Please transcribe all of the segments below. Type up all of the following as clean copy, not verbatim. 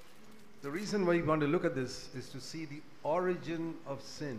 the reason why we want to look at this is to see the origin of sin.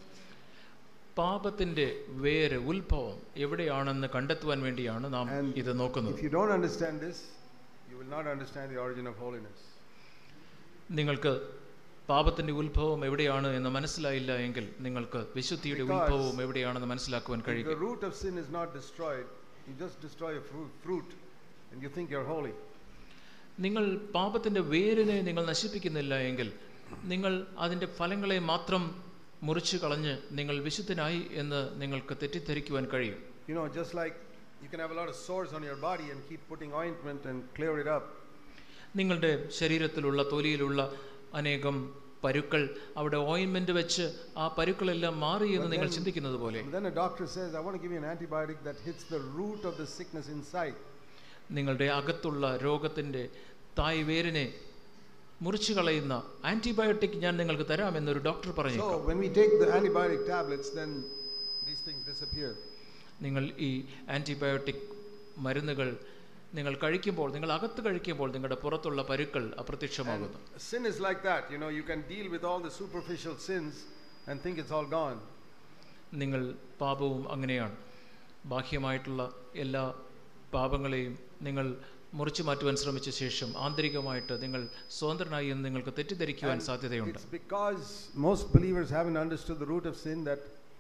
പാപത്തിന്റെ വേര്, ഉത്ഭവം എവിടെയാണെന്ന് കണ്ടെത്തുവാൻ വേണ്ടിയാണ് നാം ഇത് നോക്കുന്നത്. If you don't understand this, you will not understand the origin of holiness. നിങ്ങൾക്ക് പാപത്തിന്റെ ഉത്ഭവം എവിടെയാണ് എന്ന് മനസ്സിലായില്ല എങ്കിൽ നിങ്ങൾക്ക് വിശുദ്ധിയുടെ ഉത്ഭവം എവിടെയാണെന്ന് മനസ്സിലാക്കുവാൻ കഴിയില്ല. The root of sin is not destroyed. You just destroy a fruit and you think you're holy. നിങ്ങൾ പാപത്തിന്റെ വേരിനെ നിങ്ങൾ നശിപ്പിക്കുന്നില്ല എങ്കിൽ നിങ്ങൾ അതിന്റെ ഫലങ്ങളെ മാത്രം മുറിച്ചു കളഞ്ഞ് നിങ്ങൾ വിശുദ്ധനായി എന്ന് നിങ്ങൾക്ക് തെറ്റിദ്ധരിക്കുവാൻ കഴിയും. You know, just like you can have a lot of sores on your body and keep putting ointment and clear it up. നിങ്ങളുടെ ശരീരത്തിലുള്ള തൊലിയിലുള്ള അനേകം പരുക്കൾ അവിടെ ഓയിൻമെന്റ് വെച്ച് ആ പരുക്കളെല്ലാം മാറി എന്ന് നിങ്ങൾ ചിന്തിക്കുന്നത് പോലെ then a doctor says, I want to give you an antibiotic that hits the root of the sickness inside. നിങ്ങളുടെ അകത്തുള്ള രോഗത്തിന്റെ തായ് വേരിനെ മുറിച്ചു കളയുന്ന ആന്റിബയോട്ടിക് ഞാൻ നിങ്ങൾക്ക് തരാം എന്നൊരു ഡോക്ടർ പറഞ്ഞു. So when we take the antibiotic tablets, then these things disappear. നിങ്ങൾ ഈ ആന്റിബയോട്ടിക് മരുന്നുകൾ നിങ്ങൾ കഴിക്കുമ്പോൾ, നിങ്ങൾ അകത്ത് കഴിക്കുമ്പോൾ നിങ്ങളുടെ പുറത്തുള്ള പരുക്കൾ അപ്രത്യക്ഷമാകുന്നു. Sin is like that. You know, you can deal with all the superficial sins and think it's all gone. നിങ്ങൾ പാപവും അങ്ങനെയാണ്. ബാഹ്യമായിട്ടുള്ള എല്ലാ പാപങ്ങളെയും നിങ്ങൾ മുറിച്ചു മാറ്റുവാൻ ശ്രമിച്ച ശേഷം ആന്തരികമായിട്ട് നിങ്ങൾ സ്വതന്ത്രനായി എന്ന് നിങ്ങൾക്ക് തെറ്റിദ്ധരിക്കുവാൻ സാധ്യതയുണ്ട്. It's because most believers haven't understood the root of sin that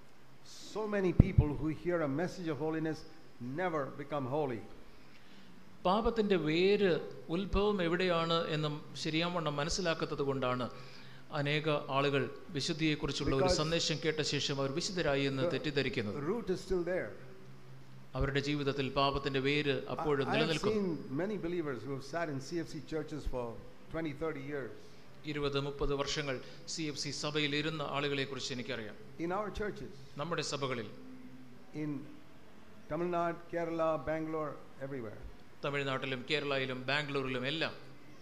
so many people who hear a message of holiness never become holy. പാപത്തിന്റെ വേര്, ഉത്ഭവം എവിടെയാണ് എന്നും ശരിയാവണ്ണം മനസ്സിലാക്കാത്തത് കൊണ്ടാണ് അനേക ആളുകൾ വിശുദ്ധിയെക്കുറിച്ചുള്ള ഒരു സന്ദേശം കേട്ട ശേഷം അവർ വിശുദ്ധരായി എന്ന് തെറ്റിദ്ധരിക്കുന്നത്. Root is still there. അവരുടെ ജീവിതത്തിൽ പാപത്തിന്റെ വേര് അപ്പോഴും നിലനിൽക്കുന്നു. I have seen many believers who have sat in CFC churches for 20-30 years. 20-30 വർഷങ്ങൾ CFC സഭയിൽ ഇരുന്ന ആളുകളെ കുറിച്ച് എനിക്കറിയാം. In our churches, നമ്മുടെ സഭകളിൽ, in Tamil Nadu, Kerala, Bangalore, everywhere, തമിഴ്നാട്ടിലും കേരളയിലും ബാംഗ്ലൂരിലും എല്ലാം,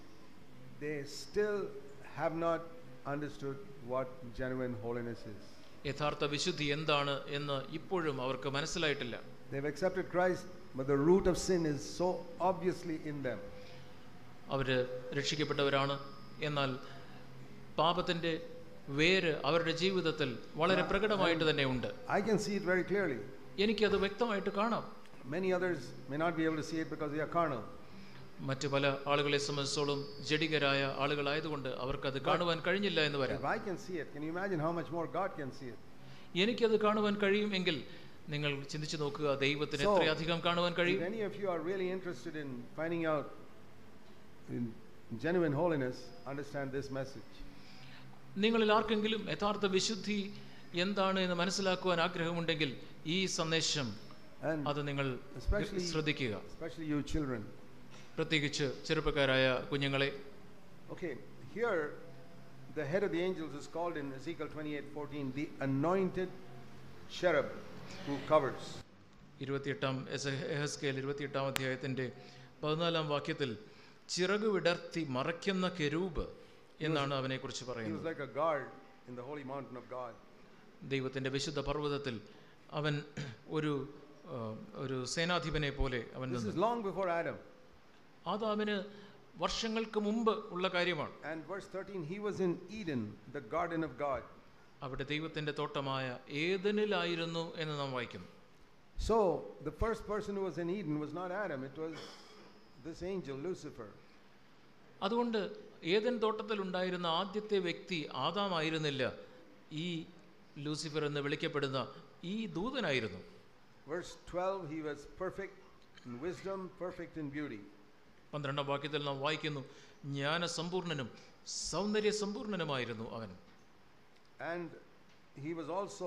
they still have not understood what genuine holiness is. യഥാർത്ഥ വിശുദ്ധി എന്താണ് എന്ന് ഇപ്പോഴും അവർക്ക് മനസ്സിലായിട്ടില്ല. They've accepted Christ, but the root of sin is so obviously in them. അവര് രക്ഷിക്കപ്പെട്ടവരാണ്, എന്നാൽ പാപത്തിന്റെ വേര് അവരുടെ ജീവിതത്തിൽ വളരെ പ്രകടമായിട്ട് തന്നെ ഉണ്ട്. I can see it very clearly. എനിക്കത് വ്യക്തമായിട്ട് കാണാം. Many others may not be able to see it because they are carnal. മറ്റു പല ആളുകളെ സംബന്ധിച്ചോളം ജഡികരായ ആളുകളായതുകൊണ്ട് അവർക്കത് കാണുവാൻ കഴിഞ്ഞില്ല എന്ന് വരാം. If I can see it, can you imagine how much more God can see it? എനിക്കത് കാണുവാൻ കഴിയുമെങ്കിൽ നിങ്ങൾ ചിന്തിച്ചു നോക്കുക, ദൈവത്തിന് എത്രയധികം കാണുവാൻ കഴിയും. If any of you are really interested in finding out in genuine holiness, understand this message. നിങ്ങളിൽ ആർക്കെങ്കിലും യഥാർത്ഥ വിശുദ്ധി എന്താണ് എന്ന് മനസ്സിലാക്കുവാൻ ആഗ്രഹമുണ്ടെങ്കിൽ ഈ സന്ദേശം അത് നിങ്ങൾ ശ്രദ്ധിക്കുക. Especially you children. പ്രത്യേകിച്ച് ചെറുപ്പക്കാരായ കുഞ്ഞുങ്ങളെ. Okay, here the head of the angels is called in Ezekiel 28:14 the anointed cherub who covers. 28 അധ്യായത്തിന്റെ 14 വാക്യത്തിൽ ചിറക് വിടർത്തി മറയ്ക്കുന്ന കെരൂബ് എന്നാണ് അവനെ കുറിച്ച് പറയുന്നത്. He was like a guard in the holy mountain of God. ദൈവത്തിന്റെ വിശുദ്ധ പർവ്വതത്തിൽ അവൻ ഒരു സേനാധിപനെ പോലെ അവൻ നിന്നു. This is long before Adam. ആദാമിന് വർഷങ്ങൾക്ക് മുമ്പ് ഉള്ള കാര്യമാണ്. And verse 13, he was in Eden, the garden of God. അവിടെ ദൈവത്തിന്റെ തോട്ടമായ ഏദനിലായിരുന്നു എന്ന് നാം വായിക്കുന്നു. So the first person who was in Eden was not Adam, it was this angel Lucifer. അതുകൊണ്ട് ഏദൻ തോട്ടത്തിൽ ഉണ്ടായിരുന്ന ആദ്യത്തെ വ്യക്തി ആദാം ആയിരുന്നില്ല, ഈ ലൂസിഫർ എന്ന് വിളിക്കപ്പെടുന്ന ഈ ദൂതനായിരുന്നു. Verse 12, he was perfect in wisdom, perfect in beauty. 12 വാക്യത്തിൽ നാം വായിക്കുന്നു, ജ്ഞാന സമ്പൂർണനും സൗന്ദര്യ സമ്പൂർണനുമായിരുന്നു അവൻ. And he was also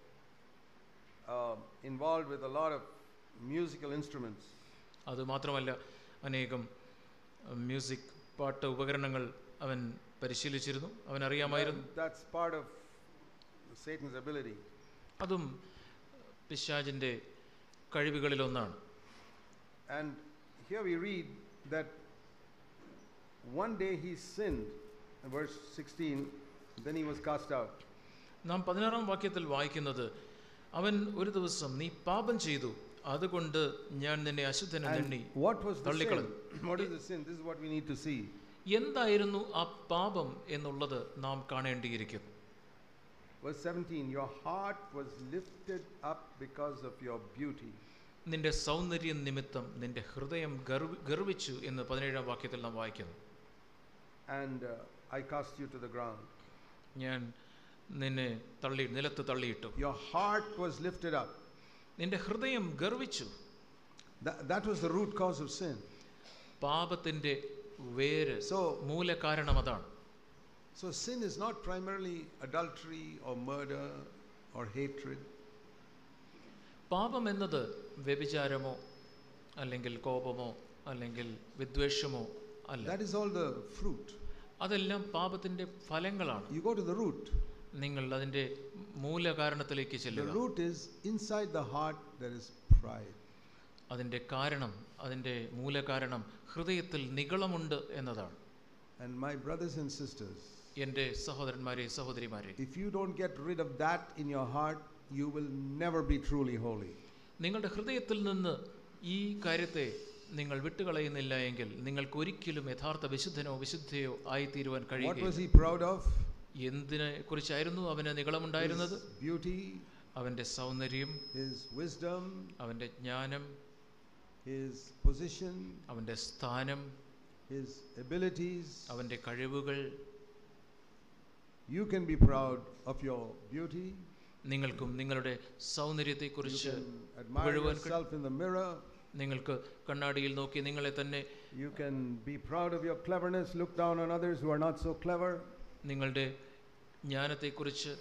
involved with a lot of musical instruments. അത് മാത്രമല്ല അനേകം മ്യൂസിക് പാട്ട് ഉപകരണങ്ങൾ അവൻ പരിശീലിച്ചിരുന്നു, അവൻ അറിയാമായിരുന്നു. That's part of Satan's ability. അതും പിശാചിന്റെ കഴിവുകളിൽ ഒന്നാണ്. And here we read that one day he sinned, in verse 16, then he was cast out. നാം 16 വാക്യത്തിൽ വായിക്കുന്നത്, അവൻ ഒരു ദിവസം നീ പാപം ചെയ്തു, അതുകൊണ്ട് ഞാൻ നിന്നെ അശുദ്ധനെന്ന് എണ്ണി തള്ളിക്കളഞ്ഞു. What is the sin? This is what we need to see. എന്തായിരുന്നു ആ പാപം എന്നുള്ളത് നാം കാണേണ്ടിയിരിക്കുന്നു. Verse 17, your heart was lifted up because of your beauty. നിന്റെ സൗന്ദര്യം നിമിത്തം നിന്റെ ഹൃദയം ഗർവിച്ചു എന്ന് 17-ാം വാക്യത്തിൽ നാം വായിക്കുന്നു. And I cast you to the ground. ഞാൻ നിന്നെ നിലത്ത് തള്ളിയിട്ടു. Your heart was lifted up. നിന്റെ ഹൃദയം ഗർവിച്ചു. That was the root cause of sin. പാപത്തിന്റെ വേര്, മൂലകാരണം അതാണ്. So sin is not primarily adultery or murder or hatred. പാപം എന്നത് വ്യഭിചാരമോ അല്ലെങ്കിൽ കോപമോ അല്ലെങ്കിൽ വിദ്വേഷമോ അല്ല. That is all the fruit. അതെല്ലാം പാപത്തിന്റെ ഫലങ്ങളാണ്. You go to the root. നിങ്ങൾ അതിന്റെ മൂലകാരണത്തിലേക്ക് ചെല്ലുക. The root is inside the heart there is pride. അതിന്റെ കാരണം, അതിന്റെ മൂലകാരണം ഹൃദയത്തിൽ നിഗളമുണ്ട് എന്നതാണ്. And my brothers and sisters, എൻ്റെ സഹോദരന്മാരെ സഹോദരിമാരെ, if you don't get rid of that in your heart, you will never be truly holy. നിങ്ങളുടെ ഹൃദയത്തിൽ നിന്ന് ഈ കാര്യത്തെ നിങ്ങൾ വിട്ടുകളയുന്നില്ല എങ്കിൽ നിങ്ങൾക്ക് ഒരിക്കലും യഥാർത്ഥ വിശുദ്ധനോ വിശുദ്ധയോ ആയിത്തീരുവാൻ കഴിയില്ല. What was he proud of? എന്തിനെ കുറിച്ചായിരുന്നു അവന് നിഗളമുണ്ടായിരുന്നത്? Beauty, അവന്റെ സൗന്ദര്യം, his wisdom, അവന്റെ ജ്ഞാനം, his position, അവന്റെ സ്ഥാനം, his abilities. അവന്റെ കഴിവുകൾ. You can be proud of your beauty. നിങ്ങൾക്കും നിങ്ങളുടെ സൗന്ദര്യത്തെക്കുറിച്ച് admire yourself in the mirror. നിങ്ങൾക്ക് കണ്ണാടിയിൽ നോക്കി നിങ്ങളെ തന്നെ. You can be proud of your cleverness, look down on others who are not so clever. നിങ്ങളുടെ ജ്ഞാനത്തെക്കുറിച്ച്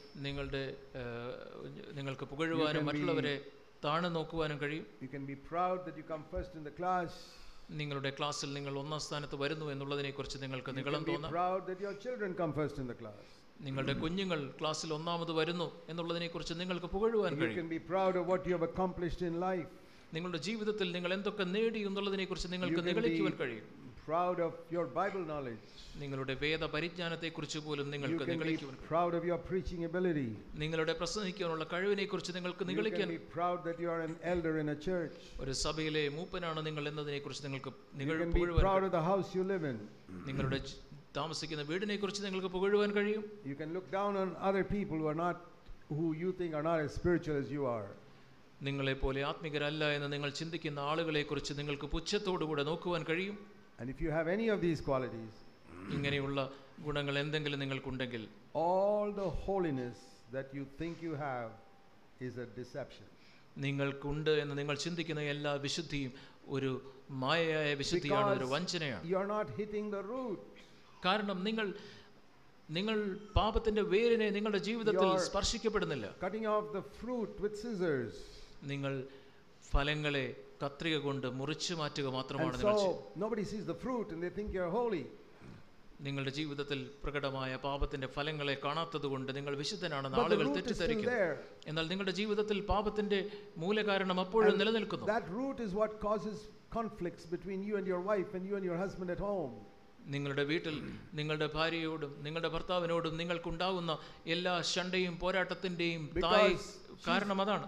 നിങ്ങൾക്ക് പുകഴുവാനും മറ്റുള്ളവരെ താണു നോക്കുവാനും കഴിയും. You can be proud that you come first in the class. നിങ്ങളുടെ ക്ലാസ്സിൽ നിങ്ങൾ ഒന്നാം സ്ഥാനത്ത് വരുന്നു എന്നുള്ളതിനെക്കുറിച്ച് നിങ്ങൾക്ക് നിഗളം തോന്നാം. You can be proud that your children come first in the class. നിങ്ങളുടെ കുഞ്ഞുങ്ങൾ ക്ലാസ്സിൽ ഒന്നാമത് വരുന്നു എന്നുള്ളതിനെക്കുറിച്ച് നിങ്ങൾക്ക് പുകഴുവാൻ കഴിയും. You can be proud of what you have accomplished in life. നിങ്ങളുടെ ജീവിതത്തിൽ നിങ്ങൾ എന്തൊക്കെ നേടി എന്നുള്ളതിനെക്കുറിച്ച് നിങ്ങൾക്ക് നിഗളിക്കുവാൻ കഴിയും. Proud of your Bible knowledge. നിങ്ങളുടെ വേദ പരിജ്ഞാനത്തെക്കുറിച്ച് പോലും നിങ്ങൾക്ക് നിഗളിക്കുവാൻ കഴിയും. Proud of your preaching ability. നിങ്ങളുടെ പ്രസംഗിക്കാനുള്ള കഴിവിനെക്കുറിച്ച് നിങ്ങൾക്ക് നിഗളിക്കാൻ. You can be proud that you are an elder in a church. ഒരു സഭയിലെ മൂപ്പനാണ് നിങ്ങൾ എന്നതിനെക്കുറിച്ച് നിങ്ങൾക്ക് You can be proud of the house you live in. നിങ്ങളുടെ താമസിക്കുന്ന വീടിനെക്കുറിച്ച് നിങ്ങൾക്ക് പുകഴുവാൻ കഴിയും. You can look down on other people who you think are not as spiritual as you are. നിങ്ങളെപ്പോലെ ആത്മികരല്ല എന്ന് നിങ്ങൾ ചിന്തിക്കുന്ന ആളുകളെക്കുറിച്ച് നിങ്ങൾക്ക് പുച്ഛത്തോടുകൂടെ നോക്കുവാൻ കഴിയും. And if you have any of these qualities, ഇങ്ങനെയുള്ള ഗുണങ്ങൾ എന്തെങ്കിലും നിങ്ങൾക്കുണ്ടെങ്കിൽ, all the holiness that you think you have is a deception. നിങ്ങൾക്കുണ്ട് എന്ന് നിങ്ങൾ ചിന്തിക്കുന്ന എല്ലാ വിശുദ്ധിയും ഒരു മായയായ വിശുദ്ധിയാണ്, ഒരു വഞ്ചനയാണ്. You are not hitting the root. കാരണം നിങ്ങൾ പാപത്തിന്റെ വേരിനെ നിങ്ങളുടെ ജീവിതത്തിൽ സ്പർശിക്കപ്പെടുന്നില്ല. Cutting off the fruit with scissors. നിങ്ങൾ ഫലങ്ങളെ കത്രിക കൊണ്ട് മുറിച്ചു മാറ്റുക മാത്രമാണ് നിങ്ങൾ ചെയ്യുന്നത്. Nobody sees the fruit and they think you are holy. നിങ്ങളുടെ ജീവിതത്തിൽ പ്രകടമായ പാപത്തിന്റെ ഫലങ്ങളെ കാണാത്തതുകൊണ്ട് നിങ്ങൾ വിശുദ്ധനാണെന്ന് ആളുകൾ തെറ്റിദ്ധരിക്കുന്നു. എന്നാൽ നിങ്ങളുടെ ജീവിതത്തിൽ പാപത്തിന്റെ മൂലകാരണം അപ്പോഴും നിലനിൽക്കുന്നു. That root is what causes conflicts between you and your wife and you and your husband at home. നിങ്ങളുടെ വീട്ടിൽ നിങ്ങളുടെ ഭാര്യയോടും നിങ്ങളുടെ ഭർത്താവിനോടും നിങ്ങൾക്കുണ്ടാകുന്ന എല്ലാ ശണ്ഠയും പോരാട്ടത്തിന്റെയും കാരണം അതാണ്.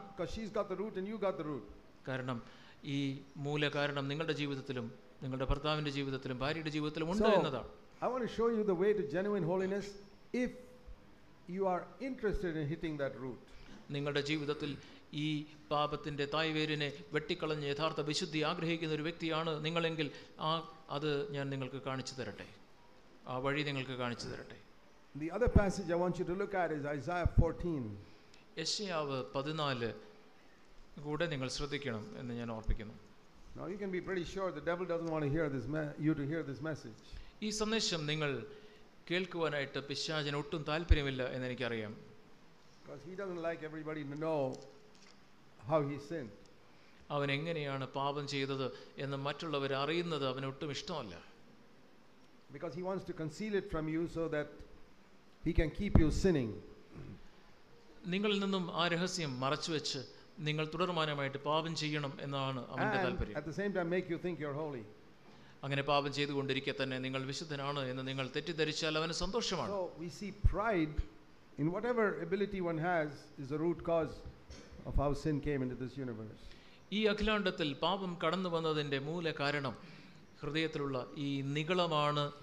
കാരണം ഈ മൂലകാരണം നിങ്ങളുടെ ജീവിതത്തിലും നിങ്ങളുടെ ഭർത്താവിന്റെ ജീവിതത്തിലും ഭാര്യയുടെ ജീവിതത്തിലും ഉണ്ട് എന്നതാണ്. I want to show you the way to genuine holiness if you are interested in hitting that root. നിങ്ങളുടെ ജീവിതത്തിൽ ഈ പാപത്തിന്റെ തായ്വേരിനെ വെട്ടിക്കളഞ്ഞ് യഥാർത്ഥ വിശുദ്ധി ആഗ്രഹിക്കുന്ന ഒരു വ്യക്തിയാണ് നിങ്ങളെങ്കിൽ അത് ഞാൻ നിങ്ങൾക്ക് കാണിച്ചു തരട്ടെ, ആ വഴി നിങ്ങൾക്ക് കാണിച്ചു തരട്ടെ. The other passage I want you to look at is Isaiah 14. യെശയ്യാവ് 14 കൂടെ നിങ്ങൾ ശ്രദ്ധിക്കണം എന്ന് ഞാൻ ഓർപ്പിക്കുന്നു. Now you can be pretty sure the devil doesn't want to hear you to hear this message. ഈ സന്ദേശം നിങ്ങൾ കേൾക്കുവാനായിട്ട് പിശാചിന് ഒട്ടും താല്പര്യമില്ല എന്ന് എനിക്കറിയാം. Because he doesn't like everybody to know how he sinned. അവൻ എങ്ങനെയാണ് പാപം ചെയ്തത് എന്ന് മറ്റുള്ളവർ അറിയുന്നത് അവന് ഒട്ടും ഇഷ്ടമല്ല. Because he wants to conceal it from you so that he can keep you sinning. നിങ്ങളിൽ നിന്നും ആ രഹസ്യം മറച്ചുവെച്ച് നിങ്ങൾ തുടർമാനമായിട്ട് പാപം ചെയ്യണം എന്നാണ് അവന്റെ താല്പര്യം. At the same time make you think you're holy. അങ്ങനെ പാപം ചെയ്തുകൊണ്ടിരിക്കെ തന്നെ നിങ്ങൾ വിശുദ്ധനാണ് എന്ന് നിങ്ങൾ തെറ്റിദ്ധരിച്ചാൽ അവന് സന്തോഷമാണ്. So we see pride in whatever ability one has is the root cause of how sin came into this universe. ഈ അഖിലാണ്ടത്തിൽ പാപം കടന്നു വന്നതിന്റെ മൂല കാരണം ഹൃദയത്തിലുള്ള ഈ നിഗളമാണ്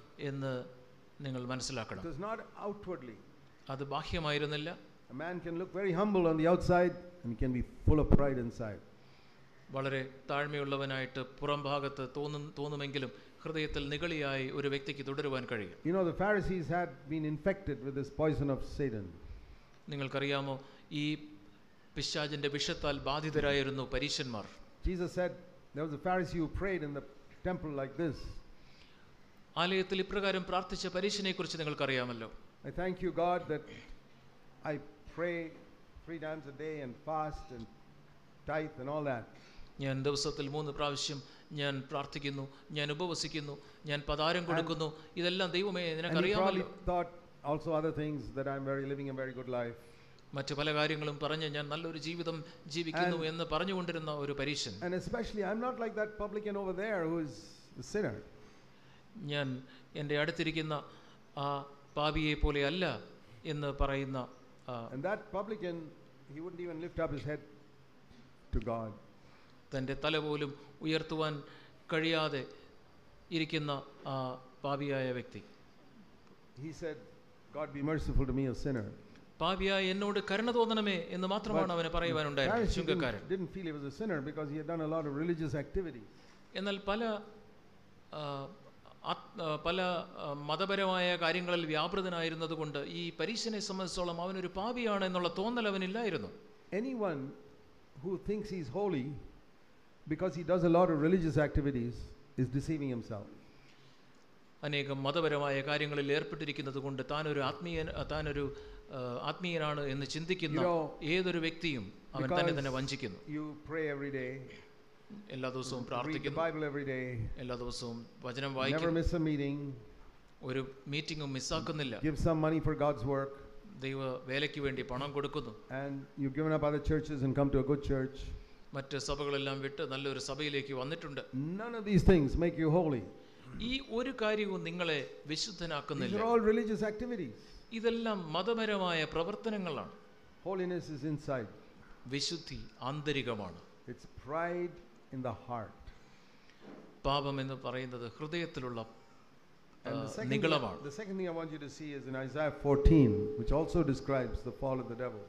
എന്ന് നിങ്ങൾ മനസ്സിലാക്കണം. It was not outwardly. അത് ബാഹ്യമായിരുന്നില്ല. A man can look very humble on the outside and can be full of pride inside. വളരെ താഴ്മയുള്ളവനായിട്ട് പുറം ഭാഗത്ത് തോന്നുമെങ്കിലും ഹൃദയത്തിൽ നിഗളിയായി ഒരു വ്യക്തിക്ക് തുടരുവാൻ കഴിയും. You know, the Pharisees had been infected with this poison of Satan. നിങ്ങൾക്കറിയാമോ, ഈ പിശാചിന്റെ വിഷത്താൽ ബാധിതരായിരുന്നു പരീശന്മാർ. Jesus said there was a Pharisee who prayed in the temple like this. ആലയത്തിൽ ഇപ്രകാരം പ്രാർത്ഥിച്ച പരീശനെ കുറിച്ച് നിങ്ങൾക്കറിയാമല്ലോ. I thank you, God, that I pray 3 times a day and fast and tithe and all that. ഞാൻ ദിവസത്തിൽ 3 പ്രാവശ്യം ഞാൻ പ്രാർത്ഥിക്കുന്നു, ഞാൻ ഉപവസിക്കുന്നു, ഞാൻ പതാരം കൊടുക്കുന്നു. ഇതെല്ലാം ദൈവമേ നിനക്കറിയാമല്ലോ. And he probably thought also other things, that I'm living a very good life. മറ്റു പല കാര്യങ്ങളും പറഞ്ഞ് ഞാൻ നല്ലൊരു ജീവിതം ജീവിക്കുന്നു എന്ന് പറഞ്ഞുകൊണ്ടിരുന്ന ഒരു പരീശൻ. And especially I'm not like that publican over there who is the sinner. ഞാൻ എൻ്റെ അടുത്തിരിക്കുന്ന ആ പാപിയെ പോലെ അല്ല എന്ന് പറയുന്ന. And that publican, he wouldn't even lift up his head to God. തൻ്റെ തല പോലും ഉയർത്തുവാൻ കഴിയാതെ ഇരിക്കുന്ന ആ പാപിയായ വ്യക്തി. He said, God be merciful to me, a sinner. പാപിയായ എന്നോട് കരുണ തോന്നണമേ എന്ന് മാത്രമാണ് അവന് പറയുവാനുണ്ടായിരുന്നത്. ചുങ്കക്കാരൻ didn't feel he was a sinner because he had done a lot of religious activities. എന്നാൽ പല മതപരമായ കാര്യങ്ങളിൽ വ്യാപൃതനായിരുന്നത് കൊണ്ട് ഈ പരീശനെ സംബന്ധിച്ചോളം അവനൊരു പാപിയാണ് എന്നുള്ള തോന്നൽ അവനില്ലായിരുന്നു. Anyone who thinks he's holy because he does a lot of religious activities is deceiving himself. അനേകം മതപരമായ കാര്യങ്ങളിൽ ഏർപ്പെട്ടിരിക്കുന്നത് കൊണ്ട് താനൊരു ആത്മീയനാണ് എന്ന് ചിന്തിക്കുന്ന ഏതൊരു വ്യക്തിയും അവൻ തന്നെ വഞ്ചിക്കുന്നു. You pray every day. എല്ലാ ദിവസവും പ്രാർത്ഥിക്കുന്നു, Bible every day. എല്ലാ ദിവസവും വചനം വായിക്കുന്നു, never miss a meeting, ഒരു മീറ്റിംഗും മിസ്സാക്കുന്നില്ല, give some money for God's work, ദൈവ വേലയ്ക്ക് വേണ്ടി പണം കൊടുക്കുന്നു, and you've given up other churches and come to a good church. മറ്റ് സഭകളെല്ലാം വിട്ട് നല്ലൊരു സഭയിലേക്ക് വന്നിട്ടുണ്ട്. None of these things make you holy. ഈ ഒരു കാര്യവും നിങ്ങളെ വിശുദ്ധനാക്കുന്നില്ല. These are all religious activities. ഇതെല്ലാം മതപരമായ പ്രവർത്തനങ്ങളാണ്. Holiness is inside. വിശുദ്ധി ആന്തരികമാണ്. It's pride in the heart. പാപം എന്ന് പറയുന്നത് ഹൃദയത്തിലുള്ള നിഗളമാണ്. The second thing I want you to see is in Isaiah 14, which also describes the fall of the devil.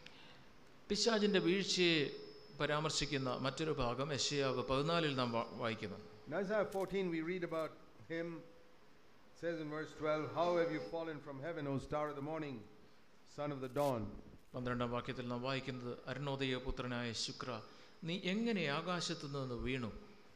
പിശാചിന്റെ വീഴ്ചയെ പരാമർശിക്കുന്ന മറ്റൊരു ഭാഗം യെശയ്യാവ് 14 നാം വായിക്കുന്നു. In Isaiah 14 we read about him. It says in verse 12, how have you fallen from heaven, O star of the morning, son of the dawn. 12ാം വാക്യത്തിൽ നാം വായിക്കുന്നത്, അരുണോദയ പുത്രനായ ശുക്ര, നീ എങ്ങനെ ആകാശത്തു നിന്ന് വീണു?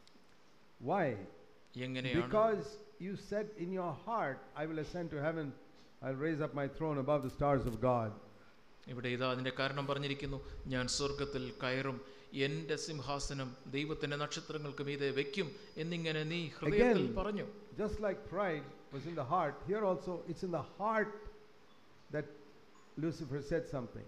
Why? എങ്ങനെയാണ്? Because you said in your heart, I will ascend to heaven, I'll raise up my throne above the stars of God. ഇവിടെ ഇതാ അതിന്റെ കാരണം പറഞ്ഞിരിക്കുന്നു, ഞാൻ സ്വർഗ്ഗത്തിൽ കയറും, എന്റെ സിംഹാസനം ദൈവത്തിന്റെ നക്ഷത്രങ്ങൾക്ക് മീതെ വെക്കും എന്നിങ്ങനെ നീ ഹൃദയത്തിൽ പറഞ്ഞു. Just like pride was in the heart, here also it's in the heart that Lucifer said something.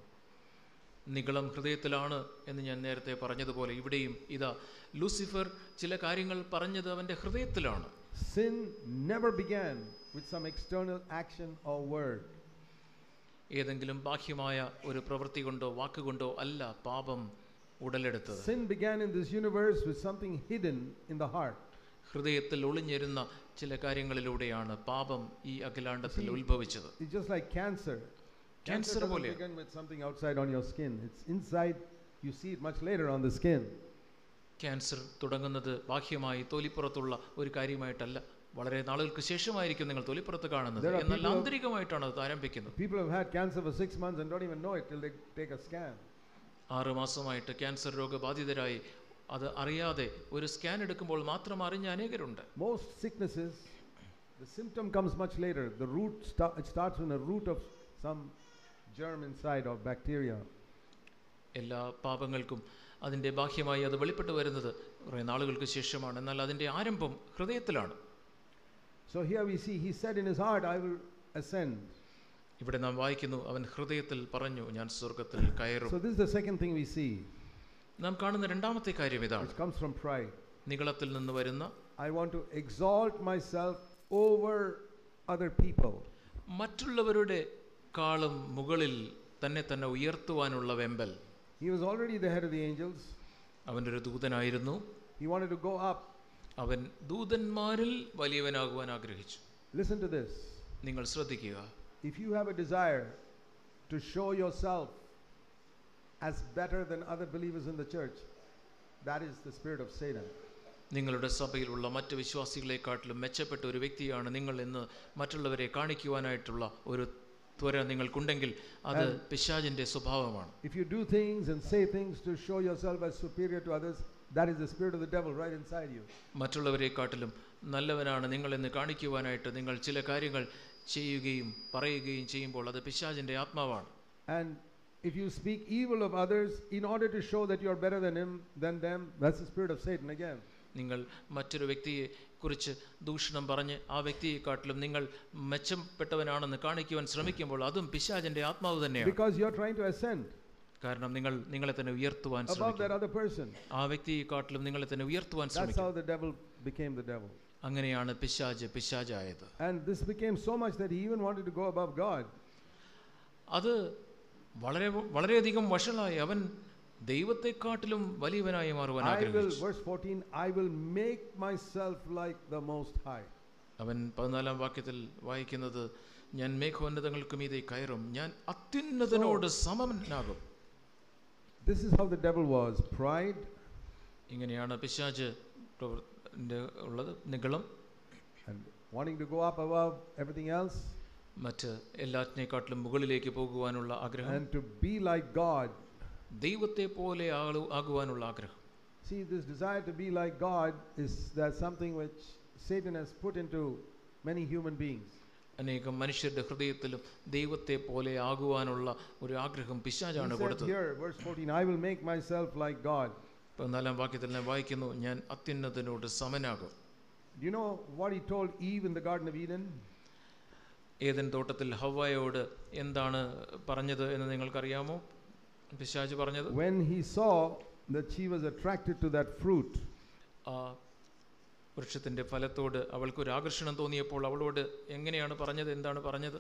നിഗളം ഹൃദയത്തിലാണ് എന്ന് ഞാൻ നേരത്തെ പറഞ്ഞതുപോലെ ഇവിടെയും ഇതാ ലൂസിഫർ ചില കാര്യങ്ങൾ പറഞ്ഞത് അവന്റെ ഹൃദയത്തിലാണ്. Sin never began with some external action or word. ഏതെങ്കിലും ബാഹ്യമായ ഒരു പ്രവൃത്തി കൊണ്ടോ വാക്കുകൊണ്ടോ അല്ല പാപം ഉടലെടുത്തത്. Sin began in this universe with something hidden in the heart. ഹൃദയത്തിൽ ഒളിഞ്ഞിരുന്ന ചില കാര്യങ്ങളിലൂടെയാണ് പാപം ഈ അഖിലാണ്ടത്തിൽ ഉത്ഭവിച്ചത്. It's just like cancer. Cancer doesn't begin with something outside on your skin. It's inside. You see it much later on the skin. Cancer തുടങ്ങുന്നത് ബാഹ്യമായി തൊലിപ്പുറത്തുള്ള ഒരു കാര്യമായിട്ടല്ല, വളരെ നാളുകൾക്ക് ശേഷമായിരിക്കും നിങ്ങൾ തൊലിപ്പുറത്ത് കാണുന്നത്. എന്നാൽ ആന്തരികമായിട്ടാണ് അത് ആരംഭിക്കുന്നത്. People have had cancer for 6 months and don't even know it till they take a scan. 6 മാസമായിട്ട് ക്യാൻസർ രോഗബാധിതരായി അത് അറിയാതെ ഒരു സ്കാൻ എടുക്കുമ്പോൾ മാത്രം അറിഞ്ഞ അനേകരുണ്ട്. Most sicknesses, the symptom comes much later. The root it starts from the root of some germ inside or bacteria. എല്ലാ പാപങ്ങൾക്കും അതിൻ്റെ ബാഹ്യമായി അത് വെളിപ്പെട്ട് വരുന്നത് കുറേ നാളുകൾക്ക് ശേഷമാണ്, എന്നാൽ അതിൻ്റെ ആരംഭം ഹൃദയത്തിലാണ്. So here we see he said in his heart, I will ascend. ഇവിടെ നാം വായിക്കുന്നു, അവൻ ഹൃദയത്തിൽ പറഞ്ഞു, ഞാൻ സ്വർഗ്ഗത്തിൽ കയറും. So this is the second thing we see. നാം കാണുന്ന രണ്ടാമത്തെ കാര്യം ഇതാണ്. It comes from pride. നിഗളത്തിൽ നിന്ന് വരുന്ന I want to exalt myself over other people. മറ്റുള്ളവരുടെ കാളും മുകളിൽ തന്നെ ഉയർത്തുവാനുള്ള വെമ്പൽ. He was already the head of the angels. അവനൊരു ദൂതനായിരുന്നു. He wanted to go up. അവൻ ദൂതന്മാരിൽ വലിയവനാകുവാൻ ആഗ്രഹിച്ചു. Listen to this. നിങ്ങൾ ശ്രദ്ധിക്കുക. If you have a desire to show yourself as better than other believers in the church, that is the spirit of Satan. നിങ്ങളുടെ സഭയിലുള്ള മറ്റ് വിശ്വാസികളെക്കാട്ടിലും മെച്ചപ്പെട്ട ഒരു വ്യക്തിയാണ് നിങ്ങൾ എന്ന് മറ്റുള്ളവരെ കാണിക്കുവാനായിട്ടുള്ള ഒരു ത്വര നിങ്ങൾക്കുണ്ടെങ്കിൽ അത് പിശാചിന്റെ സ്വഭാവമാണ്. If you do things and say things to show yourself as superior to others, that is the spirit of the devil right inside you. മറ്റുള്ളവരെക്കാട്ടിലും നല്ലവനാണ് നിങ്ങൾ എന്ന് കാണിക്കുവാനായിട്ട് നിങ്ങൾ ചില കാര്യങ്ങൾ ചെയ്യുകയും പറയുകയും ചെയ്യുമ്പോൾ അത് പിശാചിന്റെ ആത്മാവാണ്. And if you speak evil of others in order to show that you are better than them, that's the spirit of Satan again. നിങ്ങൾ മറ്റൊരു വ്യക്തിയെ കുറിച്ച് ദൂഷണം പറഞ്ഞ് ആ വ്യക്തിയെക്കാട്ടിലും നിങ്ങൾ മെച്ചപ്പെട്ടവനാണെന്ന് കാണിക്കുവാൻ ശ്രമിക്കുമ്പോൾ അതും പിശാചിന്റെ ആത്മാവ് തന്നെയാണ്. Because you are trying to ascend. കാരണം നിങ്ങൾ നിങ്ങളെ തന്നെ ഉയർത്തുവാൻ ശ്രമിക്കുന്നു. ആ വ്യക്തിയെക്കാട്ടിലും നിങ്ങളെ തന്നെ ഉയർത്തുവാൻ ശ്രമിക്കുന്നു. That's how the devil became the devil. അങ്ങനെയാണ് പിശാചായത്. And this became so much that he even wanted to go above God. അത് വളരെയധികം വഷളായി അവൻ ദൈവത്തെക്കാട്ടിലും വലിയവനായി മാറുവാൻ ആഗ്രഹിച്ചു. Verse 14, I will make myself like the Most High. അവൻ 14-ാം വാക്യത്തിൽ വായിക്കുന്നത്, ഞാൻ മേഘോന്നതങ്ങൾക്ക് മീതെ കയറും, ഞാൻ അത്യുന്നതനോട് സമനാകും. This is how the devil was. Pride. ഇങ്ങനെയാണ് പിശാച് ഉള്ളത്, നിഗളം. And wanting to go up above everything else. മറ്റ് എല്ലാറ്റിനെക്കാട്ടിലും മുകളിലേക്ക് പോകുവാനുള്ള ആഗ്രഹം. And to be like God. ദൈവത്തെ പോലെ ആകുവാനുള്ള ആഗ്രഹം. See, this desire to be like God is that something which Satan has put into many human beings. അനേകം മനുഷ്യരുടെ ഹൃദയത്തിലും ദൈവത്തെ പോലെ ആകുവാനുള്ള ഒരു ആഗ്രഹം പിശാചാണ് കൊടുത്തത്. Here, verse 14, I will make myself like God. 14-ാം വാക്യത്തിൽ ഞാൻ വായിക്കുന്നു, ഞാൻ അത്യുന്നതനോട് സമനാകും. Do you know what he told Eve in the Garden of Eden? Eden തോട്ടത്തിൽ ഹവ്വായോട് എന്താണ് പറഞ്ഞത് എന്ന് നിങ്ങൾക്കറിയാമോ? പിശാച് പറഞ്ഞത്, when he saw that she was attracted to that fruit, ആ വൃക്ഷത്തിന്റെ ഫലത്തോട് അവൾക്ക് ഒരു ആകർഷണം തോന്നിയപ്പോൾ അവളോട് എങ്ങനെയാണ് പറഞ്ഞത്? എന്താണ് പറഞ്ഞത്?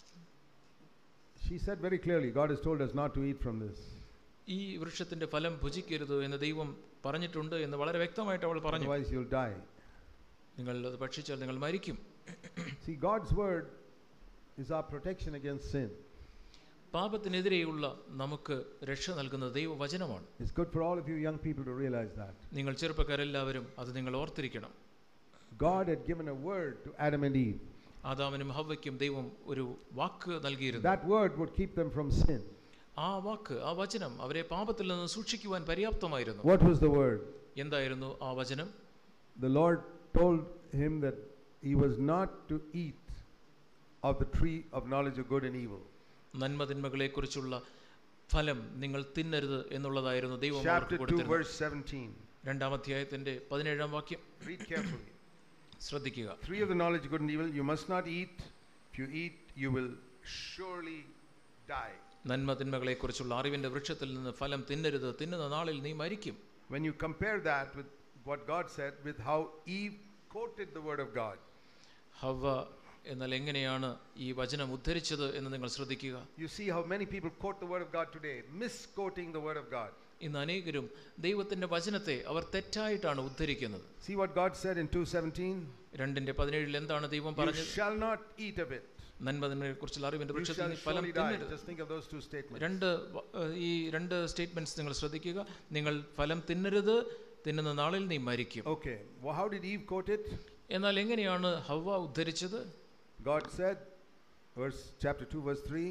She said very clearly, God has told us not to eat from this. ഈ വൃക്ഷത്തിന്റെ ഫലം ഭുജിക്കരുത് എന്ന് ദൈവം പറഞ്ഞിട്ടുണ്ട് എന്ന് വളരെ വ്യക്തമായിട്ട് അവൾ പറഞ്ഞു. Otherwise you'll die. നിങ്ങൾ അത് ഭക്ഷിച്ചാൽ നിങ്ങൾ മരിക്കും. See, God's word is our protection against sin. പാപത്തിനെതിരെയുള്ള നമുക്ക് രക്ഷ നൽകുന്നത് ദൈവവചനമാണ്. It's good for all of you young people to realize that. നിങ്ങൾ ചെറുപ്പക്കാരെല്ലാവരും അത് നിങ്ങൾ ഓർത്തിരിക്കണം. God had given a word to Adam and Eve. ആദാമിനും ഹവ്വയ്ക്കും ദൈവം ഒരു വാക്ക് നൽകിയിരുന്നു. That word would keep them from sin. ആ വാക്ക്, ആ വചനം അവരെ പാപത്തിൽ നിന്ന് സൂക്ഷിക്കുവാൻ പര്യാപ്തമായിരുന്നു. What was the word? എന്തായിരുന്നു ആ വചനം? The Lord told him that he was not to eat of the tree of knowledge of good and evil. നന്മതിന്മകളെ കുറിച്ചുള്ള ഫലം നിങ്ങൾ തിന്നരുത് എന്നുള്ളതായിരുന്നു ദൈവം അവർക്ക് കൊടുത്തിരുന്നത്. 2-ാം അധ്യായത്തിന്റെ 17-ാം വാക്യം. Read carefully. ശ്രദ്ധിക്കുക. Tree of the knowledge of good and evil you must not eat. If you eat you will surely die. നന്മതിന്മകളെ കുറിച്ചുള്ള അറിവിന്റെ വൃക്ഷത്തിൽ നിന്ന് ഫലം തിന്നരുത്, തിന്നുന്ന നാളിൽ നീ മരിക്കും. When you compare that with what God said with how Eve quoted the word of God. ഹവ്വ എന്നാൽ എങ്ങനെയാണ് ഈ വചനം ഉദ്ധരിച്ചത് എന്ന് നിങ്ങൾ ശ്രദ്ധിക്കുക. You see how many people quote the word of God today, misquoting the word of God. ഇന്ന് അനേകരും ദൈവത്തിന്റെ വചനത്തെ അവർ തെറ്റായിട്ടാണ് ഉദ്ധരിക്കുന്നത്. See what God said in 2:17. 2:17 എന്താണ് ദൈവം പറഞ്ഞത്? You shall not eat of it. നന്മതിന്മകളെ കുറിച്ചുള്ള അറിവിന്റെ വൃക്ഷത്തിൽ നിന്ന് ഫലം തിന്നരുത്. Just think of those two statements. ഈ രണ്ട് സ്റ്റേറ്റ്മെന്റ്സ് നിങ്ങൾ ശ്രദ്ധിക്കുക. നിങ്ങൾ ഫലം തിന്നരുത്, തിന്നുന്ന നാളിൽ നീ മരിക്കും. Okay, well, how did Eve quote it? എന്നാൽ എങ്ങനെയാണ് ഹവ്വ ഉദ്ധരിച്ചത്? God said, chapter 2 verse 3.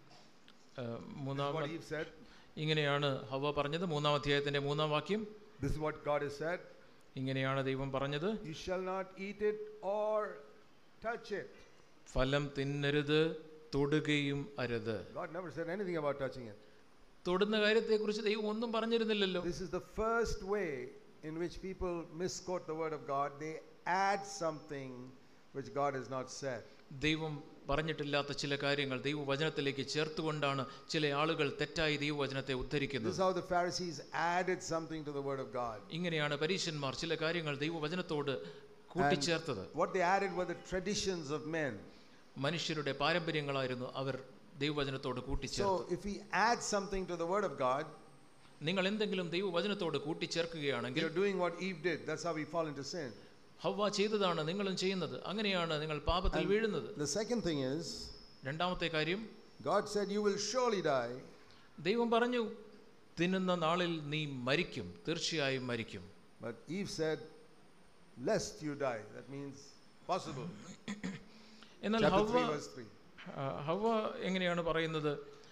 What Eve said. ഇങ്ങനെയാണ് ഹവ്വ പറഞ്ഞത്. 3-ാം അധ്യായത്തിന്റെ 3-ാം വാക്യം. This is what God has said. ഇങ്ങനെയാണ് ദൈവം പറഞ്ഞത്. You shall not eat it or touch it. ഫലം തിന്നരുത്, തൊടുകയും അരുത്. God never said anything about touching it. തൊടുന്ന കാര്യത്തെക്കുറിച്ച് ദൈവം ഒന്നും പറഞ്ഞിരുന്നില്ലല്ലോ. This is the first way in which people misquote the word of God. They add something which God has not said. ദൈവം പറഞ്ഞിട്ടില്ലാത്ത ചില കാര്യങ്ങൾ ദൈവവചനത്തിലേക്ക് ചേർത്തുകൊണ്ടാണ് ചില ആളുകൾ തെറ്റായി ദൈവവചനത്തെ ഉദ്ധരിക്കുന്നത്. This is how the Pharisees added something to the word of God. ഇങ്ങനെയാണ് പരീശന്മാർ ചില കാര്യങ്ങൾ ദൈവവചനത്തോട് കൂട്ടിച്ചേർത്തത്. What they added were the traditions of men. മനുഷ്യരുടെ പാരമ്പര്യങ്ങളായിരുന്നു അവർ ദൈവവചനത്തോട് കൂട്ടിച്ചേർത്തത്. So if we add something to the word of God, നിങ്ങൾ എന്തെങ്കിലും ദൈവവചനത്തോട് കൂട്ടിച്ചേർക്കുകയാണെങ്കിൽ you're doing what Eve did. That's how we fall into sin. ഹവ്വ ചെയ്തതാണ് നിങ്ങളും ചെയ്യുന്നത്. അങ്ങനെയാണ് നിങ്ങൾ പാപത്തിൽ വീഴുന്നത്. The second thing is, രണ്ടാമത്തെ കാര്യം, God said you will surely die. ദൈവം പറഞ്ഞു തിന്നുന്ന നാളിൽ നീ മരിക്കും, തീർച്ചയായും മരിക്കും. But Eve said lest you die. That means possible. എന്നാൽ Chapter 3 verse 3. ഹവ്വ എങ്ങനെയാണ് പറയുന്നത്?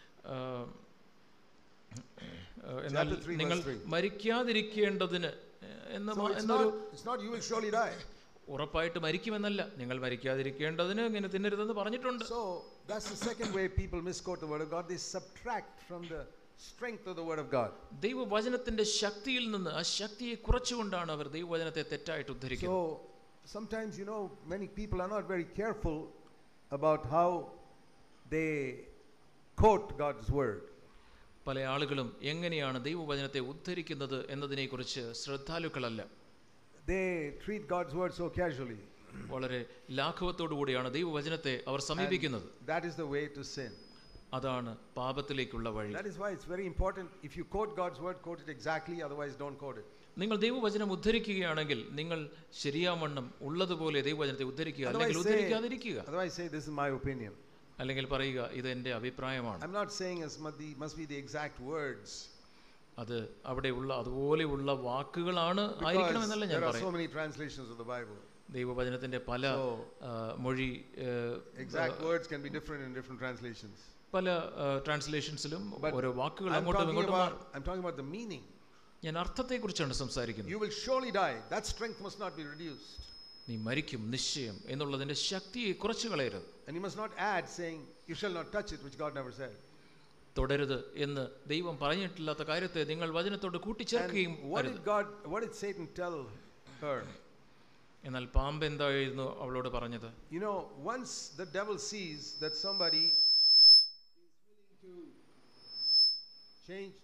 എന്നാൽ നിങ്ങൾ മരിക്കാതിരിക്കേണ്ടതിന് It's not you will surely die. ഉറപ്പായിട്ട് മരിക്കുമെന്നല്ല, നിങ്ങൾ മരിക്കാതിരിക്കേണ്ടതിന് ഇങ്ങനെ തിന്നരുതെന്ന് പറഞ്ഞിട്ടുണ്ട്. So that's the second way people misquote the word of God. They subtract from the strength of the word of God. ദൈവവചനത്തിന്റെ ശക്തിയിൽ നിന്ന് ആ ശക്തിയെ കുറച്ചുകൊണ്ടാണ് അവർ ദൈവവചനത്തെ തെറ്റായിട്ട് ഉദ്ധരിക്കുന്നത്. So sometimes many people are not very careful about how they quote God's word. പല ആളുകളും എങ്ങനെയാണ് ദൈവവചനത്തെ ഉദ്ധരിക്കുന്നത് എന്നതിനെക്കുറിച്ച് ശ്രദ്ധാലുക്കളല്ല. They treat God's word so casually. വളരെ ലാഘവത്തോടു കൂടിയാണ് ദൈവവചനത്തെ അവർ സമീപിക്കുന്നത്. That is the way to sin. അതാണ് പാപത്തിലേക്കുള്ള വഴി. That is why it's very important, if you quote God's word, quote it exactly, otherwise don't quote it. നിങ്ങൾ ദൈവവചനം ഉദ്ധരിക്കുകയാണെങ്കിൽ നിങ്ങൾ ശരിയാവണ്ണം ഉള്ളതുപോലെ ദൈവവചനത്തെ ഉദ്ധരിക്കുക, അല്ലെങ്കിൽ ഉദ്ധരിക്കാതിരിക്കുക. Otherwise say this is my opinion. അല്ലെങ്കിൽ പറയുക ഇത് എൻ്റെ അഭിപ്രായമാണ്. I'm not saying it must be the exact words. അത് അവിടെയുള്ള അതുപോലെയുള്ള വാക്കുകളാണ് ആയിരിക്കണമെന്നല്ല ഞാൻ പറയുന്നത്. There are so many translations of the Bible. ദൈവവചനത്തിന്റെ പല മൊഴി exact words can be different in different translations. പല ട്രാൻസ്ലേഷൻസിലും ഓരോ വാക്കുകൾ അങ്ങോട്ടും ഇങ്ങോട്ടും മാറും. I'm talking about the meaning. ഞാൻ അർത്ഥത്തെക്കുറിച്ചാണ് സംസാരിക്കുന്നത്. You will surely die. That strength must not be reduced. നീ മരിക്കും നിശ്ചയം എന്നുള്ളതിന്റെ ശക്തിയെ കുറച്ചു കളയരുത്. And you must not add saying you shall not touch it, which God never said. തുടരുത് എന്ന് ദൈവം പറഞ്ഞിട്ടില്ലാത്ത കാര്യത്തെ നിങ്ങൾ വചനത്തോട് കൂട്ടിച്ചേർക്കുകയും അരുത്. What did Satan tell her? എന്നാൽ പാമ്പ് എന്തായിരുന്നു അവളോട് പറഞ്ഞത്? Once the devil sees that somebody is willing to change,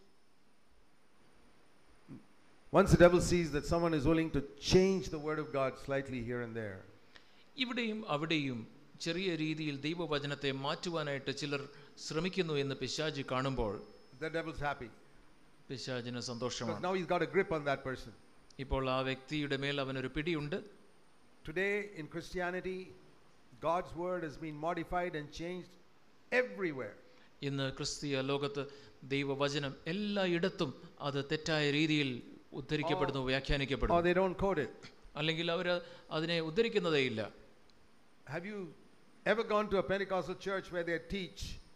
once the devil sees that someone is willing to change the word of God slightly here and there, ഇവിടെയും അവിടെയും ചെറിയ രീതിയിൽ ദൈവവചനത്തെ മാറ്റുവാനായിട്ട് ചിലർ ശ്രമിക്കുന്നു എന്ന് പിശാച് കാണുമ്പോൾ the devil's happy. പിശാചിന് സന്തോഷമാണ്. Now he's got a grip on that person. ഇപ്പോൾ ആ വ്യക്തിയുടെ മേൽ അവനൊരു പിടിയുണ്ട്. Today in Christianity, God's word has been modified and changed everywhere. ഇന്ന് ക്രിസ്തീയ ലോകത്ത് ദൈവവചനം എല്ലായിടത്തും അത് തെറ്റായ രീതിയിൽ ഉദ്ധരിക്കപ്പെടുന്നു, വ്യാഖ്യാനിക്കപ്പെടുന്നു. Or they don't quote it. അല്ലെങ്കിൽ അവർ അതിനെ ഉദ്ധരിക്കുന്നതേയില്ല. Have you ever gone to a Pentecostal church where they teach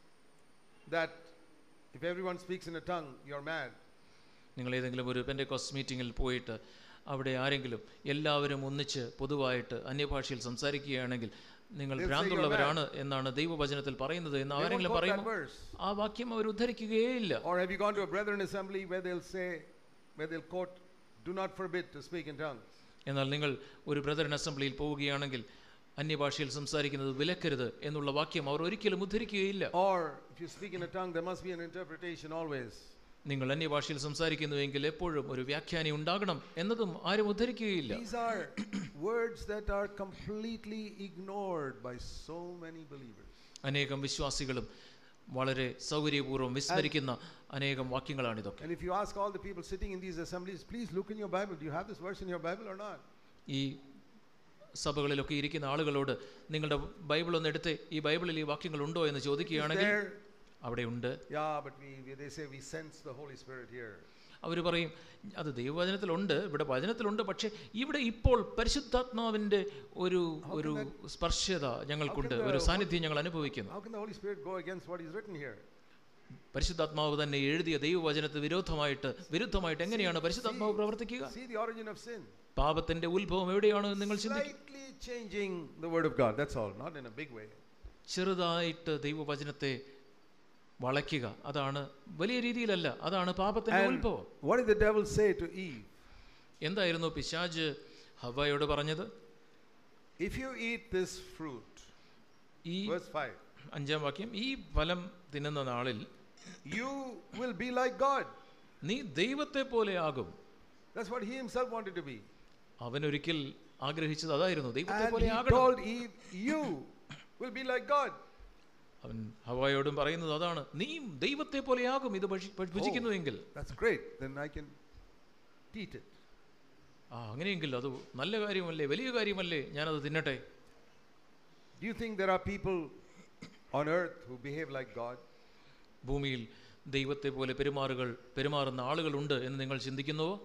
that if everyone speaks in a tongue, you're mad? നിങ്ങൾ ഏതെങ്കിലും ഒരു പെന്തക്കോസ്റ്റ് മീറ്റിംഗിൽ പോയിട്ട് അവിടെ ആരെങ്കിലും എല്ലാവരും ഒന്നിച്ച് പൊതുവായിട്ട് അന്യഭാഷയിൽ സംസാരിക്കുകയാണെങ്കിൽ നിങ്ങൾ ഭ്രാന്തുള്ളവരാണ് എന്നാണ് ദൈവവചനത്തിൽ പറയുന്നത് എന്ന് ആരെങ്കിലും പറയുമ്പോൾ ആ വാക്യം അവർ ഉദ്ധരിക്കുകയേയില്ല. Or have you gone to a brethren assembly where they'll quote, do not forbid to speak in tongues? എന്നാൽ നിങ്ങൾ ഒരു ബ്രദറൻ അസംബ്ലിയിൽ പോവുകയാണെങ്കിൽ അന്യഭാഷയിൽ സംസാരിക്കുന്നത് വിലക്കരുത് എന്നുള്ള വാക്യം അവർ ഒരിക്കലും ഉദ്ധരിക്കുകയില്ല. Or if you speak in a tongue, there must be an interpretation always. നിങ്ങൾ അന്യഭാഷയിൽ സംസാരിക്കുന്നുവെങ്കിൽ എപ്പോഴും ഒരു വ്യാഖ്യാനം ഉണ്ടാകണം എന്നതും ആരും ഉദ്ധരിക്കുകയില്ല. These are words that are completely ignored by so many believers. അനേകം വിശ്വാസികളും വളരെ സൗകര്യപൂർവ്വം വിസ്മരിക്കുന്ന അനേകം വാക്യങ്ങളാണ് ഇതൊക്കെ. And if you ask all the people sitting in these assemblies, please look in your Bible, do you have this verse in your Bible or not? ഈ സഭകളിലൊക്കെ ഇരിക്കുന്ന ആളുകളോട് നിങ്ങളുടെ ബൈബിൾ ഒന്ന് എടുത്ത് ഈ ബൈബിളിൽ ഈ വാക്യങ്ങൾ ഉണ്ടോ എന്ന് ചോദിക്കുകയാണെങ്കിൽ അവിടെ ഉണ്ട്. They say we sense the Holy Spirit here. അവർ പറയും അത് ദൈവവചനത്തിലുണ്ട്, ഇവിടെ വചനത്തിലുണ്ട്, പക്ഷെ ഇവിടെ ഇപ്പോൾ പരിശുദ്ധാത്മാവിന്റെ ഒരു സ്പർശത ഞങ്ങൾക്കുണ്ട്, ഒരു സാന്നിധ്യം ഞങ്ങൾ അനുഭവിക്കുന്നു. How can the Holy Spirit go against what is written here? പരിശുദ്ധാത്മാവ് തന്നെ എഴുതിയ ദൈവവചനത്തിന് വിരുദ്ധമായിട്ട് എങ്ങനെയാണ് പരിശുദ്ധാത്മാവ് പ്രവർത്തിക്കുക? See the origin of sin. പാപത്തിന്റെ ഉത്ഭവം എവിടെയാണ് നിങ്ങൾ ചിന്തിക്കുക. Slightly changing the word of God, that's all, not in a big way. ചെറുതായിട്ട് ദൈവവചനത്തെ വളയ്ക്കുക, അതാണ് വലിയ രീതിയിലല്ല, അതാണ് പാപത്തിന്റെ ഉത്ഭവം. What did the devil say to Eve? എന്തായിരുന്നു പിശാച് ഹവ്വയോട് പറഞ്ഞത്? If you eat this fruit, verse 5, 5-ാം വാക്യം, ഈ ഫലം തിന്നുന്ന നാളിൽ you will be like God. നീ ദൈവത്തെ പോലെ ആകും. That's what he himself wanted to be. അവൻ ഒരിക്കൽ ആഗ്രഹിച്ചത് അതായിരുന്നു, ദൈവത്തെ പോലെ ആകണം. And he told Eve, you will be like God. അവൻ ഹവ്വയോടും പറയുന്നത് അതാണ്, നീ ദൈവത്തെ പോലെയാകും ഇത് ഭുജിക്കുന്നുവെങ്കിൽ. That's great, then I can eat it. അങ്ങനെയെങ്കിൽ അത് നല്ല കാര്യമല്ലേ, വലിയ കാര്യമല്ലേ, ഞാനത് തിന്നട്ടെ. Do you think there are people on earth who behave like God? ഭൂമിയിൽ ദൈവത്തെ പോലെ പെരുമാറുന്ന ആളുകളുണ്ട് എന്ന് നിങ്ങൾ ചിന്തിക്കുന്നുവോ?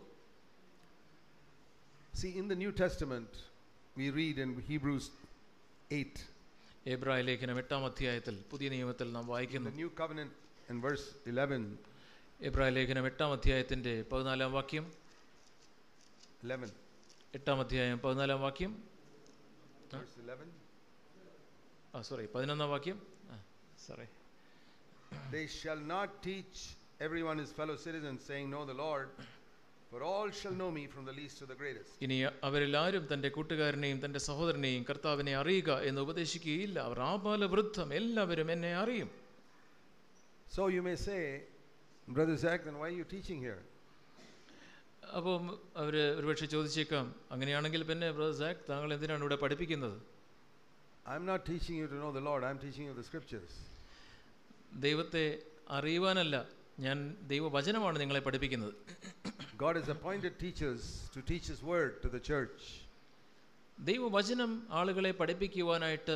See, in the New Testament we read in Hebrews 8, എബ്രായ ലേഖനം 8-ാം അധ്യായത്തിൽ, പുതിയ നിയമത്തിൽ നാം വായിക്കുന്നു. the New Covenant in verse 11. എബ്രായ ലേഖനം 8-ാം അധ്യായത്തിന്റെ 14-ാം വാക്യം. 11. 8-ാം അധ്യായം 14-ാം വാക്യം. Verse 11. 11-ാം വാക്യം. They shall not teach everyone his fellow citizen, saying, know the Lord, for all shall know me, from the least to the greatest. ഇനി അവരെല്ലാവരും തന്റെ കൂട്ടുകാരനെയും തന്റെ സഹോദരനെയും കർത്താവിനെ അറിയുക എന്ന് ഉപദേശിക്കുകയില്ല. അവർ ആബാലവൃദ്ധം എല്ലാവരും എന്നെ അറിയും. So you may say, Brother Zach, then why are you teaching here? അപ്പോൾ അവർ ഒരുപക്ഷെ ചോദിച്ചേക്കാം, അങ്ങനെയാണെങ്കിൽ പിന്നെ ബ്രദർ സാക്ക് താങ്കൾ എന്തിനാണ് ഇവിടെ പഠിപ്പിക്കുന്നത്? I'm not teaching you to know the Lord, I'm teaching you the scriptures. ദൈവത്തെ അറിയുവാനല്ല, ഞാൻ ദൈവവചനമാണ് നിങ്ങളെ പഠിപ്പിക്കുന്നത്. God has appointed teachers to teach his word to the church. ദൈവവചനം ആളുകളെ പഠിപ്പിക്കുവാനായിട്ട്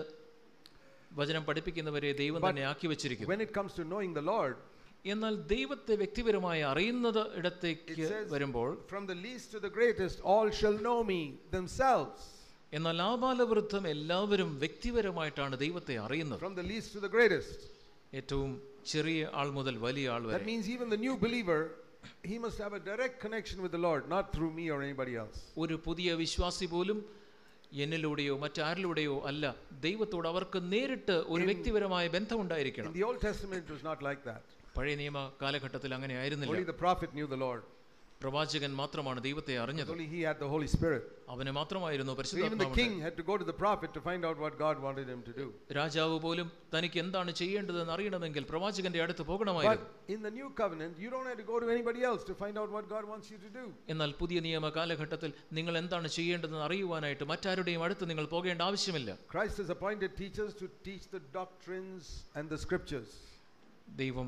വചനം പഠിപ്പിക്കുന്നവരെ ദൈവം തന്നെ ആക്കി വെച്ചിരിക്കുന്നു. When it comes to knowing the Lord, എന്നാൽ ദൈവത്തെ വ്യക്തിപരമായി അറിയുന്നത് ഇടത്തേക്ക് വരുമ്പോൾ, from the least to the greatest all shall know me themselves. എന്നാൽ ആബാലവൃദ്ധം എല്ലാവരും വ്യക്തിപരമായിട്ടാണ് ദൈവത്തെ അറിയുന്നത്. From the least to the greatest. ഏറ്റവും ചെറിയ ആൾ മുതൽ വലിയ ആൾ വരെ. That means even the new believer, he must have a direct connection with the Lord, not through me or anybody else. ഒരു പുതിയ വിശ്വാസി പോലും എന്നിലൂടെയോ മറ്റാരിലൂടെയോ അല്ല, ദൈവത്തോട് അവർക്ക് നേരിട്ട് ഒരു വ്യക്തിപരമായ ബന്ധമുണ്ടായിരിക്കണം. In the Old Testament it was not like that. പഴയ നിയമ കാലഘട്ടത്തിൽ അങ്ങനെ ആയിരുന്നില്ല. Only the prophet knew the Lord. പ്രവാചകൻ മാത്രമാണ് ദൈവത്തെ അറിഞ്ഞത്. Only he had the Holy Spirit. അവനെ മാത്രമായിരുന്നു Even the പരിശുദ്ധാത്മാവ്. king had to go to the prophet to find out what God wanted him to do. രാജാവ് പോലും തനിക്ക് എന്താണ് ചെയ്യേണ്ടതെന്ന് അറിയണമെങ്കിൽ പ്രവാചകന്റെ അടുത്ത് പോകണമായിരുന്നു. But in the new covenant you don't have to go to anybody else to find out what God wants you to do. എന്നാൽ പുതിയ നിയമ കാലഘട്ടത്തിൽ നിങ്ങൾ എന്താണ് ചെയ്യേണ്ടതെന്ന് അറിയുവാനായിട്ട് മറ്റാരുടെയും അടുത്ത് നിങ്ങൾ പോകേണ്ട ആവശ്യമില്ല. Christ has appointed teachers to teach the doctrines and the scriptures. ദൈവം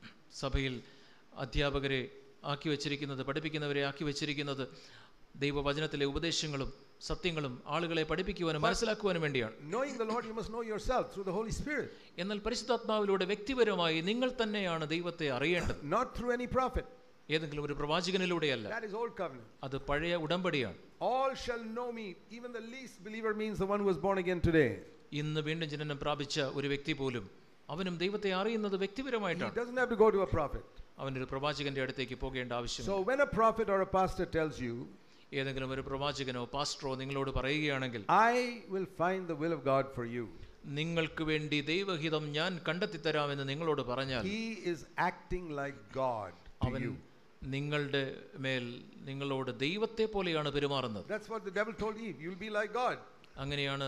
സഭയിൽ അധ്യാപകരെ ആക്കി വെച്ചിരിക്കുന്നത്, പഠിപ്പിക്കുന്നവരെ ആക്കി വെച്ചിരിക്കുന്നത് ദൈവവചനത്തിലെ ഉപദേശങ്ങളും സത്യങ്ങളും ആളുകളെ പഠിപ്പിക്കുവാനും മനസ്സിലാക്കുവാനും വേണ്ടിയാണ്. Knowing the Lord you must know yourself through the Holy Spirit. എന്നാൽ പരിശുദ്ധാത്മാവിലൂടെ വ്യക്തിപരമായി നിങ്ങൾ തന്നെയാണ് ദൈവത്തെ അറിയേണ്ടത്. Not through any prophet. ഏതെങ്കിലും ഒരു പ്രവാചകനിലൂടെയല്ല. That is old covenant. അത് പഴയ ഉടമ്പടിയാണ്. All shall know me. Even the least believer means the one who was born again today. ഇന്ന് വീണ്ടും ജനനം പ്രാപിച്ച ഒരു വ്യക്തി പോലും അവനും ദൈവത്തെ അറിയുന്നത് വ്യക്തിപരമായിട്ടാണ്. He doesn't have to go to a prophet. അവനൊരു പ്രവാചകന്റെ അടുത്തേക്ക് പോകേണ്ട ആവശ്യമില്ല. So when a prophet or a pastor tells you, ഏതെങ്കിലും ഒരു പ്രവാചകനോ പാസ്റ്ററോ നിങ്ങളോട് പറയുകയാണെങ്കിൽ, I will find the will of God for you, നിങ്ങൾക്ക് വേണ്ടി ദൈവഹിതം ഞാൻ കണ്ടെത്തി തരാമെന്ന് നിങ്ങളോട് പറഞ്ഞാൽ, he is acting like God to you. നിങ്ങളുടെ മേൽ നിങ്ങളോട് ദൈവത്തെ പോലെയാണ് പെരുമാറുന്നത്. That's what the devil told Eve, you will be like God. അങ്ങനെയാണ്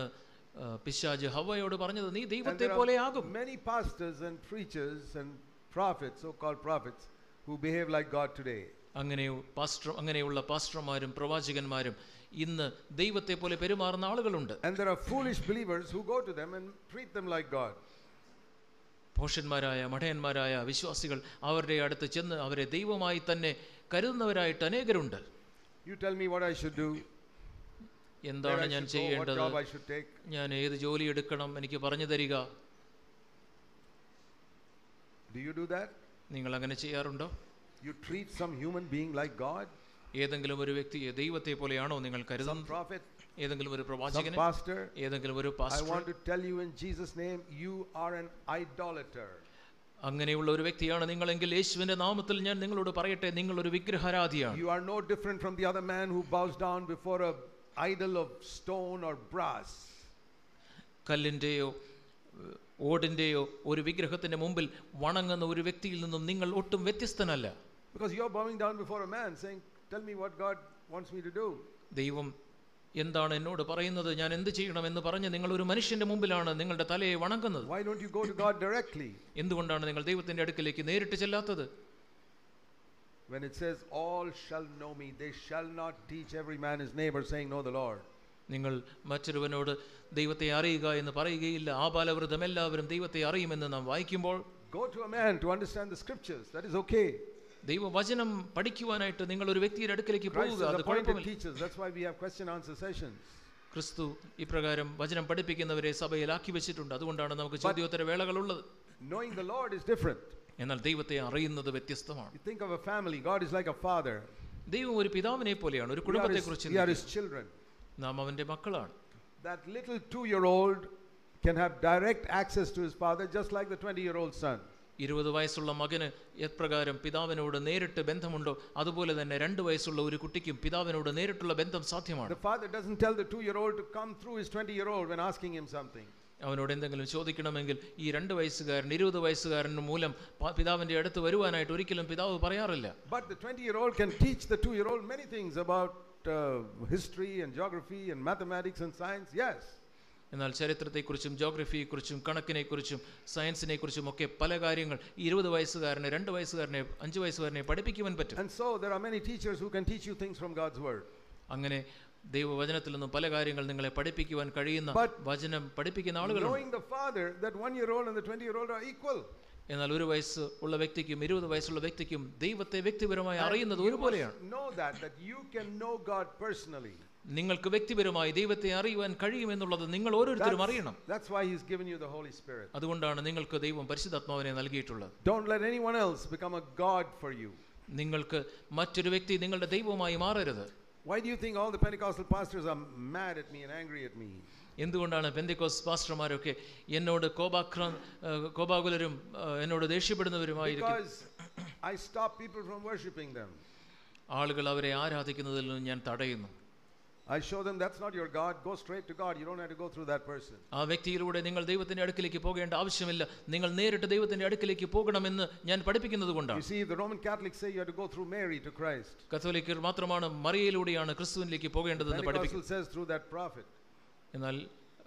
പിശാച് ഹവ്വയോട് പറഞ്ഞത്, നീ ദൈവത്തെ പോലെയാകും. Many pastors and preachers and prophets, so-called prophets, who behave like God today. അങ്ങനെയുള്ള പാസ്റ്റർമാരും പ്രവാചകന്മാരും ഇന്ന് ദൈവത്തെ പോലെ പെരുമാറുന്ന ആളുകളുണ്ട്. And there are foolish believers who go to them and treat them like God. ഭോഷന്മാരായ മഠയന്മാരായ വിശ്വാസികൾ അവരുടെ അടുത്ത് ചെന്ന് അവരെ ദൈവമായി തന്നെ കരുതുന്നവരായിട്ട് അനേകരുണ്ട്. You tell me what I should do. എന്താണ് ഞാൻ ചെയ്യേണ്ടത്, what job I should take. ഞാൻ ഏത് ജോലി എടുക്കണം, എനിക്ക് പറഞ്ഞു തരിക. Do you do that? നിങ്ങൾ അങ്ങനെ ചെയ്യാറുണ്ടോ? You treat some human being like God? ഏതെങ്കിലും ഒരു വ്യക്തിയെ ദൈവത്തെ പോലെയാണോ നിങ്ങൾ കരുതുന്നത്? Some prophet? ഏതെങ്കിലും ഒരു പ്രവാചകനെ, some pastor? ഏതെങ്കിലും ഒരു I pastor? want to tell you in Jesus name, you are an idolater. അങ്ങനെയുള്ള ഒരു വ്യക്തിയാണ് നിങ്ങളെങ്കിൽ യേശുവിന്റെ നാമത്തിൽ ഞാൻ നിങ്ങളോട് പറയട്ടെ, നിങ്ങൾ ഒരു വിഗ്രഹാരാധിയാണ്. You are no different from the other man who bows down before a idol of stone or brass. കല്ലിന്റെയോ ഓടിന്റെയോ ഒരു വിഗ്രഹത്തിന്റെ മുമ്പിൽ വണങ്ങുന്ന ഒരു വ്യക്തിയിൽ നിന്നും നിങ്ങൾ ഒട്ടും വ്യത്യസ്തനല്ല. Because you are bowing down before a man saying, tell me what God wants me to do. ദൈവം എന്താണ് എന്നോട് പറയുന്നത്, ഞാൻ എന്ത് ചെയ്യണം എന്ന് പറഞ്ഞ് നിങ്ങൾ ഒരു മനുഷ്യന്റെ മുമ്പിലാണ് നിങ്ങളുടെ തലയെ വണങ്ങുന്നത്. Why don't you go to God directly? എന്തുകൊണ്ടാണ് നിങ്ങൾ ദൈവത്തിന്റെ അടുക്കലേക്ക് നേരിട്ട് ചെല്ലാത്തത്? When it says all shall know me, they shall not teach every man his neighbor saying know the Lord. നിങ്ങൾ മറ്റൊരുവനോട് ദൈവത്തെ അറിയുക എന്ന് പറയുകയില്ല. ആബാലവൃദ്ധം എല്ലാവരും ദൈവത്തെ അറിയുമെന്ന് നാം വായിക്കുമ്പോൾ, go to a man to understand the scriptures, that is okay. ദൈവവചനം പഠിക്കുവാനായിട്ട് നിങ്ങൾ ഒരു വ്യക്തിയുടെ അടുക്കലേക്ക് പോകുക. അത് കുഴപ്പമില്ല. ക്രിസ്തു ഇപ്രകാരം വചനം പഠിപ്പിക്കുന്നവരെ സഭയിൽ ആക്കി വെച്ചിട്ടുണ്ട്. അതുകൊണ്ടാണ് നമുക്ക് ചോദ്യോത്തര വേളകളുള്ളത്. എന്നാൽ ദൈവത്തെ അറിയുന്നത് വ്യത്യസ്തമാണ്. ദൈവം ഒരു പിതാവിനെ പോലെയാണ്, ഒരു കുടുംബത്തെ കുറിച്ച്. നാം അവന്റെ മക്കളാണ്. That little 2-year-old can have direct access to his father just like the 20-year-old son. 20 വയസ്സുള്ള മകന് എപ്രകാരം പിതാവിനോട് നേരിട്ട് ബന്ധമുണ്ടോ അതുപോലെ തന്നെ 2 വയസ്സുള്ള ഒരു കുട്ടിക്കും പിതാവിനോട് നേരിട്ടുള്ള ബന്ധം സാധ്യമാണ്. The father doesn't tell the 2-year-old to come through his 20-year-old when asking him something. അവനോട് എന്തെങ്കിലും ചോദിക്കണമെങ്കിൽ ഈ 2 വയസ്സുകാരൻ 20 വയസ്സുകാരന് മൂലം പിതാവിന്റെ അടുത്ത് വരുവാനായിട്ട് ഒരിക്കലും പിതാവ് പറയാറില്ല. But the 20-year-old can teach the 2-year-old many things about history and geography and mathematics and science. Yes. എന്നാൽ ചരിത്രത്തെക്കുറിച്ചും ജോഗ്രഫിയെക്കുറിച്ചും കണക്കിനെക്കുറിച്ചും സയൻസിനെക്കുറിച്ചും ഒക്കെ പല കാര്യങ്ങൾ 20 വയസ്സുകാരനെ 2 വയസ്സുകാരനെ 5 വയസ്സുകാരനെ പഠിപ്പിക്കുവാൻ പറ്റും. And so there are many teachers who can teach you things from God's word. അങ്ങനെ ദൈവവചനത്തിൽ നിന്നും പല കാര്യങ്ങൾ നിങ്ങളെ പഠിപ്പിക്കുവാൻ കഴിയുന്ന വചനം പഠിപ്പിക്കുന്ന ആളുകളുണ്ട്. Knowing the father that 1-year-old and the 20-year-old are equal. എന്നാൽ 1 വയസ്സ് ഉള്ള വ്യക്തിക്കും 20 വയസ്സുള്ള വ്യക്തിക്കും ദൈവത്തെ വ്യക്തിപരമായി അറിയുന്നത് ഒരുപോലെയാണ്. Know that you can know God personally. നിങ്ങൾക്ക് വ്യക്തിപരമായി ദൈവത്തെ അറിയുവാൻ കഴിയുമെന്നുള്ളത് നിങ്ങൾ ഓരോരുത്തരും അറിയണം. That's why he's given you the Holy Spirit. അതുകൊണ്ടാണ് നിങ്ങൾക്ക് ദൈവം പരിശുദ്ധാത്മാവിനെ നൽകിയിട്ടുള്ളത്. Don't let anyone else become a god for you. നിങ്ങൾക്ക് മറ്റൊരു വ്യക്തി നിങ്ങളുടെ ദൈവമായി മാറരുത്. Why do you think all the Pentecostal pastors are mad at me and angry at me? എന്തുകൊണ്ടാണ് പെന്തക്കോസ്ത് പാസ്റ്റർമാരൊക്കെ എന്നോട് കോപാകുലരും എന്നോട് ദേഷ്യപ്പെടുന്നവരുമായിരിക്കും? Because I stop people from worshiping them. ആളുകൾ അവരെ ആരാധിക്കുന്നതിൽ നിന്ന് ഞാൻ തടയുന്നു. I show them that's not your God. Go straight to God. You don't have to go through that person. ആ വ്യക്തിയിലൂടെ നിങ്ങൾ ദൈവത്തിന്റെ അടുക്കലേക്ക് പോകേണ്ട ആവശ്യമില്ല. നിങ്ങൾ നേരിട്ട് ദൈവത്തിന്റെ അടുക്കലേക്ക് പോകണമെന്ന് ഞാൻ പഠിപ്പിക്കുന്നതുകൊണ്ടാണ്. You see, the Roman Catholics say you have to go through Mary to Christ. കത്തോലിക്കർ മാത്രമാണ് മറിയയിലൂടെയാണ് ക്രിസ്തുവിലേക്ക് പോകേണ്ടതെന്ന് പഠിപ്പിക്കുന്നത്. Pentecostal says through that prophet. എന്നാൽ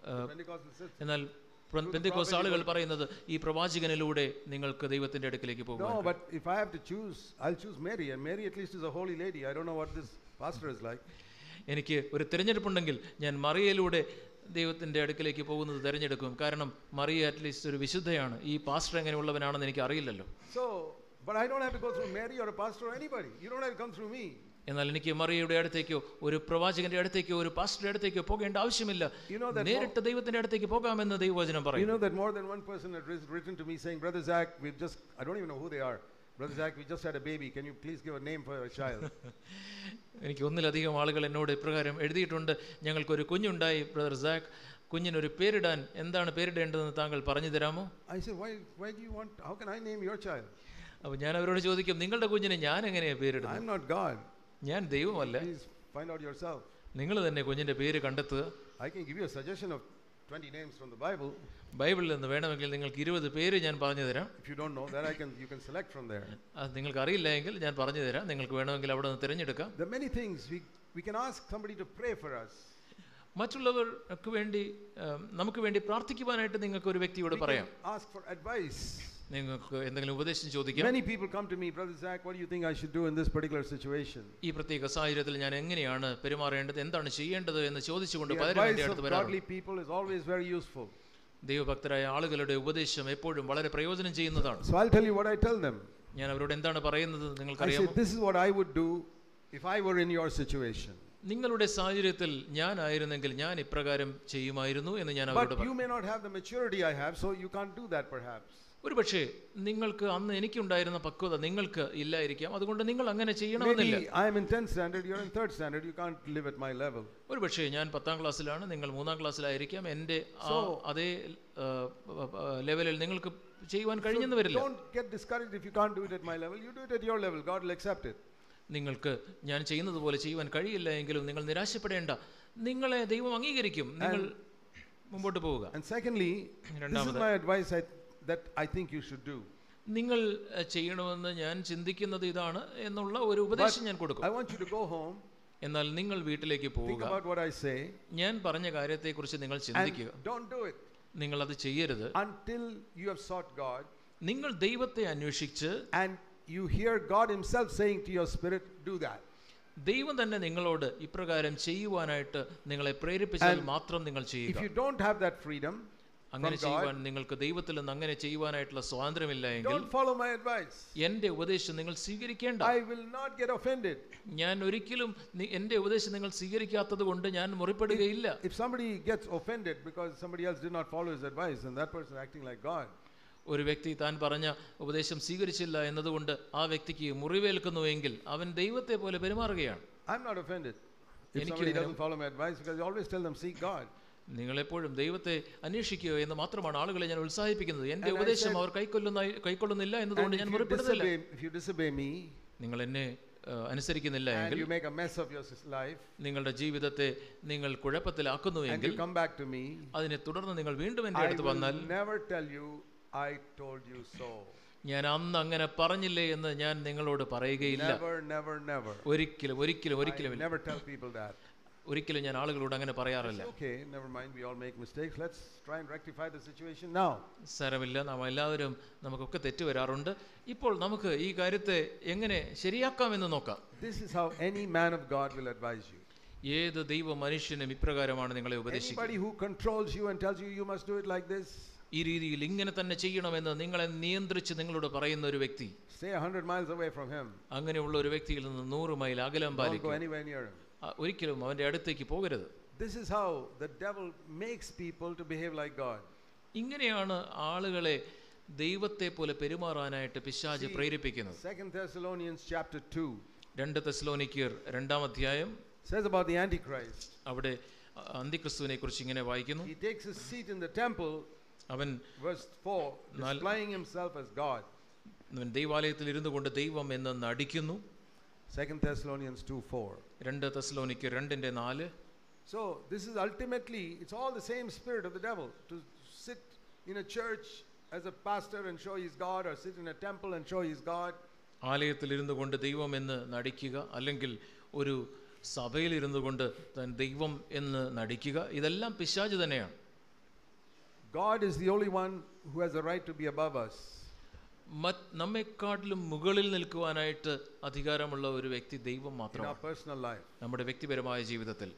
പെന്തക്കോസ്ത് ആളുകൾ പറയുന്നത് ഈ പ്രവാചകനിലൂടെ നിങ്ങൾക്ക് ദൈവത്തിന്റെ അടുക്കലേക്ക് പോകാം. No, but if I have to choose, I'll choose Mary, and Mary at least is a holy lady. I don't know what this pastor is like. എനിക്ക് ഒരു തിരഞ്ഞെടുപ്പുണ്ടെങ്കിൽ ഞാൻ മറിയയിലൂടെ ദൈവത്തിന്റെ അടുക്കലേക്ക് പോകുന്നത് തിരഞ്ഞെടുക്കും. കാരണം മറിയ അറ്റ്ലീസ്റ്റ് ഒരു വിശുദ്ധയാണ്. ഈ പാസ്റ്റർ എങ്ങനെയുള്ളവനാണെന്ന് എനിക്ക് അറിയില്ലല്ലോ. So, but I don't have to go through Mary or a pastor or anybody. You don't have to come through me. എന്നാൽ എനിക്ക് മറിയയുടെ അടുത്തേക്കോ ഒരു പ്രവാചകന്റെ അടുത്തേക്കോ ഒരു പാസ്റ്ററുടെ അടുത്തേക്കോ പോകേണ്ട ആവശ്യമില്ല. നേരിട്ട് ദൈവത്തിന്റെ അടുത്തേക്ക് പോകാമെന്ന് ദൈവവചനം പറയും. You know that more than one person had written to me saying, Brother Zach, I don't even know who they are. Brother Zach, we just had a baby. Can you please give a name for a child? എനിക്ക് ഒന്നിലധികം ആളുകൾ എന്നോട് ഇപ്രകാരം എഴുതിയിട്ടുണ്ട്. ഞങ്ങൾക്കൊരു കുഞ്ഞുണ്ടായി brother sac, കുഞ്ഞിനൊരു പേരിടാൻ എന്താണ് പേരിടേണ്ടതെന്ന് താങ്കൾ പറഞ്ഞു തരാമോ? I said, why do you want, how can I name your child? അപ്പോൾ ഞാൻ അവരോട് ചോദിക്കും, നിങ്ങളുടെ കുഞ്ഞിനെ ഞാൻ എങ്ങനെയാണ് പേരിടുന്നത്? I'm not God. ഞാൻ ദൈവമല്ല. Please find out yourself. നിങ്ങൾ തന്നെ കുഞ്ഞിന്റെ പേര് കണ്ടെത്തുക. I can give you a suggestion of 20 names from the Bible. ബൈബിളിൽ നിന്ന് വേണമെങ്കിൽ നിങ്ങൾക്ക് 20 പേര് ഞാൻ പറഞ്ഞു തരാം. If you don't know that, you can select from there. അത് നിങ്ങൾക്ക് അറിയില്ല എങ്കിൽ ഞാൻ പറഞ്ഞു തരാം. നിങ്ങൾക്ക് വേണമെങ്കിൽ അവിടെ നിന്ന് തിരഞ്ഞെടുക്കാം. There are many things we can ask somebody to pray for us. മറ്റുള്ളവർക്ക് വേണ്ടി നമുക്ക് വേണ്ടി പ്രാർത്ഥിക്കുവാനായിട്ട് നിങ്ങൾക്ക് ഒരു വ്യക്തിയോട് പറയാം. Ask for advice. നിങ്ങൾക്ക് എന്തെങ്കിലും ഉപദേശം ചോദിക്കാം. Many people come to me, Brother Zach, what do you think I should do in this particular situation? ഈ പ്രത്യേക സാഹചര്യത്തിൽ ഞാൻ എങ്ങനെയാണ് പെരുമാറേണ്ടത്, എന്താണ് ചെയ്യേണ്ടത് എന്ന് ചോദിച്ചുകൊണ്ട് പലരും എൻ്റെ അടുത്ത് വരാറുണ്ട്. Godly people is always very useful. ദൈവഭക്തരായ ആളുകളുടെ ഉപദേശം എപ്പോഴും വളരെ പ്രയോജനം ചെയ്യുന്നതാണ്. So I'll tell you what I tell them. ഞാൻ അവരോട് എന്താണ് പറയുന്നത് I നിങ്ങൾക്കറിയാമോ? say this is what I would do if I were in your situation. നിങ്ങളുടെ സാഹചര്യത്തിൽ ഞാൻ ആയിരുന്നെങ്കിൽ ഞാൻ ഇപ്രകാരം ചെയ്യുമായിരുന്നു എന്ന് ഞാൻ അവരോട് പറയും. But you may not have the maturity I have, so you can't do that perhaps. ഒരുപക്ഷേ നിങ്ങൾക്ക് അന്ന് എനിക്കുണ്ടായിരുന്ന പക്വത നിങ്ങൾക്ക് ഇല്ലായിരിക്കാം, അതുകൊണ്ട് നിങ്ങൾ അങ്ങനെ ചെയ്യണമെന്നില്ല. Maybe I am in 10th standard, you are in 3rd standard, you can't live at my level. ഒരുപക്ഷേ ഞാൻ 10ാം ക്ലാസ്സിലാണ്, നിങ്ങൾ 3ാം ക്ലാസ്സിലായിരിക്കാം. എൻ്റെ അതേ ലെവലിൽ നിങ്ങൾക്ക് ചെയ്യുവാൻ കഴിഞ്ഞെന്ന് വരില്ല. Don't get discouraged if you can't do it at my level. You do it at your level. God will accept it. നിങ്ങൾക്ക് ഞാൻ ചെയ്യുന്നത് പോലെ ചെയ്യുവാൻ കഴിയില്ല എങ്കിലും നിങ്ങൾ നിരാശപ്പെടേണ്ട, നിങ്ങളെ ദൈവം അംഗീകരിക്കും. നിങ്ങൾ മുമ്പോട്ട് പോവുക. And secondly, this is my advice that I think you should do. നിങ്ങൾ ചെയ്യണമെന്ന് ഞാൻ ചിന്തിക്കുന്നത് ഇതാണ് എന്നുള്ള ഒരു ഉപദേശം ഞാൻ കൊടുക്കും. I want you to go home. എന്നാൽ നിങ്ങൾ വീട്ടിലേക്ക് പോവുക. Think about what I say. ഞാൻ പറഞ്ഞ കാര്യത്തെക്കുറിച്ച് നിങ്ങൾ ചിന്തിക്കുക. Don't do it. നിങ്ങൾ അത് ചെയ്യരുത് until you have sought God. നിങ്ങൾ ദൈവത്തെ അന്വേഷിച്ച് and you hear God himself saying to your spirit, do that. ദൈവം തന്നെ നിങ്ങളോട് ഇപ്രകാരം ചെയ്യുവാനായിട്ട് നിങ്ങളെ പ്രേരിപ്പിച്ചാൽ മാത്രം നിങ്ങൾ ചെയ്യുക. If you don't have that freedom, അങ്ങനെ ചെയ്യുവാൻ നിങ്ങൾക്ക് ദൈവത്തിൽ നിന്ന് അങ്ങനെ ചെയ്യുവാനായിട്ടുള്ള സ്വാതന്ത്ര്യമില്ല എങ്കിൽ don't follow my advice. എന്റെ ഉപദേശം നിങ്ങൾ സ്വീകരിക്കേണ്ട. I will not get offended. ഞാൻ ഒരിക്കലും എന്റെ ഉപദേശം നിങ്ങൾ സ്വീകരിക്കാത്തത് കൊണ്ട് ഞാൻ മുറിപ്പെടുകയില്ല. If somebody gets offended because somebody else did not follow his advice and that person is acting like God, ഒരു വ്യക്തി താൻ പറഞ്ഞ ഉപദേശം സ്വീകരിച്ചില്ല എന്നതുകൊണ്ട് ആ വ്യക്തിക്ക് മുറിവേൽക്കുന്നുവെങ്കിൽ അവൻ ദൈവത്തെ പോലെ പെരുമാറുകയാണ്. I'm not offended if somebody doesn't follow my advice, because I always tell them seek God. നിങ്ങളെപ്പോഴും ദൈവത്തെ അന്വേഷിക്കുക എന്ന് മാത്രമാണ് ആളുകളെ ഞാൻ ഉത്സാഹിപ്പിക്കുന്നത്. എന്റെ ഉപദേശം അവർ കൈക്കൊള്ളുന്നില്ല എന്നതുകൊണ്ട് ഞാൻ മുറിപ്പെടുന്നില്ല. If you disobey me, നിങ്ങൾ എന്നെ അനുസരിക്കുന്നില്ല എങ്കിൽ, you make a mess of your life, നിങ്ങളുടെ ജീവിതത്തെ നിങ്ങൾ കുഴപ്പത്തിലാക്കുന്നുവെങ്കിൽ, and you come back to me, അതിനെ തുടർന്ന് നിങ്ങൾ വീണ്ടും എന്റെ അടുത്ത് വന്നാൽ, I will never tell you I told you so. ഞാൻ അന്ന് അങ്ങനെ പറഞ്ഞില്ലേ എന്ന് ഞാൻ നിങ്ങളോട് പറയുകയില്ല. Never. ഒരിക്കലും I never tell people that. ഒരിക്കലും ഞാൻ ആളുകളോട് അങ്ങനെ പറയാറില്ല. Okay, never mind, we all make mistakes. Let's try and rectify the situation now. സാരമില്ല, നാം എല്ലാവരും നമുക്കൊക്കെ തെറ്റ് വരാറുണ്ട്. ഇപ്പോൾ നമുക്ക് ഈ കാര്യത്തെ എങ്ങനെ ശരിയാക്കാമെന്ന് നോക്കാം. This is how any man of God will advise you. ഏത് ദൈവ മനുഷ്യനും ഇപ്രകാരമാണ് നിങ്ങളെ ഉപദേശിക്കുക. Anybody who controls you and tells you you must do it like this, ഈ രീതിയിൽ ഇങ്ങനെ തന്നെ ചെയ്യണമെന്ന് നിങ്ങളെ നിയന്ത്രിച്ച് നിങ്ങളോട് പറയുന്ന ഒരു വ്യക്തി, stay 100 miles away from him. അങ്ങനെയുള്ള ഒരു വ്യക്തിയിൽ നിന്ന് 100 മൈൽ അകലം പാലിക്കുക. Don't go anywhere near him. ഒരിക്കലും അവന്റെ അടുത്തേക്ക് പോകരുത്. This is how the devil makes people to behave like God. ഇങ്ങനെയാണ് ആളുകളെ ദൈവത്തെ പോലെ പെരുമാറാനായിട്ട് പിശാച് പ്രേരിപ്പിക്കുന്നത്. 2 Thessalonians chapter 2 2 തെസ്സലോനിക്കർ 2-ാം അധ്യായം says about the Antichrist. അവിടെ അന്തിക്രിസ്തുവിനെ കുറിച്ച് ഇങ്ങനെ വായിക്കുന്നു. He takes his seat in the temple, അവൻ verse 4, displaying himself as God. ദൈവാലയത്തിൽ ഇരുന്നു കൊണ്ട് ദൈവം എന്ന് നടിക്കുന്നു. 2 Thessalonians 2:4. 2 തെസ്സലോനിക്കർ 2:4. So this is ultimately, it's all the same spirit of the devil, to sit in a church as a pastor and show he's God, or sit in a temple and show he's God. ആലയത്തിൽ ഇരുന്നു കൊണ്ട് ദൈവം എന്ന് നടിക്കുക, അല്ലെങ്കിൽ ഒരു സഭയിൽ ഇരുന്നു കൊണ്ട് താൻ ദൈവം എന്ന് നടിക്കുക, ഇതെല്ലാം പിശാച് തന്നെയാണ്. God is the only one who has the right to be above us. നമ്മെക്കാട്ടിലും മുകളിൽ നിൽക്കുവാനായിട്ട് അധികാരമുള്ള ഒരു വ്യക്തി ദൈവം മാത്രമാണ് നമ്മുടെ വ്യക്തിപരമായ ജീവിതത്തിൽ.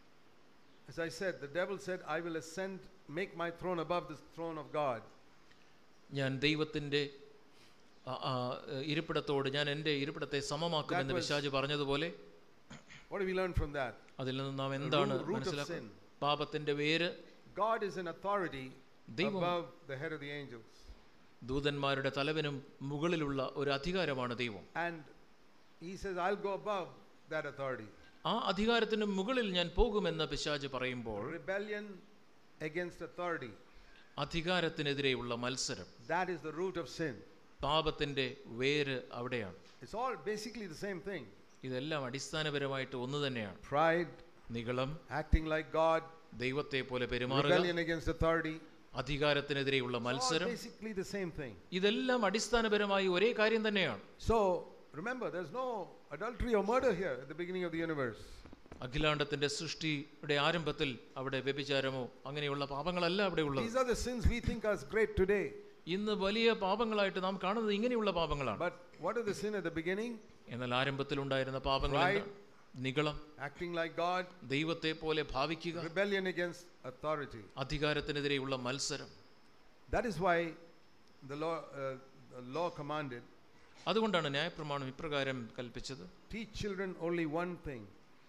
As I said, the devil said, I will ascend, make my throne above the throne of God. ഞാൻ ദൈവത്തിന്റെ ഇരിപ്പിടത്തോട് ഞാൻ എൻ്റെ ഇരിപ്പിടത്തെ സമമാക്കുമെന്ന് പിശാച് പറഞ്ഞതുപോലെ, what do we learn from that? അതിൽ നിന്ന് നാം എന്താണ് മനസ്സിലാക്കുന്നത്? പാപത്തിന്റെ വേര്. God is an authority above the head of the angels. ദൂതന്മാരുടെ തലവനും മുകളിലുള്ള ഒരു അധികാരമാണ് ദൈവം. And he says, I'll go above that authority. ആ അധികാരത്തിന് മുകളിൽ ഞാൻ പോകുമെന്ന് പിശാച് പറയുമ്പോൾ, rebellion against authority, അധികാരത്തിനെതിരെയുള്ള മത്സരം, that is the root of sin. പാപത്തിന്റെ വേര് അവിടെയാണ്. It's all basically the same thing. ഇതെല്ലാം അടിസ്ഥാനപരമായിട്ട് ഒന്ന് തന്നെയാണ്. Pride, നിഗളം, acting like God, ദൈവത്തെ പോലെ പെരുമാറുക, rebellion against authority, അധികാരത്തിനെതിരെയുള്ള മത്സരം, basically the same thing. ഇതെല്ലാം അടിസ്ഥാനപരമായി ഒരേ കാര്യം തന്നെയാണ്. So remember, there's no adultery or murder here at the beginning of the universe. അഖിലാണ്ടത്തിന്റെ സൃഷ്ടിയുടെ ആരംഭത്തിൽ അവിടെ വ്യഭിചാരമോ അങ്ങനെയുള്ള പാപങ്ങളല്ല അവിടെ ഉള്ളത്. These are the sins we think are great today. ഇന്ന് വലിയ പാപങ്ങളായിട്ട് നാം കാണുന്നത് ഇങ്ങനെയുള്ള പാപങ്ങളാണ്. But what is the sin at the beginning? എന്നാൽ ആരംഭത്തിൽ ഉണ്ടായിരുന്ന പാപങ്ങൾ എന്താണ്? നിഗളം, acting like God, ദൈവത്തെ പോലെ ഭാവിക്കുക, rebellion against authority, അധികാരത്തിനെതിരെയുള്ള മത്സരം. That is why the law commanded, അതുകൊണ്ടാണ് ന്യായപ്രമാണം ഇപ്രകാരം കൽപ്പിച്ചത്, teach children only one thing,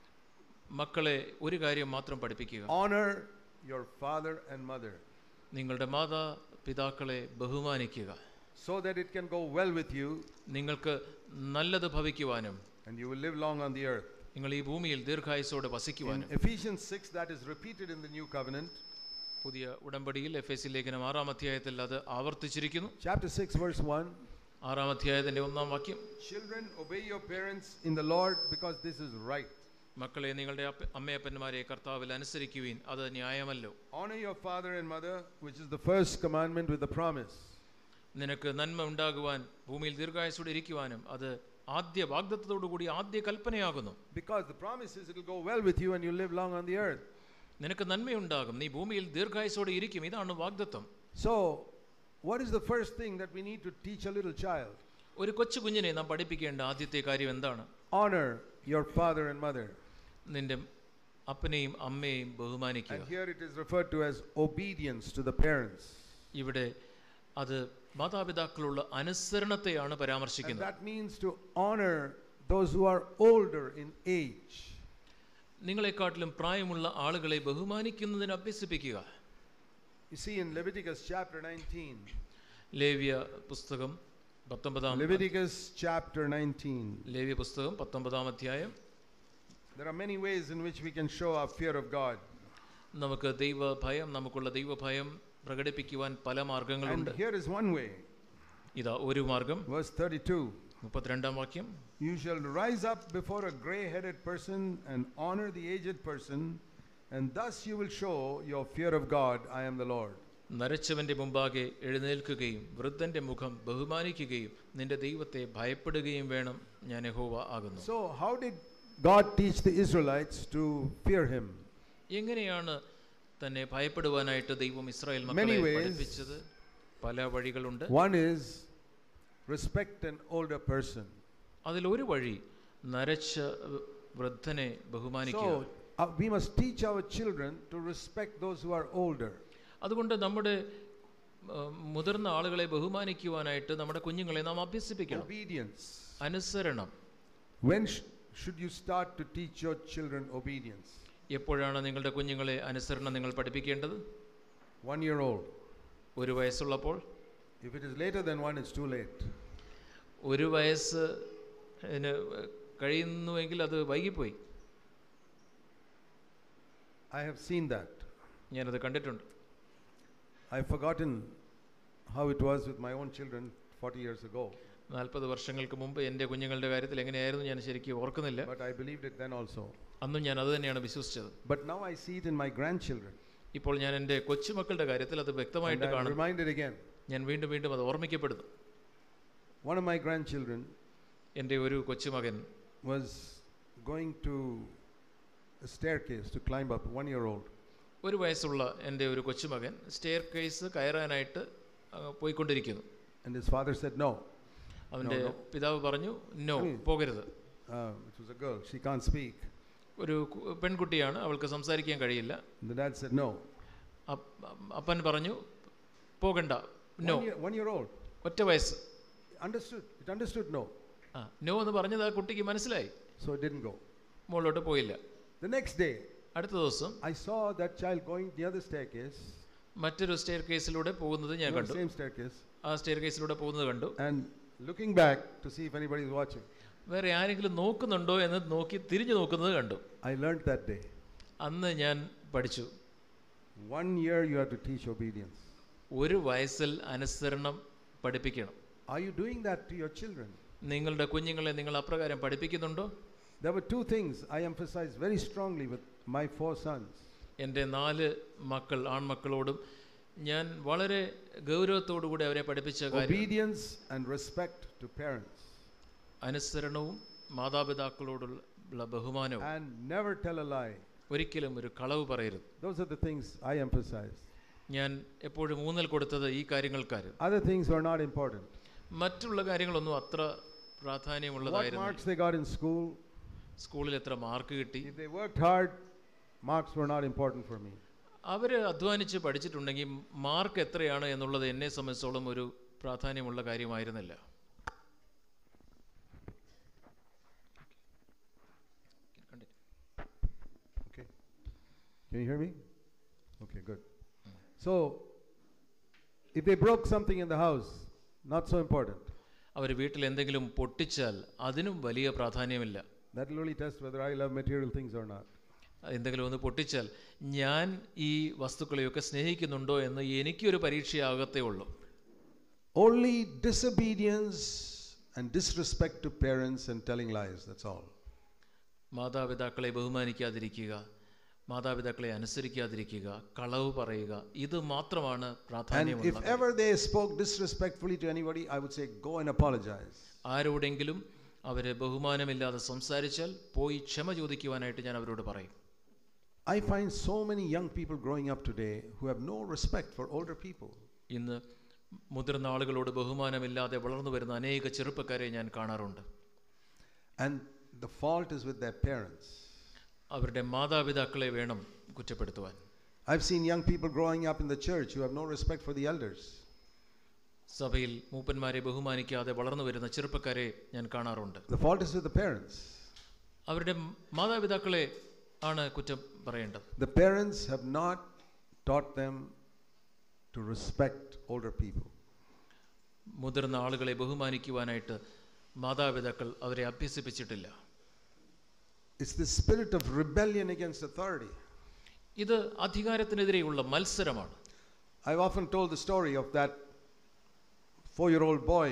മക്കളെ ഒരു കാര്യം മാത്രം പഠിപ്പിക്കുക, honor your father and mother, നിങ്ങളുടെ മാതാപിതാക്കളെ ബഹുമാനിക്കുക, so that it can go well with you, നിങ്ങൾക്ക് നല്ലത് ഭവിക്കുവാനും, and you will live long on the earth. നിങ്ങൾ ഈ ഭൂമിയിൽ ദീർഘായുസ്സോടെ വസിക്കുവാനും. In Ephesians 6, that is repeated in the new covenant. പുതിയ ഉടമ്പടിയിൽ എഫെസി ലേഖനം 6-ാം അധ്യായത്തിൽ അത് ആവർത്തിച്ചിരിക്കുന്നു. Chapter 6 verse 1. 6-ാം അധ്യായത്തിന്റെ 1-ാം വാക്യം, Children, obey your parents in the Lord, because this is right. മക്കളെ നിങ്ങളുടെ അമ്മയപ്പന്മാരെ കർത്താവിൽ അനുസരിക്കുവിൻ, അത് ന്യായമല്ലോ. Honor your father and mother, which is the first commandment with the promise. നിനക്ക് നന്മ ഉണ്ടാകുവാൻ ഭൂമിയിൽ ദീർഘായുസ്സോടെ ഇരിക്കുവാനും അത് ആദ്യ വാഗ്ദത്തത്തോടുകൂടി ആദ്യ കൽപ്പനയാകുന്നു. Because the promise is it will go well with you and you live long on the earth. നിനക്ക് നന്മയുണ്ടാകും, നീ ഭൂമിയിൽ ദീർഘായുസ്സോടെ ഇരിക്കും, ഇതാണ് വാഗ്ദത്തം. So what is the first thing that we need to teach a little child? ഒരു കൊച്ചു കുഞ്ഞിനെ നാം പഠിപ്പിക്കേണ്ട ആദ്യത്തെ കാര്യം എന്താണ്? Honor your father and mother. നിന്റെ അപ്പനെയും അമ്മയെയും ബഹുമാനിക്കുക. And here it is referred to as obedience to the parents. ഇവിടെ അത് മാതാപിതാക്കളുള്ള അനുസരണത്തെയാണ് And പരാമർശിക്കുന്നത്. that means to honor those who are older in age. നിങ്ങളെക്കാട്ടിലും പ്രായമുള്ള ആളുകളെ ബഹുമാനിക്കുന്നതിന് അഭ്യസിപ്പിക്കുക. You see in Leviticus chapter 19. ലേവ്യ പുസ്തകം 19 Leviticus chapter 19. ലേവ്യ പുസ്തകം 19 അധ്യായം. There are many ways in which we can show our fear of God. നമുക്ക് ദൈവഭയം, നമുക്കുള്ള ദൈവഭയം പ്രകടിപ്പിക്കുവാൻ പല മാർഗങ്ങളുണ്ട്. And here is one way. ഇതാ ഒരു മാർഗം. Verse 32. 32 വാക്യം. You shall rise up before a gray-headed person and honor the aged person, and thus you will show your fear of God. I am the Lord. നരച്ചവന്റെ മുമ്പാകെ എഴുന്നേൽക്കുകയും വൃദ്ധന്റെ മുഖം ബഹുമാനിക്കുകയും നിന്റെ ദൈവത്തെ ഭയപ്പെടുകയും വേണം, ഞാൻ യഹോവ ആകുന്നു. So how did God teach the Israelites to fear him? എങ്ങനെയാണ് തന്നെ ഭയപ്പെടുവാനായിട്ട് ദൈവം ഇസ്രായേൽ മക്കളെ പഠിപ്പിച്ചത്? പല വഴികളുണ്ട്. One is respect an older person. അതിലൊരു വഴി നരച്ച വൃദ്ധനെ ബഹുമാനിക്കുക. So we must teach our children to respect those who are older. അതുകൊണ്ട് നമ്മുടെ മുതിർന്ന ആളുകളെ ബഹുമാനിക്കുവാനായിട്ട് നമ്മുടെ കുഞ്ഞുങ്ങളെ നാം അഭ്യസിപ്പിക്കണം. Obedience. അനുസരണം. When should you start to teach your children obedience? എപ്പോഴാണ് നിങ്ങളുടെ കുഞ്ഞുങ്ങളെ അനുസരണം നിങ്ങൾ പഠിപ്പിക്കേണ്ടത്? 1 year old. ഒരു വയസ്സുള്ളപ്പോൾ. If it is later than 1, it's too late. ഒരു വയസ്സ് കഴിയുന്നുവെങ്കിൽ അത് വൈകിപ്പോയി. I have seen that. ഞാനത് കണ്ടിട്ടുണ്ട്. I've forgotten how it was with my own children 40 years ago. 40 വർഷങ്ങൾക്ക് മുമ്പ് എൻ്റെ കുഞ്ഞുങ്ങളുടെ കാര്യത്തിൽ എങ്ങനെയായിരുന്നു ഞാൻ ശരിക്കും ഓർക്കുന്നില്ല. But I believed it then also. അന്നും ഞാൻ അത് തന്നെയാണ് വിശ്വസിച്ചത്. But now I see it in my grandchildren. ഇപ്പോൾ ഞാൻ എൻ്റെ കൊച്ചുമക്കളുടെ കാര്യത്തിൽ അത് വ്യക്തമായിട്ട് കാണുന്നു. I'm reminded again. ഞാൻ വീണ്ടും വീണ്ടും അത് ഓർമ്മിക്കപ്പെടുന്നു. One of my grandchildren, എൻ്റെ ഒരു കൊച്ചുമകൻ, was going to a staircase to climb up. 1 year old. ഒരു വയസ്സുള്ള എൻ്റെ ഒരു കൊച്ചുമകൻ സ്റ്റെയർ കേസ് കയറാനായിട്ട് പോയിക്കൊണ്ടിരിക്കുന്നു. And his father said no. അവൻ്റെ പിതാവ് പറഞ്ഞു, നോ, പോകരുത്. It was a girl. She can't speak. ഒരു പെൺകുട്ടിയാണ്, അവൾക്ക് സംസാരിക്കാൻ കഴിയില്ല. The dad said no. അപ്പൻ പറഞ്ഞു പോകണ്ട, നോ. 1 year old. ഒറ്റ വയസ്സ്. It understood no. നോ എന്ന് പറഞ്ഞത് ആ കുട്ടിക്ക് മനസ്സിലായി. So it didn't go. മുകളിലോട്ട് പോയില്ല. The next day, അടുത്ത ദിവസം I saw that child going the other staircase. മറ്റൊരു സ്റ്റെയർ കേസിലൂടെ പോകുന്നത് ഞാൻ കണ്ടു. Same staircase. ആ സ്റ്റെയർ കേസിലൂടെ പോകുന്നത് കണ്ടു. And looking back to see if anybody is watching. വേറെ ആരെങ്കിലും നോക്കുന്നുണ്ടോ എന്ന് നോക്കി തിരിഞ്ഞു നോക്കുന്നത് കണ്ടു. I learned that day. അന്ന് ഞാൻ പഠിച്ചു. 1 year you have to teach obedience. ഒരു വയസ്സിൽ അനുസരണം പഠിപ്പിക്കണം. Are you doing that to your children? നിങ്ങളുടെ കുഞ്ഞുങ്ങളെ നിങ്ങൾ അപ്രകാരം പഠിപ്പിക്കുന്നുണ്ടോ? There were 2 things I emphasized very strongly with my 4 sons. എൻ്റെ 4 മക്കൾ, ആൺമക്കളോടും ഞാൻ വളരെ ഗൗരവത്തോടുകൂടി അവരെ പഠിപ്പിച്ച കാര്യം obedience and respect to parents. അനുസരണവും മാതാപിതാക്കളോടുള്ള ബഹുമാനവും. And never tell a lie. ഒരിക്കലും ഒരു കളവ് പറയരുത്. Those are the things I emphasized. ഞാൻ എപ്പോഴും ഊന്നൽ കൊടുത്തത് ഈ കാര്യങ്ങൾക്കായിരുന്നു. Other things were not important. മറ്റുള്ള കാര്യങ്ങളൊന്നും അത്ര പ്രാധാന്യമുള്ളതായിരുന്നു. What marks they got in school? സ്കൂളിൽ എത്ര മാർക്ക് കിട്ടി? If they worked hard, marks were not important for me. അവർ അധ്വാനിച്ച് പഠിച്ചിട്ടുണ്ടെങ്കിൽ മാർക്ക് എത്രയാണ് എന്നുള്ളത് എന്നെ സംബന്ധിച്ചോളം ഒരു പ്രാധാന്യമുള്ള കാര്യമായിരുന്നില്ല. Okay. Can you hear me? Okay, good. So, if they broke something in the house, not so important. അവർ വീട്ടിൽ എന്തെങ്കിലും പൊട്ടിച്ചാൽ അതിനും വലിയ പ്രാധാന്യമില്ല. That will only test whether I love material things or not. എന്തെങ്കിലും ഒന്ന് പൊട്ടിച്ചാൽ ഞാൻ ഈ വസ്തുക്കളെയൊക്കെ സ്നേഹിക്കുന്നുണ്ടോ എന്ന് എനിക്കൊരു പരീക്ഷയാകത്തേ ഉള്ളൂ. Only disobedience and disrespect to parents and telling lies, that's all. മാതാപിതാക്കളെ ബഹുമാനിക്കാതിരിക്കുക, മാതാപിതാക്കളെ അനുസരിക്കാതിരിക്കുക, കളവ് പറയുക, ഇത് മാത്രമാണ് പ്രാധാന്യമുള്ളത്. And if ever they spoke disrespectfully to anybody, I would say go and apologize. ആരോടെങ്കിലും അവരെ ബഹുമാനമില്ലാതെ സംസാരിച്ചാൽ പോയി ക്ഷമ ചോദിക്കുവാനായിട്ട് ഞാൻ അവരോട് പറയും. I find so many young people growing up today who have no respect for older people. ഇന്ന് മുതിർന്ന ആളുകളോട് ബഹുമാനമില്ലാതെ വളർന്നു വരുന്ന അനേക ചെറുപ്പക്കാരെ ഞാൻ കാണാറുണ്ട്. And the fault is with their parents. അവരുടെ മാതാപിതാക്കളെ വേണം കുറ്റപ്പെടുത്തുവാൻ. I've seen young people growing up in the church who have no respect for the elders. സഭയിൽ മൂപ്പന്മാരെ ബഹുമാനിക്കാതെ വളർന്നു വരുന്ന ചെറുപ്പക്കാരെ ഞാൻ കാണാറുണ്ട്. The fault is with the parents. അവരുടെ മാതാപിതാക്കളെ ആണ് കുറ്റം പറയേണ്ടത്. The parents have not taught them to respect older people. മുതിർന്ന ആളുകളെ ബഹുമാനിക്കുവാനായിട്ട് മാതാപിതാക്കൾ അവരെ അഭ്യസിപ്പിച്ചിട്ടില്ല. It's the spirit of rebellion against authority. ഇത് അധികാരത്തിനെതിരെയുള്ള മത്സരമാണ്. I've often told the story of that 4-year-old boy.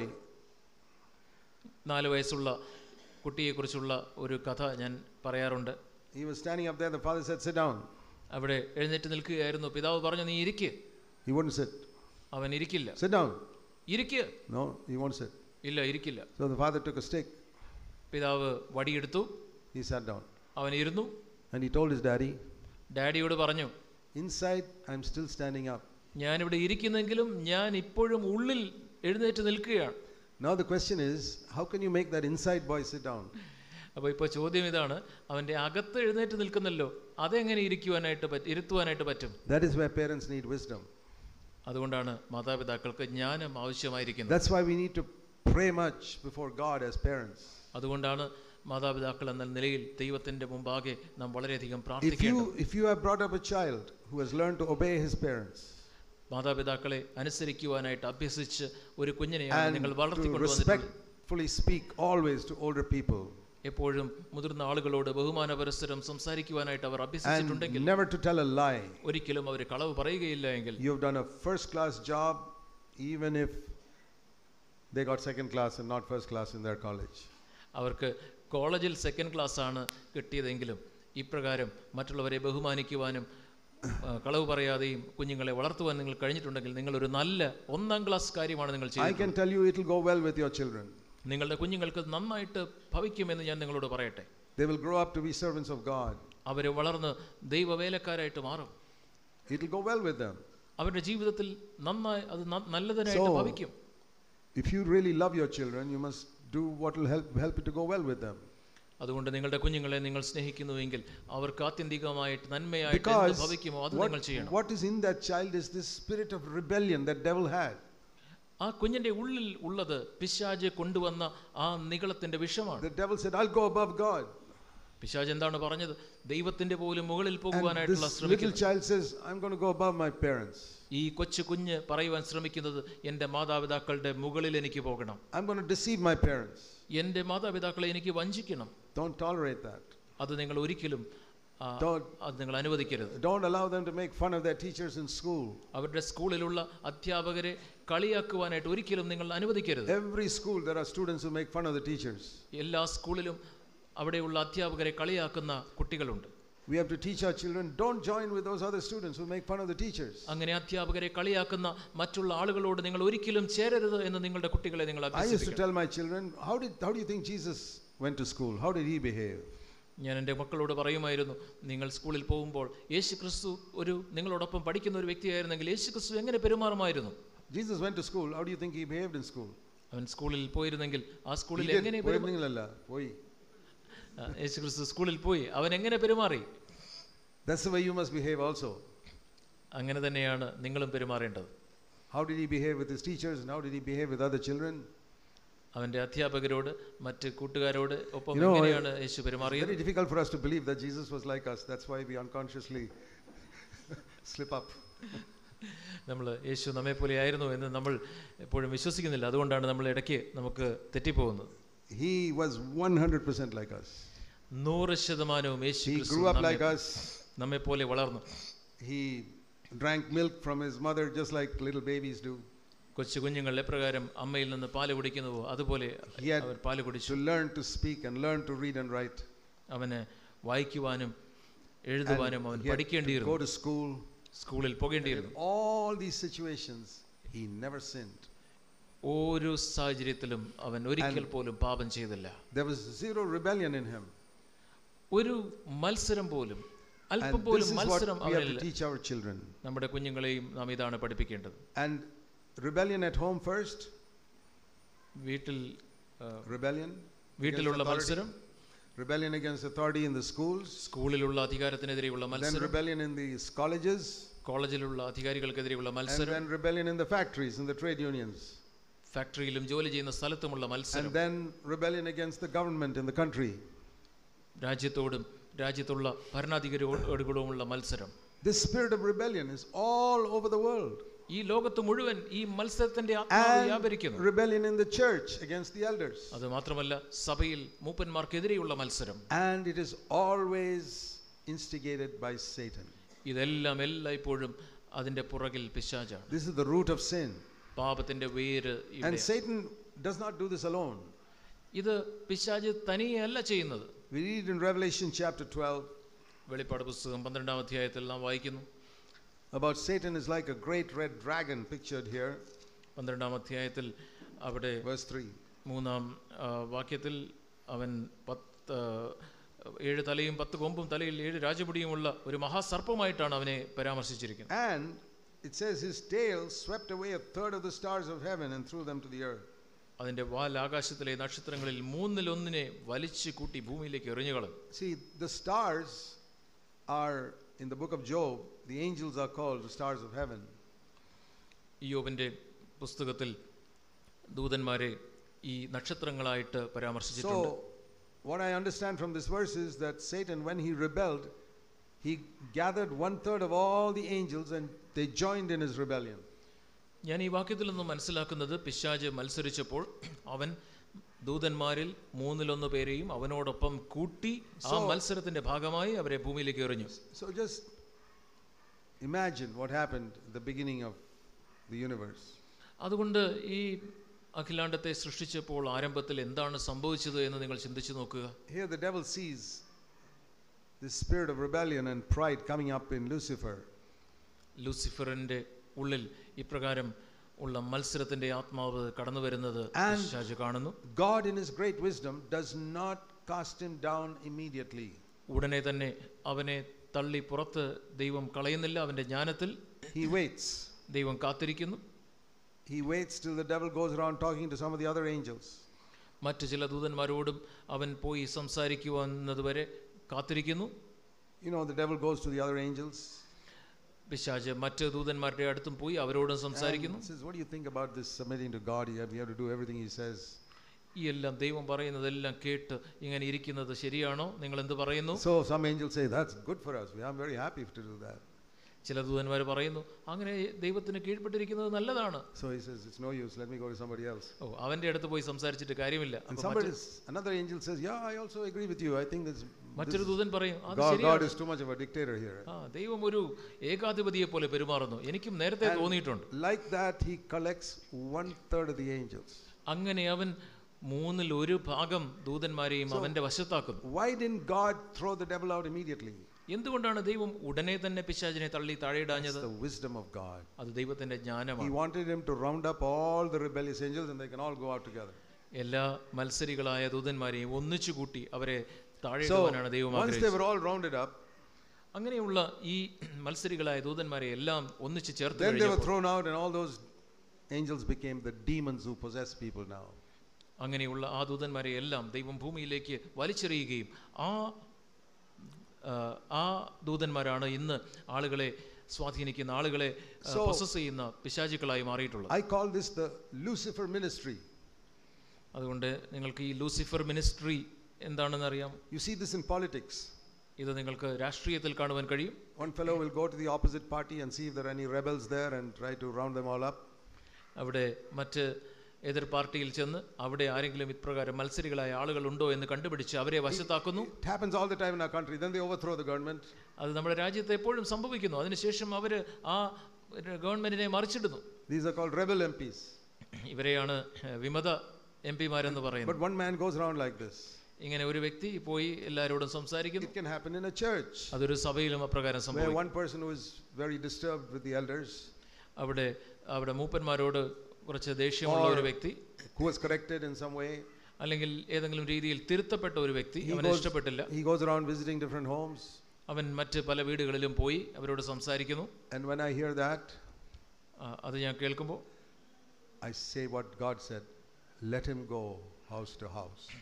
4 വയസ്സുള്ള കുട്ടിയെക്കുറിച്ചുള്ള ഒരു കഥ ഞാൻ പറയാറുണ്ട്. He was standing up there, the father said, sit down. അവിടെ എഴുന്നേറ്റ് നിൽക്കുകയായിരുന്നു. പിതാവ് പറഞ്ഞു, നീ ഇരിക്ക്. He wouldn't sit. അവൻ ഇരിക്കില്ല. Sit down. ഇരിക്ക്. No, he won't sit. ഇല്ല, ഇരിക്കില്ല. So the father took a stick. പിതാവ് വടിയെടുത്തു. He sat down. അവൻ ഇരുന്നു. And he told his daddy, ഡാഡിയോട് പറഞ്ഞു, inside I'm still standing up. ഞാനിവിടെ ഇരിക്കുന്നെങ്കിലും ഞാൻ ഇപ്പോഴും ഉള്ളിൽ എഴുന്നേറ്റ് നിൽക്കുകയാണ്. Now the question is, how can you make that inside boy sit down? അപ്പോൾ ഇപ്പോൾ ചോദ്യം ഇതാണ്, അവൻ്റെ അകത്ത് എഴുന്നേറ്റ് നിൽക്കുന്നല്ലോ, അതെങ്ങനെ ഇരുത്തുവാനായിട്ട് പറ്റും? That is where parents need wisdom. അതുകൊണ്ടാണ് മാതാപിതാക്കൾക്ക് ജ്ഞാനം ആവശ്യമായിരിക്കുന്നത്. That's why we need to pray much before God as parents. അതുകൊണ്ടാണ് മാതാപിതാക്കൾ എന്ന നിലയിൽ ദൈവത്തിന്റെ മുമ്പാകെ നാം വളരെയധികം പ്രാർത്ഥിക്കേണ്ടത്. If you have brought up a child who has learned to obey his parents, മാതാപിതാക്കളെ അനുസരിക്കുവാനായിട്ട് അഭ്യസിച്ച് ഒരു കുഞ്ഞിനെയാണ് നിങ്ങൾ and to വളർത്തിക്കൊണ്ടുവന്നിട്ടുള്ളത്. respectfully speak always to older people, എപ്പോഴും മുതിർന്ന ആളുകളോട് ബഹുമാന പരസ്പരം സംസാരിക്കുവാനായിട്ട് അവർ and അഭ്യസിച്ചിട്ടുണ്ടെങ്കിൽ, never to tell a lie, ഒരിക്കലും അവർ കളവ് പറയുകയില്ല എങ്കിൽ, you have done a first class job even if they got second class and not first class in their college. അവർക്ക് കോളേജിൽ സെക്കൻഡ് ക്ലാസ് ആണ് കിട്ടിയതെങ്കിലും ഇപ്രകാരം മറ്റുള്ളവരെ ബഹുമാനിക്കുവാനും കളവ് പറയാതെയും കുഞ്ഞുങ്ങളെ വളർത്തുവാൻ നിങ്ങൾ കഴിഞ്ഞിട്ടുണ്ടെങ്കിൽ നിങ്ങൾ ഒരു നല്ല 1ാം ക്ലാസ് കാര്യമാണ് നിങ്ങൾ ചെയ്യുന്നത്. I can tell you it will go well with your children. നിങ്ങളുടെ കുഞ്ഞുങ്ങൾക്ക് നന്നായിട്ട് ഭവിക്കുമെന്ന് ഞാൻ നിങ്ങളോട് പറയട്ടെ. They will grow up to be servants of God. അവർ വളർന്ന് ദൈവവേലക്കാരായിട്ട് മാറും. It will go well with them. അവരുടെ ജീവിതത്തിൽ നന്നായി അത് നല്ലതിനായിട്ട് ഭവിക്കും. If you really love your children, you must do what will help it to go well with them. അതുകൊണ്ട് നിങ്ങളുടെ കുഞ്ഞുങ്ങളെ നിങ്ങൾ സ്നേഹിക്കുന്നുവെങ്കിൽ അവർക്ക് ആത്യന്തികമായിട്ട് നന്മയായിട്ട് എന്ത് ഭവിക്കുമോ അത് നിങ്ങൾ ചെയ്യണം. What is in that child is this spirit of rebellion that devil had. ആ കുഞ്ഞിന്റെ ഉള്ളിൽ ഉള്ളത് പിശാച് കൊണ്ടുവന്ന ആ നിഗളത്തിന്റെ വിഷമാണ്. The devil said, I'll go above God. പിശാച് എന്താണ് പറഞ്ഞത്? ദൈവത്തിന്റെ പോലും മുകളിൽ പോകുവാനായിട്ടുള്ള And this little child says, I'm going to go above my parents. ഈ കൊച്ചു കുഞ്ഞ് പറയുവാൻ ശ്രമിക്കുന്നത്, എന്റെ മാതാപിതാക്കളുടെ മുകളിൽ എനിക്ക് പോകണം. I'm going to deceive my parents. എന്റെ മാതാപിതാക്കളെ എനിക്ക് വഞ്ചിക്കണം. Don't tolerate that. അത് നിങ്ങൾ ഒരിക്കലും അത് നിങ്ങൾ അനുവദിക്കരുത്. Don't allow them to make fun of their teachers in school. അവരുടെ സ്കൂളിലുള്ള അധ്യാപകരെ കളിയാക്കുവാനായിട്ട് ഒരിക്കലും നിങ്ങൾ അനുവദിക്കരുത്. Every school there are students who make fun of the teachers. എല്ലാ സ്കൂളിലും അവിടെയുള്ള അധ്യാപകരെ കളിയാക്കുന്ന കുട്ടികളുണ്ട്. We have to teach our children, don't join with those other students who make fun of the teachers. അങ്ങനെ അധ്യാപകരെ കളിയാക്കുന്ന മറ്റുള്ള ആളുകളോട് നിങ്ങൾ ഒരിക്കലും ചേരരുത് എന്ന് നിങ്ങളുടെ കുട്ടികളെ നിങ്ങൾ I used to tell my children, how do you think Jesus went to school? How did he behave? ഞാൻ എൻ്റെ മക്കളോട് പറയുമായിരുന്നു, നിങ്ങൾ സ്കൂളിൽ പോകുമ്പോൾ യേശുക്രിസ്തു നിങ്ങളോടൊപ്പം പഠിക്കുന്ന ഒരു വ്യക്തിയായിരുന്നെങ്കിൽ യേശുക്രിസ്തു എങ്ങനെ പെരുമാറുമായിരുന്നു? Jesus went to school. How do you think he behaved in school? അവൻ സ്കൂളിൽ പോയിരുന്നെങ്കിൽ ആ സ്കൂളിൽ എങ്ങനെ യേശുക്രിസ്തു സ്കൂളിൽ പോയി അവൻ എങ്ങനെ പെരുമാറി? That's the way you must behave also. അങ്ങനെ തന്നെയാണ് നിങ്ങളും പെരുമാറേണ്ടത്. How did he behave with his teachers and how did he behave with other children? അവന്റെ അധ്യാപകരോട് മറ്റ് കൂട്ടുകാരോട് ഒപ്പം എങ്ങനെയാണ് യേശു പെരുമാറിയത്? Very difficult for us to believe that Jesus was like us. That's why we unconsciously slip up. നമ്മൾ യേശു നമ്മെ പോലെ ആയിരുന്നു എന്ന് നമ്മൾ എപ്പോഴും വിശ്വസിക്കുന്നില്ല. അതുകൊണ്ടാണ് നമ്മൾ ഇടയ്ക്ക് നമുക്ക് തെറ്റിപ്പോകുന്നത്. He was 100% like us. 100% Yeshu He grew up like us. നമ്മെ പോലെ വളർന്നു. He drank milk from his mother just like little babies do. കൊച്ചു കുഞ്ഞുങ്ങൾ എപ്രകാരം അമ്മയിൽ നിന്ന് പാല് കുടിക്കുന്നുവോ അതുപോലെ അവർ പാല് കുടിച്ചു. To learn to speak and learn to read and write. അവന് വായിക്കുവാനും എഴുതുവാനും അവൻ പഠിക്കേണ്ടിയിരുന്നു. Go to school. സ്കൂളിൽ പോകേണ്ടിയിരുന്നു. All these situations he never sinned. ഒരു സാഹചര്യത്തിലും അവൻ ഒരിക്കൽ പോലും പാപം ചെയ്തില്ല. There was zero rebellion in him. ഒരു മത്സരം പോലും അല്പം പോലും മത്സരം അവനില്ല. Teach our children. നമ്മുടെ കുഞ്ഞുങ്ങളെയും നാം ഇതാണ് പഠിപ്പിക്കേണ്ടത്. And rebellion at home first. വീട്ടിൽ rebellion. വീട്ടിലുള്ള മത്സരം. rebellion against authority in the schools, സ്കൂളിലുള്ള അധികാരത്തിനെതിരെയുള്ള then മത്സരം, rebellion in the colleges, കോളേജിലുള്ള അധികാരികൾക്കെതിരെയുള്ള and മത്സരം, then rebellion in the factories, in the trade unions, ഫാക്ടറിയിലും ജോലി ചെയ്യുന്ന സ്ഥലത്തുമുള്ള and മത്സരം, then rebellion against the government in the country. രാജ്യത്തോടും രാജ്യത്തുള്ള ഭരണാധികാരികളോടുമുള്ള മത്സരം. This spirit of rebellion is all over the world. ഈ ലോകത്ത് മുഴുവൻ ഈ മത്സരത്തിന്റെ ആത്മാവ് വ്യാപരിക്കുന്നു. Rebellion in the church against the elders. അത് മാത്രമല്ല സഭയിൽ മൂപ്പന്മാർക്കെതിരെയുള്ള മത്സരം. And it is always instigated by Satan. ഇതെല്ലാം എല്ലായ്പ്പോഴും അതിന്റെ പുറകിൽ പിശാചാണ്. This is the root of sin. പാപത്തിന്റെ വേര് And ഇവിടെ. Satan does not do this alone. ഇത് പിശാച് തനിയല്ല ചെയ്യുന്നത്. We read in Revelation chapter 12. വെളിപ്പാട് പുസ്തകം 12-ാം അധ്യായത്തിൽ നാം വായിക്കുന്നു. About Satan is like a great red dragon pictured here. 12-ാം അധ്യായത്തിൽ അവിടെ Verse 3. 3-ാം വാക്യത്തിൽ അവൻ 7 തലയും 10 കൊമ്പും തലയിൽ 7 രാജമുടിയുമുള്ള ഒരു മഹാസർപ്പമായിട്ടാണ് അവനെ പരാമർശിച്ചിരിക്കുന്നത്. And it says his tail swept away a third of the stars of heaven and threw them to the earth. അതിന്റെ വാൽ ആകാശത്തിലെ നക്ഷത്രങ്ങളിൽ 1/3 വലിച്ചു കൂട്ടി ഭൂമിയിലേക്ക് എറിഞ്ഞുകളഞ്ഞു. See, the stars are in the book of Job, the angels are called the stars of heaven. യോബിന്റെ പുസ്തകത്തിൽ ദൂതന്മാരെ ഈ നക്ഷത്രങ്ങളായിട്ട് പരാമർശിച്ചിട്ടുണ്ട്. So what I understand from this verse is that Satan, when he rebelled, he gathered 1/3 of all the angels and they joined in his rebellion. ഞാൻ ഈ വാക്യത്തിൽ നിന്ന് മനസ്സിലാക്കുന്നത് പിശാച് മത്സരിച്ചപ്പോൾ അവൻ ദൂതന്മാരിൽ 1/3 പേരെയും അവനോടൊപ്പം കൂട്ടി ആ മത്സരത്തിന്റെ ഭാഗമായി അവരെ ഭൂമിയിലേക്ക് എറിഞ്ഞു. So just imagine what happened at the beginning of the universe. അതുകൊണ്ട് ഈ അഖിലാണ്ടത്തെ സൃഷ്ടിച്ചപ്പോൾ ആരംഭത്തിൽ എന്താണ് സംഭവിച്ചത് എന്ന് നിങ്ങൾ ചിന്തിച്ചു നോക്കുക. Here the devil sees this spirit of rebellion and pride coming up in Lucifer. ലൂസിഫറിന്റെ ഉള്ളിൽ ഇപ്രകാരം ഉള്ള മത്സരത്തിന്റെ ആത്മാവ് കടന്നു വരുന്നത് പിശാച് കാണുന്നു. God in his great wisdom does not cast him down immediately. ഉടനെ തന്നെ അവനെ തള്ളി പുറത്ത് ദൈവം കളയുന്നില്ല. അവന്റെ ജ്ഞാനത്തിൽ He waits. ദൈവം കാത്തിരിക്കുന്നു. He waits till the devil goes around talking to some of the other angels. മറ്റു ചില ദൂതന്മാരോടും അവൻ പോയി സംസാരിക്കുവാന്നതുവരെ കാത്തിരിക്കുന്നു. You know, the devil goes to the other angels. പിശാച് മറ്റ് ദൂതന്മാരുടെ അടുത്തും പോയി അവരോടും സംസാരിക്കുന്നു. Says, what do you think about this submitting to God? You have to do everything he says. ഈ എല്ലാം ദൈവം പറയുന്നതെല്ലാം കേട്ട് ഇങ്ങനെ ഇരിക്കുന്നത് ശരിയാണോ? നിങ്ങൾ എന്ത് പറയുന്നു? So some angels say that's good for us. We are very happy to do that. ചില ദൂതന്മാർ പറയുന്നു അങ്ങനെ ദൈവത്തിന് കീഴ്പ്പെട്ടിരിക്കുന്നത് നല്ലതാണ്. So he says it's no use, let me go to somebody else. അവന്റെ അടുത്ത് പോയി സംസാരിച്ചിട്ട് കാര്യമില്ല. Another angel says, yeah, I also agree with you. I think this മറ്റൊരു ദൂതൻ പറയും God is too much of a dictator here. ദൈവം ഒരു ഏകാധിപതിയെ പോലെ പെരുമാറുന്നു. എനിക്കും നേരത്തെ തോന്നിയിട്ടുണ്ട്. Like that he collects 1/3 of the angels. അങ്ങനെ അവൻ 1/3 ദൂതന്മാരെയും അവന്റെ വശത്താക്കുന്നു. Why didn't God throw the devil out immediately? എന്തുകൊണ്ടാണ് ദൈവം ഉടനെ തന്നെ പിശാചിനെ തള്ളി താഴെയിടാഞ്ഞത്? The wisdom of God. അത് ദൈവത്തിന്റെ ജ്ഞാനമാണ്. He wanted him to round up all the rebellious angels and they can all go out together. എല്ലാ മത്സരികളായ ദൂതന്മാരെയും ഒന്നിച്ചു കൂട്ടി അവരെ താഴെയിടുവാനാണ് ദൈവം ആഗ്രഹിച്ചത്. Once they were all rounded up, അങ്ങനെയുള്ള ഈ മത്സരികളായ ദൂതന്മാരെ എല്ലാം ഒന്നിച്ചു ചേർത്ത് then they were thrown out and all those angels became the demons who possess people now. അങ്ങനെയുള്ള ആ ദൂതന്മാരെ എല്ലാം ദൈവം ഭൂമിയിലേക്ക് വലിച്ചെറിയുകയും ആ ദൂതന്മാരാണ് ഇന്ന് ആളുകളെ സ്വാധീനിക്കുന്ന ആളുകളെ പൊസസ് ചെയ്യുന്ന പിശാചുക്കളായി മാറിയിട്ടുള്ളത്. I call this the Lucifer ministry. അതുകൊണ്ട് നിങ്ങൾക്ക് ഈ ലൂസിഫർ മിനിസ്ട്രി എന്താണെന്ന് അറിയാം. You see this in politics. ഇത് നിങ്ങൾക്ക് രാഷ്ട്രീയത്തിൽ കാണുവാൻ കഴിയും. One fellow will go to the opposite party and see if there are any rebels there and try to round them all up. അവിടെ മറ്റ് എതിർ പാർട്ടിയിൽ ചെന്ന് അവിടെ ആരെങ്കിലും ഇപ്രകാരം മത്സരികളായ ആളുകൾ ഉണ്ടോ എന്ന് കണ്ടുപിടിച്ച് അവരെ വശത്താക്കുന്നു. It happens all the time in our country. Then they overthrow the government. അത് നമ്മുടെ രാജ്യത്ത് എപ്പോഴും സംഭവിക്കുന്നു. അതിനുശേഷം അവർ ആ ഗവൺമെന്റിനെ മറിച്ചിടുന്നു. These are called rebel MPs. ഇവരെയാണ് വിമത എംപിമാരെന്ന് പറയുന്നത്. But one man goes around like this. ഇങ്ങനെ ഒരു വ്യക്തി പോയി എല്ലാവരോടും സംസാരിക്കുന്നു. It can happen in a church. അതൊരു സഭയിലും അപ്രകാരം സംഭവിക്കും. Where one person who is very disturbed with the elders, അവിടെ മൂപ്പന്മാരോട് കുറച്ച് ദേഷ്യമുള്ള ഒരു വ്യക്തി, who was corrected in some way, അല്ലെങ്കിൽ ഏതെങ്കിലും രീതിയിൽ തിരുത്തപ്പെട്ട ഒരു വ്യക്തി, അവനെ ഇഷ്ടപ്പെട്ടില്ല. He goes around visiting different homes. അവൻ മറ്റ് പല വീടുകളിലും പോയി അവരോട് സംസാരിക്കുന്നു. And when I hear that, അത് ഞാൻ കേൾക്കുമ്പോൾ I say what God said, let him go house to house.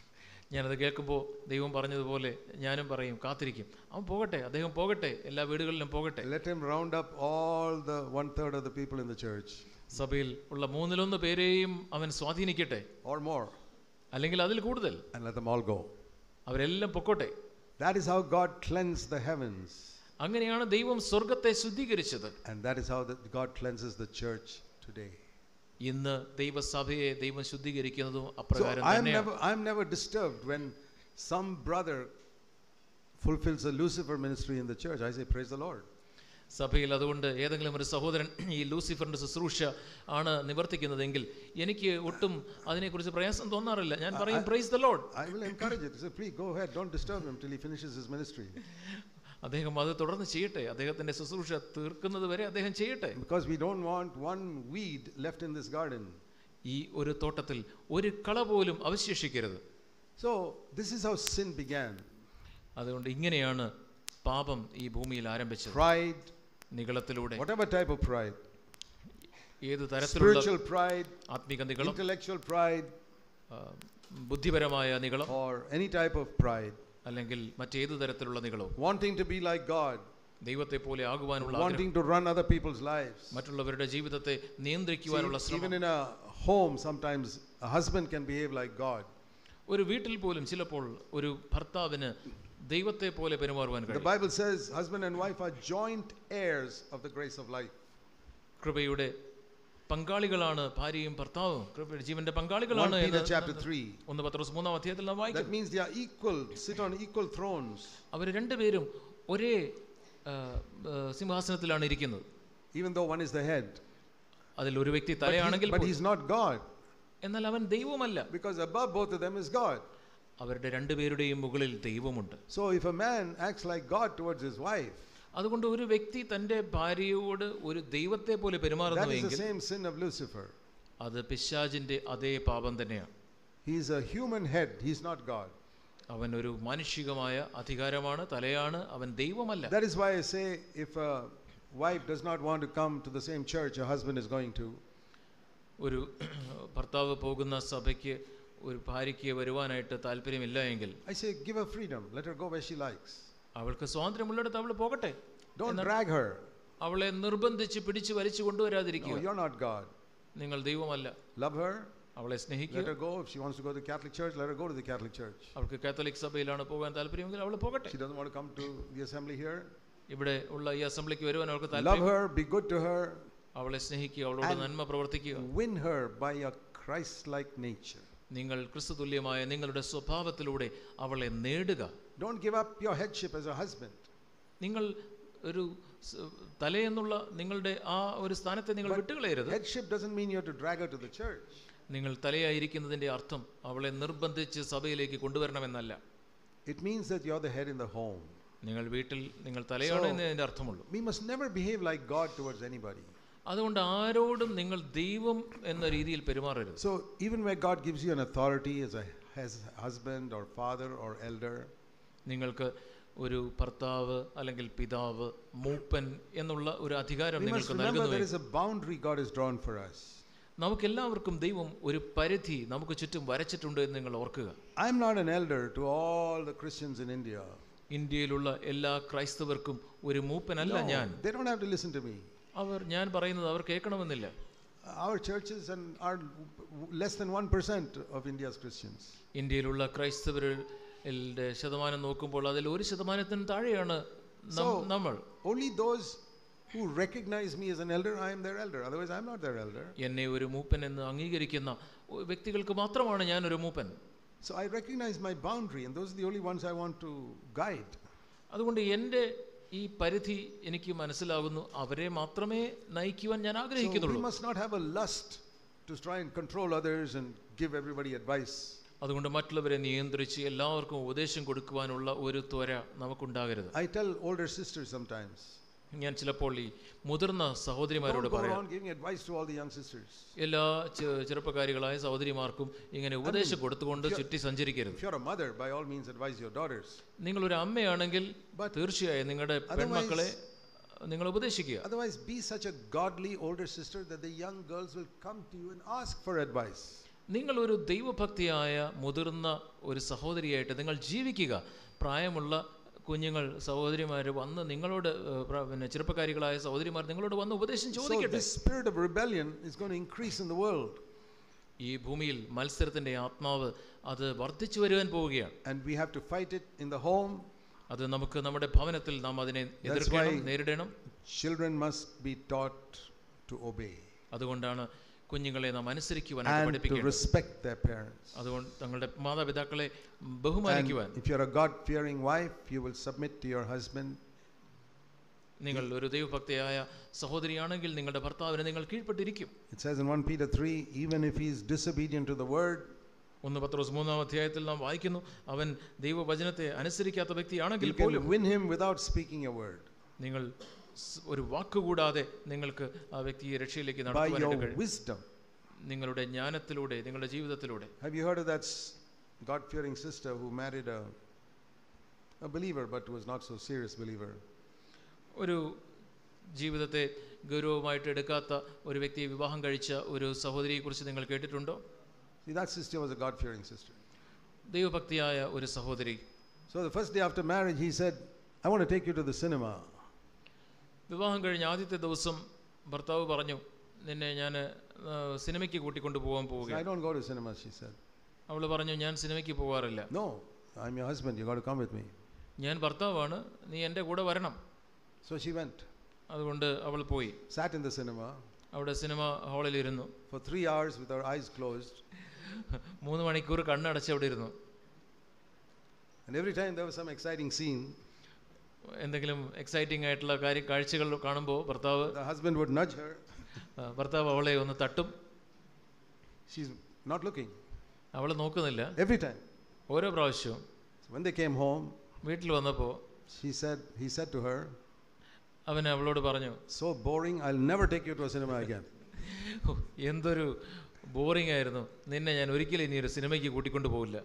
ഞാനത് കേൾക്കുമ്പോൾ ദൈവം പറഞ്ഞതുപോലെ ഞാനും പറയും, കാത്തിരിക്കും. അവൻ പോകട്ടെ, അദ്ദേഹം പോകട്ടെ, എല്ലാ വീടുകളിലും പോകട്ടെ. Let him round up all the 1/3 of the people in the church. സഭയിൽ ഉള്ള 1/3 പേരെയും അവൻ സ്വാധീനിക്കട്ടെ, or more, അല്ലെങ്കിൽ അതിൽ കൂടുതൽ, and let them all go. അവരെല്ലാം പൊക്കോട്ടെ. That is how God cleansed the heavens. അങ്ങനെയാണ് ദൈവം സ്വർഗ്ഗത്തെ ശുദ്ധീകരിച്ചത്. And that is how God cleanses the church today. ഇന്ന് ദൈവസഭയെ ദൈവം ശുദ്ധീകരിക്കുന്നതും അപ്രകാരം So തന്നെയാണ്. I am never disturbed when some brother fulfills a Lucifer ministry in the church. I say praise the Lord. സഭയിൽ അതുകൊണ്ട് ഏതെങ്കിലും ഒരു സഹോദരൻ ഈ ലൂസിഫറിന്റെ ശുശ്രൂഷ ആണ് നിവർത്തിക്കുന്നതെങ്കിൽ എനിക്ക് ഒട്ടും അതിനെക്കുറിച്ച് പ്രയാസം തോന്നാറില്ല. ഞാൻ പറയും praise the Lord. I will encourage it. Say please go ahead, don't disturb him till he finishes his ministry. അദ്ദേഹം അത് തുടർന്ന് ചെയ്യട്ടെ, അദ്ദേഹത്തിന്റെ ശുശ്രൂഷ തീർക്കുന്നത് വരെ അദ്ദേഹം ചെയ്യട്ടെ. Because we don't want one weed left in this garden. ഈ ഒരു തോട്ടത്തിൽ ഒരു കള പോലും അവശേഷിക്കരുത്. So this is how sin began. അതുകൊണ്ട് ഇങ്ങനെയാണ് പാപം ഈ ഭൂമിയിൽ ആരംഭിച്ചത്. Pride, നിഗളത്തിലൂടെ, whatever type of pride, ഏത് തരത്തിലുള്ള spiritual pride, ആത്മീക നിഗളം, intellectual pride, ബുദ്ധിപരമായ നിഗളം, or any type of pride, അല്ലെങ്കിൽ മറ്റേത് തരത്തിലുള്ള നിഗളവും, wanting to be like God, ദൈവത്തെ പോലെ ആകുവാനുള്ള wanting to run other people's lives. മറ്റുള്ളവരുടെ ജീവിതത്തെ നിയന്ത്രിക്കുവാനുള്ള ശ്രമം. Even in a home sometimes a husband can behave like God. ഒരു വീട്ടിൽ പോലും ചിലപ്പോൾ ഒരു ഭർത്താവിന് ദൈവത്തെ പോലെ പെരുമാറുവാൻ കഴിയും. The Bible says husband and wife are joint heirs of the grace of life. കൃപയുടെ പങ്കാളികളാണ് ഭാര്യയും ഭർത്താവും, കൃപയുടെ ജീവന്റെ പങ്കാളികളാണ് എന്ന് 1 പത്രോസ് 3-ാം അധ്യായത്തിൽ നാം വായിക്കും. That means they are equal, sit on equal thrones. അവർ രണ്ടുപേരും ഒരേ സിംഹാസനത്തിലാണ് ഇരിക്കുന്നത്. Even though one is the head. അതിൽ ഒരു വ്യക്തി തലയാണെങ്കിൽ, but he is not God. എന്നാൽ അവൻ ദൈവമല്ല. Because above both of them is God. അവരുടെ രണ്ടുപേരുടെയും മുകളിൽ ദൈവമുണ്ട്. So if a man acts like God towards his wife, അതുകൊണ്ട് ഒരു വ്യക്തി തന്റെ ഭാര്യയോട് ഒരു ദൈവത്തെ പോലെ പെരുമാറുന്നുവെങ്കിൽ, that is the same sin of Lucifer. അത് പിശാചിന്റെ അതേ പാപം തന്നെയാണ്. He is a human head, he is not God. അവൻ ഒരു മാനുഷികമായ അധികാരമാണ്, തലയാണ്, അവൻ ദൈവമല്ല. That is why I say if a wife does not want to come to the same church a husband is going to, ഒരു ഭർത്താവ് പോകുന്ന സഭയ്ക്ക് ഒരു ഭാര്യയ്ക്ക് വരുവാനായിട്ട് താല്പര്യമില്ല എങ്കിൽ, I say give her freedom, let her go where she likes. അവൾക്ക് സ്വാതന്ത്ര്യമുള്ളിടത്ത് അവൾ പോകട്ടെ. Don't drag her. അവളെ നിർബന്ധിച്ച് പിടിച്ച് വലിച്ചു കൊണ്ടുവരാതിരിക്കുക. No, you're not God. നിങ്ങൾ ദൈവമല്ല. Love her. അവളെ സ്നേഹിക്കുക. Let her go. If she wants to go to the Catholic church, let her go to the Catholic church. അവൾക്ക് കാത്തലിക് സഭയിലാണ് പോകാൻ താല്പര്യമെങ്കിൽ അവൾ പോകട്ടെ. She doesn't want to come to the assembly here. ഇവിടെ ഉള്ള ഈ അസംബ്ലിക്ക് വരുവാൻ അവൾക്ക് Love താല്പര്യം. her, be good to her. അവളെ സ്നേഹിക്കുക, അവളോട് നന്മ പ്രവർത്തിക്കുക. Win her by a Christ-like nature. നിങ്ങൾ ക്രിസ്തുതുല്യമായ നിങ്ങളുടെ സ്വഭാവത്തിലൂടെ അവളെ നേടുക. Don't give up your headship as a husband. നിങ്ങൾ ഒരു തലയെന്നുള്ള നിങ്ങളുടെ ആ ഒരു സ്ഥാനത്തെ നിങ്ങൾ വിട്ടുകളയരുത്. Headship doesn't mean you have to drag her to the church. നിങ്ങൾ തലയായിരിക്കുന്നതിന്റെ അർത്ഥം അവളെ നിർബന്ധിച്ച് സഭയിലേക്ക് കൊണ്ടുവരണമെന്നല്ല. It means that you are the head in the home. നിങ്ങൾ വീട്ടിൽ നിങ്ങൾ തലയാണ് എന്നതിന്റെ അർത്ഥമുള്ളൂ. We must never behave like God towards anybody. അതുകൊണ്ട് ആരോടും നിങ്ങൾ ദൈവം എന്ന രീതിയിൽ പെരുമാറരുത്. So even where God gives you an authority as a husband or father or elder, നിങ്ങൾക്ക് ഒരു ഭർത്താവ് അല്ലെങ്കിൽ പിതാവ്, മൂപ്പൻ എന്നുള്ള ഒരു അധികാരം നിങ്ങൾക്ക് നൽകുന്നു. there is a boundary God has drawn for us. നമുക്കെല്ലാവർക്കും ദൈവം ഒരു പരിധി നമുക്ക് ചുറ്റും വരച്ചിട്ടുണ്ട് എന്ന് നിങ്ങൾ ഓർക്കുക. I am not an elder to all the Christians in India. ഇന്ത്യയിലുള്ള എല്ലാ ക്രൈസ്തവർക്കും ഒരു മൂപ്പനല്ല ഞാൻ. They don't have to listen to me. അവർ ഞാൻ പറയുന്നത് അവർ കേൾക്കണമെന്നില്ല. Our churches are less than 1% of India's Christians. ഇന്ത്യയിലുള്ള ക്രൈസ്തവരുടെ ശതമാനം നോക്കുമ്പോൾ അതിൽ 1% താഴെയാണ് നമ്മൾ. Only those who recognize me as an elder, I am their elder. Otherwise I am not their elder. എന്നെ ഒരു മൂപ്പൻ എന്ന് അംഗീകരിക്കുന്ന വ്യക്തികൾക്ക് മാത്രമാണ് ഞാൻ ഒരു മൂപ്പൻ. So I recognize my boundary and those are the only ones I want to guide. അതുകൊണ്ട് എൻ്റെ ഈ പരിധി എനിക്ക് മനസ്സിലാകുന്നു, അവരെ മാത്രമേ നയിക്കുവാൻ ഞാൻ ആഗ്രഹിക്കുന്നുള്ളൂ. So we must not have a lust to try and control others and give everybody advice. അതുകൊണ്ട് മറ്റുള്ളവരെ നിയന്ത്രിച്ച് എല്ലാവർക്കും ഉപദേശം കൊടുക്കുവാനുള്ള ഒരു ത്വര നമുക്കുണ്ടാകരുത്. I tell older sisters sometimes, ഞാൻ ചിലപ്പോൾ ഈ മുതിർന്ന സഹോദരിമാരോട് പറയാം, എല്ലാ ചെറുപ്പക്കാരികളായ സഹോദരിമാർക്കും ഇങ്ങനെ ഉപദേശം കൊടുത്തുകൊണ്ട് ചുറ്റി സഞ്ചരിക്കരുത്. നിങ്ങളൊരു അമ്മയാണെങ്കിൽ തീർച്ചയായും നിങ്ങളുടെ പെൺമക്കളെ നിങ്ങൾ ഉപദേശിക്കുക. Otherwise be such a godly older sister that the young girls will come to you and ask for advice. നിങ്ങൾ ഒരു ദൈവഭക്തിയായ മുതിർന്ന ഒരു സഹോദരിയായിട്ട് നിങ്ങൾ ജീവിക്കുക. പ്രായമുള്ള കുഞ്ഞുങ്ങൾ സഹോദരിമാർ വന്ന് നിങ്ങളോട്, പിന്നെ ചെറുപ്പക്കാരികളായ സഹോദരിമാർ നിങ്ങളോട് വന്ന് ഉപദേശം ചോദിക്കട്ടെ. So this spirit of rebellion is going to increase in the world. ഈ ഭൂമിയിൽ മത്സരത്തിന്റെ ആത്മാവ് അത് വർദ്ധിച്ചു വരുവാൻ പോവുകയാണ്. And we have to fight it in the home. അത് നമുക്ക് നമ്മുടെ ഭവനത്തിൽ നാം അതിനെ എതിർക്കണം, നേരിടണം. Children must be taught to obey. അതുകൊണ്ടാണ് കുഞ്ഞുങ്ങളെ നാം അനുസരിക്കുവാനായിട്ട് പഠിപ്പിക്കണം. And to respect their parents. അതുകൊണ്ട് തങ്ങളുടെ മാതാപിതാക്കളെ ബഹുമാനിക്കുവാൻ. If you are a God-fearing wife, you will submit to your husband. നിങ്ങൾ ഒരു ദൈവഭക്തിയായ സഹോദരിയാണെങ്കിൽ നിങ്ങളുടെ ഭർത്താവിനെ നിങ്ങൾ കീഴ്പ്പെട്ടിരിക്കും. It says in 1 Peter 3, even if he is disobedient to the word, 1 പത്രോസ് 3-ാം അധ്യായത്തിൽ നാം വായിക്കുന്നു, അവൻ ദൈവവചനത്തെ അനുസരിക്കാത്ത വ്യക്തിയാണെങ്കിൽ പോലും you can win him without speaking a word. നിങ്ങൾ ഒരു വാക്കുകൂടാതെ നിങ്ങൾക്ക് ആ വ്യക്തിയെ രക്ഷയിലേക്ക് By നടത്തുവാനായിട്ട് your കഴിയും. wisdom. നിങ്ങളുടെ ജ്ഞാനത്തിലൂടെ, നിങ്ങളുടെ ജീവിതത്തിലൂടെ. Have you heard of that God-fearing sister who married a believer but was not so serious believer? ഒരു ജീവിതത്തെ ഗൗരവമായിട്ട് എടുക്കാത്ത ഒരു വ്യക്തിയെ വിവാഹം കഴിച്ച ഒരു സഹോദരിയെക്കുറിച്ച് നിങ്ങൾ കേട്ടിട്ടുണ്ടോ? See, that sister was a God-fearing sister. ദൈവഭക്തിയായ ഒരു സഹോദരി. So the first day after marriage he said, I want to take you to the cinema. വിവാഹം കഴിഞ്ഞ ആദ്യത്തെ ദിവസം ഭർത്താവ് പറഞ്ഞു, നിന്നെ ഞാൻ സിനിമയ്ക്ക് കൂട്ടിക്കൊണ്ടു പോകാൻ പോവുകയാണ്. I don't go to cinema, she said. അവൾ പറഞ്ഞു, ഞാൻ സിനിമയ്ക്ക് പോകാറില്ല. No, I'm your husband, you got to come with me. ഞാൻ ഭർത്താവാണ്, നീ എൻ്റെ കൂടെ വരണം. So she went. അതുകൊണ്ട് അവൾ പോയി. Sat in the cinema. അവിടെ സിനിമ ഹാളിൽ ഇരുന്നു. For 3 hours with her eyes closed. 3 മണിക്കൂർ കണ്ണടച്ച് അവിടെ ഇരുന്നു. And every time there was some exciting scene, എന്തെങ്കിലും എക്സൈറ്റിംഗ് ആയിട്ടുള്ള കാഴ്ചകൾ കാണുമ്പോൾ the husband would nudge her. ഭർത്താവ് അവളെ ഒന്ന് തട്ടും. She's not looking. അവൾ നോക്കുന്നില്ല. Every time. ഓരോ പ്രാവശ്യവും. So when they came home, വീട്ടിൽ വന്നപ്പോൾ he said to her, അവൻ അവളോട് പറഞ്ഞു, so boring, I'll never take you to a cinema again. എന്തൊരു ബോറിംഗ് ആയിരുന്നു, നിന്നെ ഞാൻ ഒരിക്കലും ഇനി ഒരു സിനിമയ്ക്ക് കൂട്ടിക്കൊണ്ടു പോവില്ല.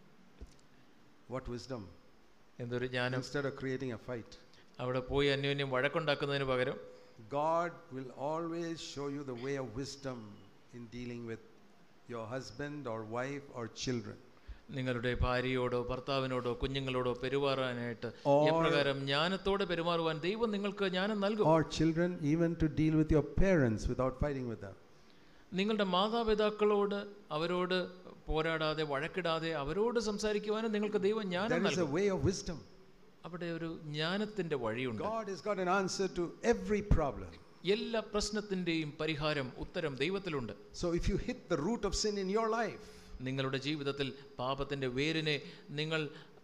What wisdom. എന്തൊരു ജ്ഞാനം. Instead of creating a fight, അവിടെ പോയി അന്യോന്യം വഴക്കുണ്ടാക്കുന്നതിന് പകരം God will always show you the way of wisdom in dealing with your husband or wife or children. നിങ്ങളുടെ ഭാര്യയോടോ ഭർത്താവിനോടോ കുഞ്ഞുങ്ങളോടോ പെരുമാറാനായിട്ട് എപ്രകാരം ജ്ഞാനത്തോടെ പെരുമാറുവാൻ ദൈവം നിങ്ങൾക്ക് ജ്ഞാനം നൽകും. Or children, even to deal with your parents without fighting with them. നിങ്ങളുടെ മാതാപിതാക്കളോട് അവരോട് പോരാടാതെ വഴക്കിടാതെ അവരോട് സംസാരിക്കുവാനും നിങ്ങൾക്ക് ദൈവം ജ്ഞാനം നൽകും. There is a way of wisdom. അവിടെ ഒരു ജ്ഞാനത്തിന്റെ വഴിയുണ്ട്. God has got an answer to every problem. എല്ലാ പ്രശ്നത്തിന്റെയും പരിഹാരം, ഉത്തരം ദൈവത്തിലുണ്ട്. So if you hit the root of sin in your life, നിങ്ങളുടെ ജീവിതത്തിൽ പാപത്തിന്റെ വേരിനെ നിങ്ങൾ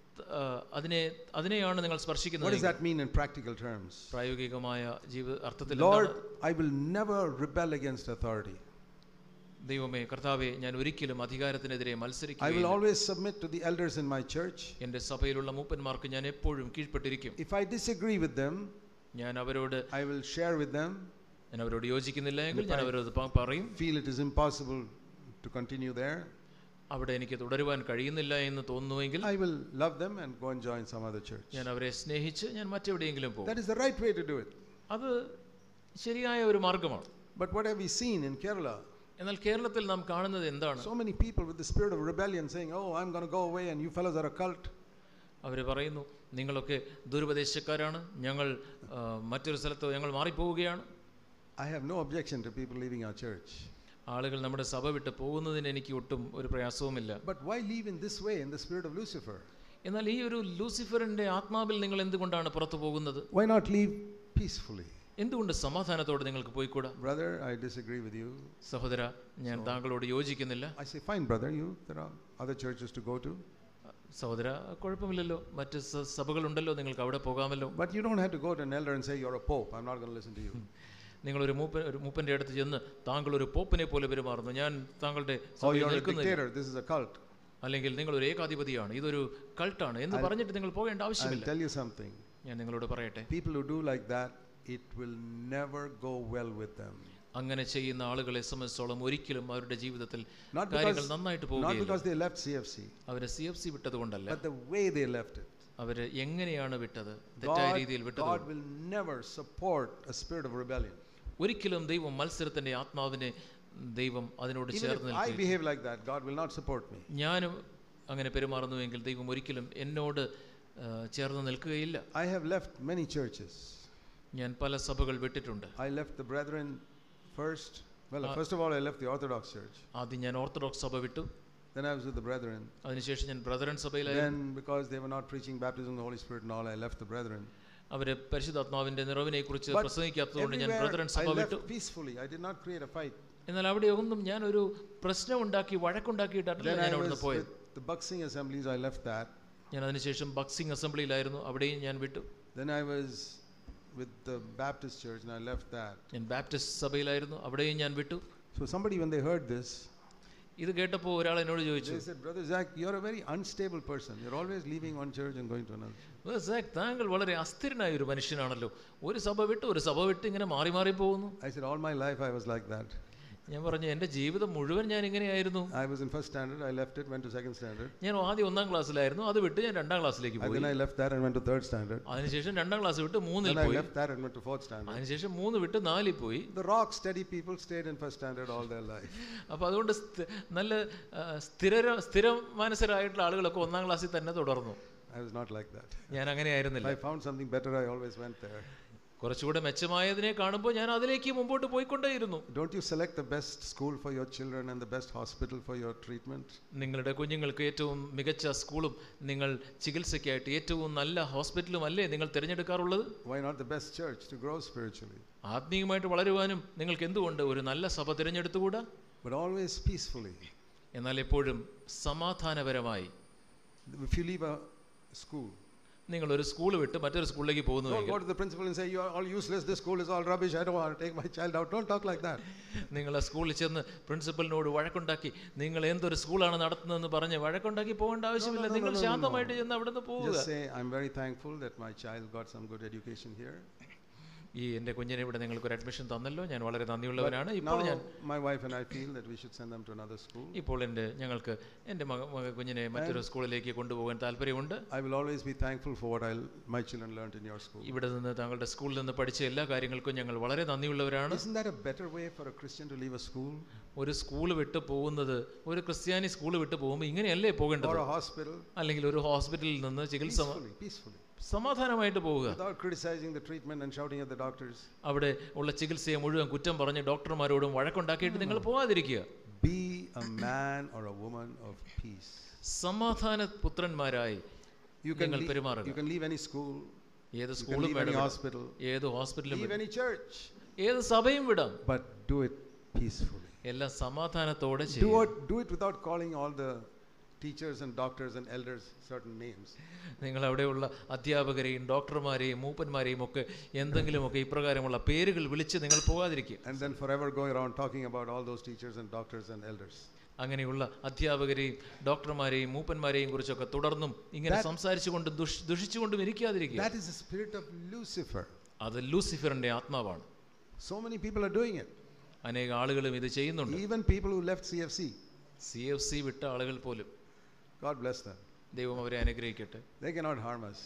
അതിനെയാണ് നിങ്ങൾ സ്പർശിക്കുന്നത്. What does that mean in practical terms? പ്രായോഗികമായ അർത്ഥത്തിൽ Lord, I will never rebel against authority. ദൈവമേ, കർത്താവേ, ഞാൻ ഒരിക്കലും അധികാരത്തിനെതിരെ മത്സരിക്കുകയില്ല. I will always submit to the elders in my church. എൻ്റെ സഭയിലുള്ള മൂപ്പന്മാർക്ക് ഞാൻ എപ്പോഴും കീഴ്പ്പെട്ടിരിക്കും. If I disagree with them, ഞാൻ അവരോട് I will share with them. ഞാൻ അവരോട് യോജിക്കുന്നില്ല എങ്കിൽ ഞാൻ അവരോട് പറയും. Feel it is impossible to continue there. അവിടെ എനിക്ക് തുടരുവാൻ കഴിയുന്നില്ല എന്ന് തോന്നുന്നുവെങ്കിൽ I will love them and go and join some other church. ഞാൻ അവരെ സ്നേഹിച്ച് ഞാൻ മറ്റെവിടെയെങ്കിലും പോകും. That is the right way to do it. അത് ശരിയായ ഒരു മാർഗമാണ്. But what have we seen in Kerala? എന്നാൽ കേരളത്തിൽ നാം കാണുന്നത് എന്താണ്? So many people with the spirit of rebellion saying, oh, I'm going to go away and you fellows are a cult. അവർ പറയുന്നു, നിങ്ങളൊക്കെ ദുരുപദേശക്കാരാണ്, ഞങ്ങൾ മറ്റൊരു സ്ഥലത്ത് ഞങ്ങൾ മാറിപ്പോവുകയാണ്. I have no objection to people leaving our church. ആളുകൾ നമ്മുടെ സഭ വിട്ട് പോകുന്നതിന് എനിക്ക് ഒട്ടും ഒരു പ്രയാസവുമില്ല. But why leave in this way, in the spirit of Lucifer? എന്നാൽ ഈ ഒരു ലൂസിഫറിന്റെ ആത്മാവിൽ നിങ്ങൾ എന്തുകൊണ്ടാണ് പുറത്തു പോകുന്നത്? Why not leave peacefully? എന്തുകൊണ്ട് സമാധാനത്തോടെ നിങ്ങൾക്ക് പോയിക്കൂടാ? Brother, I disagree with you. സഹോദര, ഞാൻ താങ്കളോട് യോജിക്കുന്നില്ല. I say, fine brother, there are other churches to go to. സഹോദര, കുഴപ്പമില്ലല്ലോ, മറ്റ് സഭകളുണ്ടല്ലോ, നിങ്ങൾക്ക് അവിടെ പോകാമല്ലോ. But you don't have to go to an elder and say you're a pope, I'm not going to listen to you. നിങ്ങൾ ഒരു മൂപ്പന്റെ അടുത്ത് ചെന്ന് താങ്കൾ ഒരു പോപ്പിനെ പോലെ പെരുമാറുന്നു, ഞാൻ താങ്കളുടെ this is a cult. അല്ലെങ്കിൽ നിങ്ങൾ ഒരു ഏകാധിപതിയാണ്, ഇതൊരു കൾട്ടാണ് എന്ന് പറഞ്ഞിട്ട് നിങ്ങൾ പോകേണ്ട ആവശ്യമില്ല. I'll tell you something. ഞാൻ നിങ്ങളോട് പറയട്ടെ, people who do like that, it will never go well with them. അങ്ങനെ ചെയ്യുന്ന ആളുകളെ സംബന്ധിച്ചോളം ഒരിക്കലും അവരുടെ ജീവിതത്തിൽ കാര്യങ്ങൾ നന്നായിട്ട് പോവുകയില്ല. Not because they left CFC. അവരെ CFC വിട്ടതുകൊണ്ടല്ല, but the way they left it. അവര് എങ്ങനെയാണ് വിട്ടത്, തെറ്റായ രീതിയിൽ വിട്ടത്. God will never support a spirit of rebellion. ഒരിക്കലും ദൈവം മത്സരത്തിന്റെ ആത്മാവിനെ ദൈവം അതിനോട് Even ചേർന്ന് if I നിൽക്കുകയും behave like that, God will not support me. ഞാനും അങ്ങനെ പെരുമാറുന്നുവെങ്കിൽ ദൈവം ഒരിക്കലും എന്നോട് ചേർന്ന് നിൽക്കുകയില്ല. I have left many churches. ഞാൻ പല സഭകൾ വിട്ടിട്ടുണ്ട്. I left the brethren first. Well, first of all, I left the Orthodox Church. ആദ്യം ഞാൻ ഓർത്തഡോക്സ് സഭ വിട്ടു. Then I was with the brethren. അതിനുശേഷം ഞാൻ ബ്രദറൻ സഭയിലായിരുന്നു. Then because they were not preaching baptism of the Holy Spirit and all, I left the brethren. അവരെ പരിശുദ്ധാത്മാവിന്റെ നിറവിനെ കുറിച്ച് പ്രസംഗിക്കാത്തതുകൊണ്ട് ഞാൻ ബ്രദറൻ സഭ വിട്ടു. Peacefully, I did not create a fight. എന്നാൽ അവിടെ ഒന്നും ഞാൻ ഒരു പ്രശ്നം ഉണ്ടാക്കി വഴക്കുണ്ടാക്കിയിട്ടല്ല ഞാൻ അവിടുന്ന് പോയത്. The Buxing assemblies, I left that. ഞാൻ അതിനുശേഷം ബക്സിംഗ് അസംബ്ലിയിലായിരുന്നു, അവിടെയും ഞാൻ വിട്ടു. Then I was with the Baptist church and I left that. ഞാൻ ബാപ്റ്റിസ്റ്റ് സഭയിലായിരുന്നു, അവിടെയും ഞാൻ വിട്ടു. So somebody, when they heard this, ഇത് കേട്ടപ്പോൾ ഒരാൾ എന്നോട് ചോദിച്ചു, they said, Brother Zach, you're a very unstable person. You're always leaving one church and going to another. സാക്, താങ്കൾ വളരെ അസ്ഥിരനായ ഒരു മനുഷ്യനാണല്ലോ, ഒരു സഭ വിട്ട് ഇങ്ങനെ മാറി മാറി പോകുന്നു. I said, all my life I was like that. ഞാൻ പറഞ്ഞു, എൻ്റെ ജീവിതം മുഴുവൻ ഞാൻ ഇങ്ങനെയായിരുന്നു. I was in first standard, I left it, went to second standard. ഞാൻ ആദ്യം 1ാം ക്ലാസ്സിലായിരുന്നു, അത് വിട്ട് ഞാൻ 2ാം ക്ലാസ്സിലേക്ക് പോയി. Then I left that and went to third standard. അതിനുശേഷം 2ാം ക്ലാസ് വിട്ട് 3ൽ പോയി. I left that and went to fourth standard. അതിനുശേഷം 3 വിട്ട് 4ൽ പോയി. The rock steady people stayed in first standard all their life. അപ്പോൾ അതുകൊണ്ട് നല്ല സ്ഥിര മനസ്സരായിട്ടുള്ള ആളുകളൊക്കെ 1ാം ക്ലാസ്സിൽ തന്നെ തുടർന്നു. I was not like that. ഞാൻ അങ്ങനെ ആയിരുന്നില്ല. I found something better, I always went there. കുറച്ചുകൂടെ മെച്ചമായതിനെ കാണുമ്പോൾ ഞാൻ അതിലേക്ക് മുമ്പോട്ട് പോയിക്കൊണ്ടേയിരുന്നു. Don't you select the best school for your children and the best hospital for your treatment? നിങ്ങളുടെ കുഞ്ഞുങ്ങൾക്ക് ഏറ്റവും മികച്ച സ്കൂളും നിങ്ങൾ ചികിത്സയ്ക്കായിട്ട് ഏറ്റവും നല്ല ഹോസ്പിറ്റലും അല്ലേ നിങ്ങൾ തിരഞ്ഞെടുക്കാറുള്ളത്? Why not the best church to grow spiritually? ആത്മീയമായിട്ട് വളരുവാനും നിങ്ങൾക്ക് എന്തുകൊണ്ട് ഒരു നല്ല സഭ തിരഞ്ഞെടുത്തുകൂടാ? But always peacefully. എന്നാൽ എപ്പോഴും സമാധാനപരമായി. If you leave a school, നിങ്ങൾ ഒരു സ്കൂൾ വിട്ട് മറ്റൊരു സ്കൂളിലേക്ക് പോകുന്നുവെങ്കിൽ, go to the principal and say, you are all useless, this school is all rubbish, I don't want to take my child out. Don't talk like that. നിങ്ങൾ ആ സ്കൂളിൽ ചെന്ന് പ്രിൻസിപ്പലിനോട് വഴക്കുണ്ടാക്കി നിങ്ങൾ എന്തൊരു സ്കൂളാണ് നടത്തുന്നതെന്ന് പറഞ്ഞ് വഴക്കുണ്ടാക്കി പോകേണ്ട ആവശ്യമില്ല. നിങ്ങൾ ശാന്തമായിട്ട് ചെന്ന് അവിടെ നിന്ന് പോവുക. Just say, I'm very thankful that my child got some good education here. ഈ എൻ്റെ കുഞ്ഞിനെ ഇവിടെ നിങ്ങൾക്ക് ഒരു അഡ്മിഷൻ തന്നല്ലോ, ഞാൻ വളരെ നന്ദിയുള്ളവനാണ്. ഇപ്പോൾ my wife and I feel that we should send them to another school. ഇപ്പോൾ ഞങ്ങൾക്ക് എൻ്റെ കുഞ്ഞിനെ മറ്റൊരു സ്കൂളിലേക്ക് കൊണ്ടുപോകാൻ താല്പര്യമുണ്ട്. I will always be thankful for what my children learned in your school. ഇവിടെ നിന്ന് താങ്കളുടെ സ്കൂളിൽ നിന്ന് പഠിച്ച എല്ലാ കാര്യങ്ങൾക്കും ഞങ്ങൾ വളരെ നന്ദിയുള്ളവരാണ്. Isn't that a better way for a Christian to leave a school? ഒരു സ്കൂൾ വിട്ട് പോകുന്നത്, ഒരു ക്രിസ്ത്യാനി സ്കൂൾ വിട്ട് പോകുമ്പോൾ ഇങ്ങനെയല്ലേ പോകേണ്ടത്? Or a hospital. അല്ലെങ്കിൽ ഒരു ഹോസ്പിറ്റലിൽ നിന്ന് ചികിത്സ peacefully. സമാധാനമായിട്ട് പോവുക. Without criticizing the treatment and shouting at the doctors. അവിടെ ഉള്ള ചികിത്സയെ മുഴുവൻ കുറ്റം പറഞ്ഞ് ഡോക്ടർമാരോടും വഴക്കുണ്ടാക്കിയിട്ട് നിങ്ങൾ പോകാതിരിക്കുക. Be a man or a woman of peace. സമാധാന പുത്രന്മാരായി നിങ്ങൾ പെരുമാറുക. You can leave any school. ഏത് സ്കൂളും വേണം, hospital. ഏത് ഹോസ്പിറ്റലും leave any church. ഏത് സഭയും വിടാം. But do it peacefully. എല്ലാം സമാധാനത്തോടെ ചെയ്യുക. Do it without calling all the teachers and doctors and elders certain names. നിങ്ങൾ അവിടെയുള്ള അധ്യാപകരെയും ഡോക്ടർമാരെയും മൂപ്പന്മാരെയും ഒക്കെ എന്തെങ്കിലുമൊക്കെ ഇപ്രകാരമുള്ള പേരുകൾ വിളിച്ച് നിങ്ങൾ പോകാതിരിക്കുക. And then forever go around talking about all those teachers and doctors and elders. അങ്ങനെയുള്ള അധ്യാപകരെയും ഡോക്ടർമാരെയും മൂപ്പന്മാരെയും കുറിച്ചൊക്കെ തുടർന്നും ഇങ്ങനെ സംസാരിച്ചുകൊണ്ടും ദുഷിച്ചുകൊണ്ടും ഇരിക്കാതിരിക്കുക. That is the spirit of Lucifer. അത് ലൂസിഫറിന്റെ ആത്മാവാണ്. So many people are doing it. അനേക ആളുകളും ഇത് ചെയ്യുന്നുണ്ട്. Even people who left CFC വിട്ട ആളുകൾ പോലും. God bless them. ദൈവം അവരെ അനുഗ്രഹിക്കട്ടെ. They cannot harm us.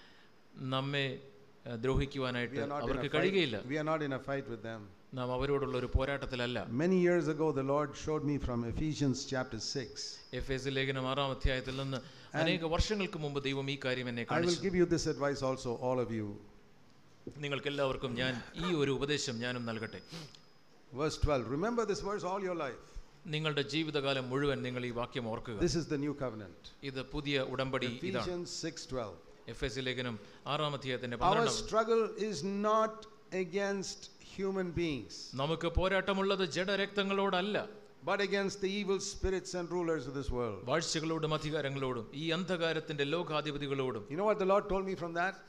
നമ്മെ ദ്രോഹിക്കുവാനായിട്ട് അവർക്ക് കഴിയുകയില്ല. We are not in a fight with them. നാം അവരോടുള്ള ഒരു പോരാട്ടത്തിലല്ല. Many years ago the Lord showed me from Ephesians chapter 6. എഫേസ്യ ലേഖനം 6-ാം അധ്യായത്തിൽ നിന്ന് അനേക വർഷങ്ങൾക്ക് മുമ്പ് ദൈവം ഈ കാര്യം എന്നെ കാണിച്ചു. I will give you this advice also, all of you. നിങ്ങൾക്ക് എല്ലാവർക്കും ഞാൻ ഈ ഒരു ഉപദേശം ഞാനും നൽകട്ടെ. Verse 12. Remember this verse all your life. നിങ്ങളുടെ ജീവിതകാലം മുഴുവൻ നിങ്ങൾ ഈ വാക്യം ഓർക്കുക. This is the new covenant. ഇത് പുതിയ ഉടമ്പടി ഇതാണ്. Ephesians 6:12. എഫേസ്യ ലേഖനം 6-ാം അധ്യായത്തിന്റെ 12. Our struggle is not against human beings. നമുക്ക് പോരാട്ടമുള്ളത് ജഡരക്തങ്ങളോടല്ല, but against the evil spirits and rulers of this world. വാഴ്ചകളോടും അധികാരങ്ങളോടും ഈ അന്ധകാരത്തിന്റെ ലോകാധിപതികളോടും. You know what the Lord told me from that?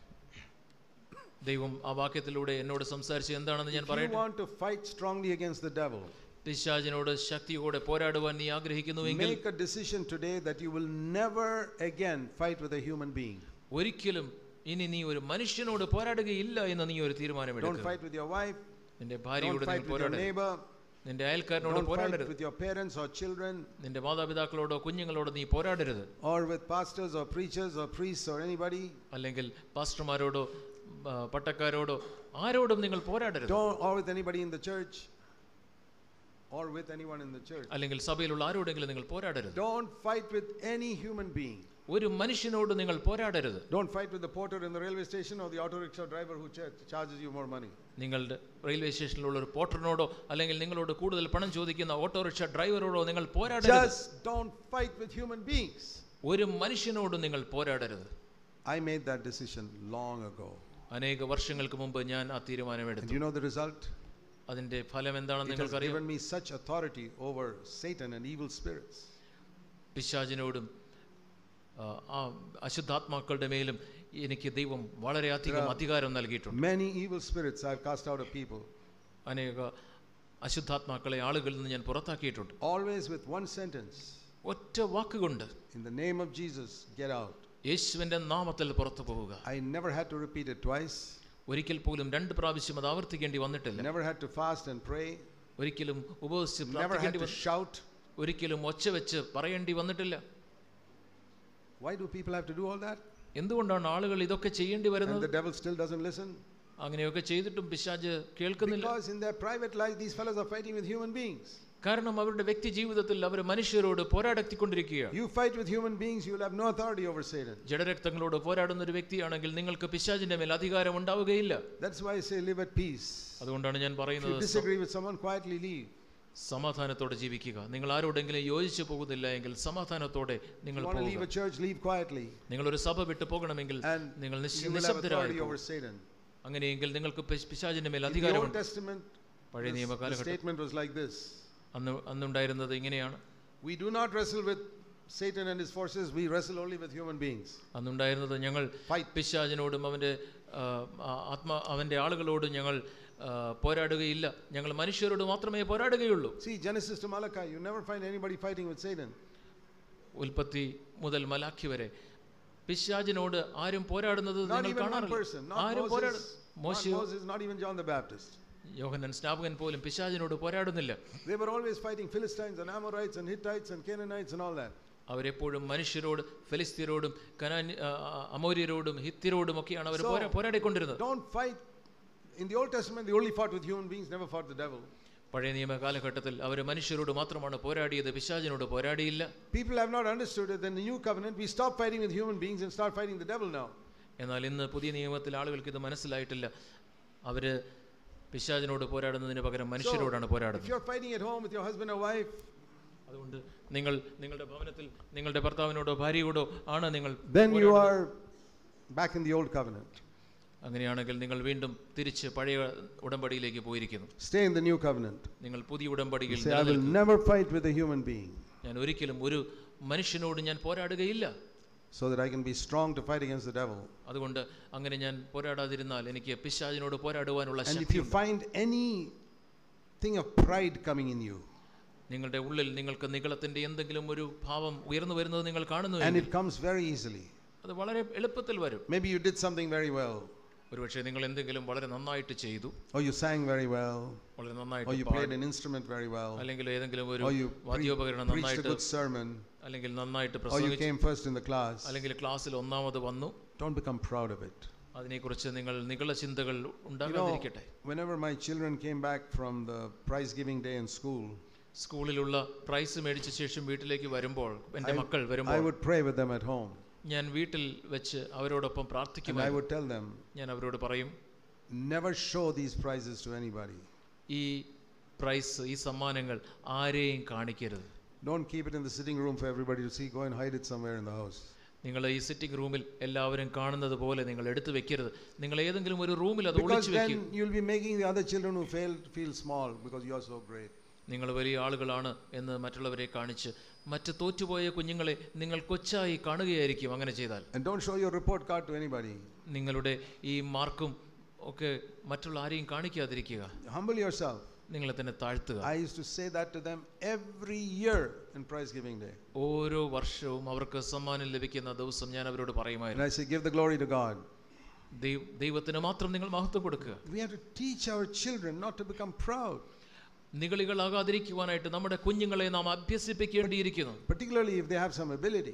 ദൈവം ആ വാക്യത്തിലൂടെ എന്നോട് സംസാരിച്ചു എന്താണെന്ന് ഞാൻ പറയട്ടെ. If you want to fight strongly against the devil, പിശാചിനോട് ശക്തിയോടെ പോരാടുവാൻ നീ ആഗ്രഹിക്കുന്നുവെങ്കിൽ make a decision today that you will never again fight with a human being. ഒരിക്കലും ഇനി നീ ഒരു മനുഷ്യനോട് പോരാടുകയില്ല എന്ന് നീ ഒരു തീരുമാനമെടുക്കുക. Don't fight with your wife. നിന്റെ ഭാര്യയോട് നീ പോരാടരുത്. നിന്റെ അയൽക്കാരനോട് പോരാടരുത്. with your parents or children. നിന്റെ മാതാപിതാക്കളോടോ കുഞ്ഞുങ്ങളോടോ നീ പോരാടരുത്. or with pastors or preachers or priests or anybody. അല്ലെങ്കിൽ പാസ്റ്റർമാരോടോ പട്ടക്കാരോടോ ആരോടും നിങ്ങൾ പോരാടരുത്. or with anybody in the church. or with anyone in the church. അല്ലെങ്കിൽ സഭയിലുള്ള ആരോടെങ്കിലും നിങ്ങൾ പോരാടരുത്. Don't fight with any human being. ഒരു മനുഷ്യനോട് നിങ്ങൾ പോരാടരുത്. Don't fight with the porter in the railway station or the auto rickshaw driver who charges you more money. നിങ്ങളുടെ റെയിൽവേ സ്റ്റേഷനിലുള്ള ഒരു പോർട്ടറിനോടോ അല്ലെങ്കിൽ നിങ്ങളോട് കൂടുതൽ പണം ചോദിക്കുന്ന ഓട്ടോറിക്ഷ ഡ്രൈവറോടോ നിങ്ങൾ പോരാടരുത്. Just don't fight with human beings. ഒരു മനുഷ്യനോട് നിങ്ങൾ പോരാടരുത്. I made that decision long ago. അനേക വർഷങ്ങൾക്ക് മുമ്പ് ഞാൻ ആ തീരുമാനമെടുത്തു. And you know the result? അതിന്റെ ഫലം എന്താണെന്ന് നിങ്ങൾക്കറിയാം. It has given me such authority over Satan and evil spirits. പിശാചിനോടും അശുദ്ധാത്മാക്കളുടെ മേലും എനിക്ക് ദൈവം വളരെയധികം അധികാരം നൽകിയിട്ടുണ്ട്. Many evil spirits I have cast out of people. അനേക അശുദ്ധാത്മാക്കളെ ആളുകളിൽ നിന്ന് ഞാൻ പുറത്താക്കിയിട്ടുണ്ട്. Always with one sentence. ഒറ്റ വാക്കുകൊണ്ട്, in the name of Jesus, get out. യേശുവിന്റെ നാമത്തിൽ പുറത്തു പോവുക. I never had to repeat it twice. ഒരിക്കൽ പോലും രണ്ട് പ്രാവശ്യം അത് ആവർത്തിക്കേണ്ടി വന്നിട്ടില്ല. Never had to fast and pray. ഒരിക്കലും ഉപവസിച്ച് പ്രാർത്ഥിക്കേണ്ടി shout. ഒരിക്കലും ഒച്ച വെച്ച് പറയേണ്ടി വന്നിട്ടില്ല. Why do people have to do all that? എന്തുകൊണ്ടാണ് ആളുകൾ ഇതൊക്കെ ചെയ്യേണ്ടി വരുന്നത്? And the devil still doesn't listen. അങ്ങനെയൊക്കെ ചെയ്തിട്ടും പിശാച് കേൾക്കുന്നില്ല. Because in their private life these fellows are fighting with human beings. കാരണം അവരുടെ വ്യക്തി ജീവിതത്തിൽ അവർ മനുഷ്യരോട് പോരാടിക്കൊണ്ടിരിക്കുകയാണ്. You fight with human beings, you will have no authority over Satan. ജഡരക്തങ്ങളോട് പോരാടുന്ന ഒരു വ്യക്തിയാണെങ്കിൽ നിങ്ങൾക്ക് പിശാചിന്റെ മേൽ അധികാരം ഉണ്ടാവുകയില്ല. That's why I say live at peace. അതുകൊണ്ടാണ് ഞാൻ പറയുന്നത്, if you disagree with someone, quietly leave. സമാധാനത്തോടെ ജീവിക്കുക. നിങ്ങൾ ആരോടെങ്കിലും യോജിച്ചു പോകുന്നില്ല എങ്കിൽ സമാധാനത്തോടെ നിങ്ങൾ പോകുക. leave a church, leave quietly. നിങ്ങൾ ഒരു സഭ വിട്ടു പോകണമെങ്കിൽ നിങ്ങൾ നിശബ്ദരായി പോകുക. അങ്ങനെയെങ്കിൽ നിങ്ങൾക്ക് പിശാചിന്റെ മേൽ അധികാരമുണ്ട്. പഴയ നിയമകാലഘട്ടത്തിൽ അന്നുണ്ടായിരുന്നത് ഇങ്ങനെയാണ്. We do not wrestle with Satan and his forces, we wrestle only with human beings. അന്നുണ്ടായിരുന്നത് ഞങ്ങൾ പിശാചിനോടും അവന്റെ ആളുകളോടും ഞങ്ങൾ പോരാടുകയില്ല, ഞങ്ങൾ മനുഷ്യരോട് മാത്രമേ പോരാടുകയുള്ളൂ. See, Genesis to Malachi, you never find anybody fighting with Satan. ഉൽപ്പത്തി മുതൽ മലാഖി വരെ പിശാചിനോട് ആരും പോരാടുന്നത് നിങ്ങൾ കാണാറില്ല. ആരും Moses, not even John the Baptist. യോഹന്നാൻ സ്നാപകൻ പോലും പിശാചിനോട് പോരാടുന്നില്ല. They were always fighting Philistines and Amorites and Hittites and Canaanites and all that. അവരെപ്പോഴും മനുഷ്യരോട്, ഫെലിസ്ത്യരോടും അമോര്യരോടും ഹിത്യരോടും ഒക്കെയാണ് അവർ പോരാടിക്കൊണ്ടിരുന്നത്. Don't fight. In the Old Testament they only fought with human beings, never fought the devil. പഴയ നിയമ കാലഘട്ടത്തിൽ അവർ മനുഷ്യരോട് മാത്രമാണ് പോരാടിയത്, പിശാചിനോട് പോരാടിയില്ല. People have not understood that in the new covenant we stop fighting with human beings and start fighting the devil now. എന്നാൽ ഇന്ന് പുതിയ നിയമത്തിൽ ആളുകൾക്ക് ഇത് മനസ്സിലായിട്ടില്ല. അവര് പിശാചിനോട് പോരാടുന്നതിന് പകരം മനുഷ്യരോടാണ് പോരാടുന്നത്. If you are fighting at home with your husband or wife, അതുകൊണ്ട് നിങ്ങൾ നിങ്ങളുടെ ഭവനത്തിൽ നിങ്ങളുടെ ഭർത്താവിനോടോ ഭാര്യയോടോ ആണ് നിങ്ങൾ, then you are back in the old covenant. അങ്ങനെയാണെങ്കിൽ നിങ്ങൾ വീണ്ടും തിരിച്ച് പഴയ ഉടമ്പടിയിലേക്ക് പോയിരിക്കുന്നു. Stay in the new covenant. നിങ്ങൾ പുതിയ ഉടമ്പടിയിൽ I will never fight with a human being. ഞാൻ ഒരിക്കലും ഒരു മനുഷ്യനോട് ഞാൻ പോരാടുകയില്ല. So that I can be strong to fight against the devil. അതുകൊണ്ട് അങ്ങനെ ഞാൻ പോരാടാതിരുന്നാൽ എനിക്ക് പിശാചിനോട് പോരാടുവാനുള്ള ശക്തി. And if you find anything of pride coming in you, നിങ്ങളുടെ ഉള്ളിൽ നിങ്ങൾക്ക് നിഗളത്തിന്റെ എന്തെങ്കിലും ഒരു ഭാവം ഉയർന്നു വരുന്നത് നിങ്ങൾ കാണുന്നു, and it comes very easily. അത് വളരെ എളുപ്പത്തിൽ വരും. Maybe you did something very well. ഒരുപക്ഷേ നിങ്ങൾ എന്തെങ്കിലും വളരെ നന്നായിട്ട് ചെയ്തു, or you sang very well, വളരെ നന്നായിട്ട്, or you played an instrument very well, അല്ലെങ്കിൽ ഏതെങ്കിലും ഒരു വാദ്യോപകരണം നന്നായിട്ട്, preached a good sermon, അല്ലെങ്കിൽ നന്നായിട്ട് പ്രസംഗിച്ചു, or you came first in the class, അല്ലെങ്കിൽ ക്ലാസ്സിൽ ഒന്നാമത് വന്നു. Don't become proud of it. അതിനെക്കുറിച്ച് നിങ്ങൾ നിഗള ചിന്തകൾ ഉണ്ടാകാതിരിക്കട്ടെ. Whenever my children came back from the prize giving day in school, സ്കൂളിലുള്ള പ്രൈസ് മേടിച്ച ശേഷം വീട്ടിലേക്ക് വരുമ്പോൾ, എൻ്റെ മക്കൾ വരുമ്പോൾ, I would pray with them at home. ഞാൻ വീട്ടിൽ വെച്ച് അവരോടൊപ്പം പ്രാർത്ഥിക്കും. I would tell them, ഞാൻ അവരോട് പറയും, never show these prizes to anybody. ഈ പ്രൈസ്, ഈ സമ്മാനങ്ങൾ ആരെയും കാണിക്കരുത്. Don't keep it in the sitting room for everybody to see. Go and hide it somewhere in the house. നിങ്ങൾ ഈ സിറ്റിംഗ് റൂമിൽ എല്ലാവരും കാണുന്നത് പോലെ നിങ്ങൾ എടുത്തു വെക്കരുത്. നിങ്ങൾ ഏതെങ്കിലും ഒരു റൂമിൽ അത് ഒളിച്ചു വെക്കുക. Because then you will be making the other children who failed feel small because you are so great. നിങ്ങൾ വലിയ ആളുകളാണ് എന്ന് മറ്റുള്ളവരെ കാണിച്ച് മറ്റ് തോറ്റുപോയ കുഞ്ഞുങ്ങളെ നിങ്ങൾ കൊച്ചായി കാണുകയായിരിക്കും അങ്ങനെ ചെയ്താൽ. And don't show your report card to anybody. നിങ്ങളുടെ ഈ മാർക്കും ഒക്കെ മറ്റുള്ള ആരെയും കാണിക്കാതിരിക്കുക. Humble yourself. നിങ്ങളെ തന്നെ താഴ്ത്തുക. I used to say that to them every year in prize giving day. ഓരോ വർഷവും അവർക്ക് സമ്മാനം ലഭിക്കുന്ന ദിവസം ഞാൻ അവരോട് പറയുമായിരുന്നു. And I say give the glory to God. ദൈവത്തിന് മാത്രം നിങ്ങൾ മഹത്വം കൊടുക്കുക. We have to teach our children not to become proud. നിഗളികളാകാതിരിക്കുവാനായിട്ട് നമ്മുടെ കുഞ്ഞുങ്ങളെ നാം അഭ്യസിപ്പിക്കേണ്ടിയിരിക്കുന്നു. Particularly if they have some ability.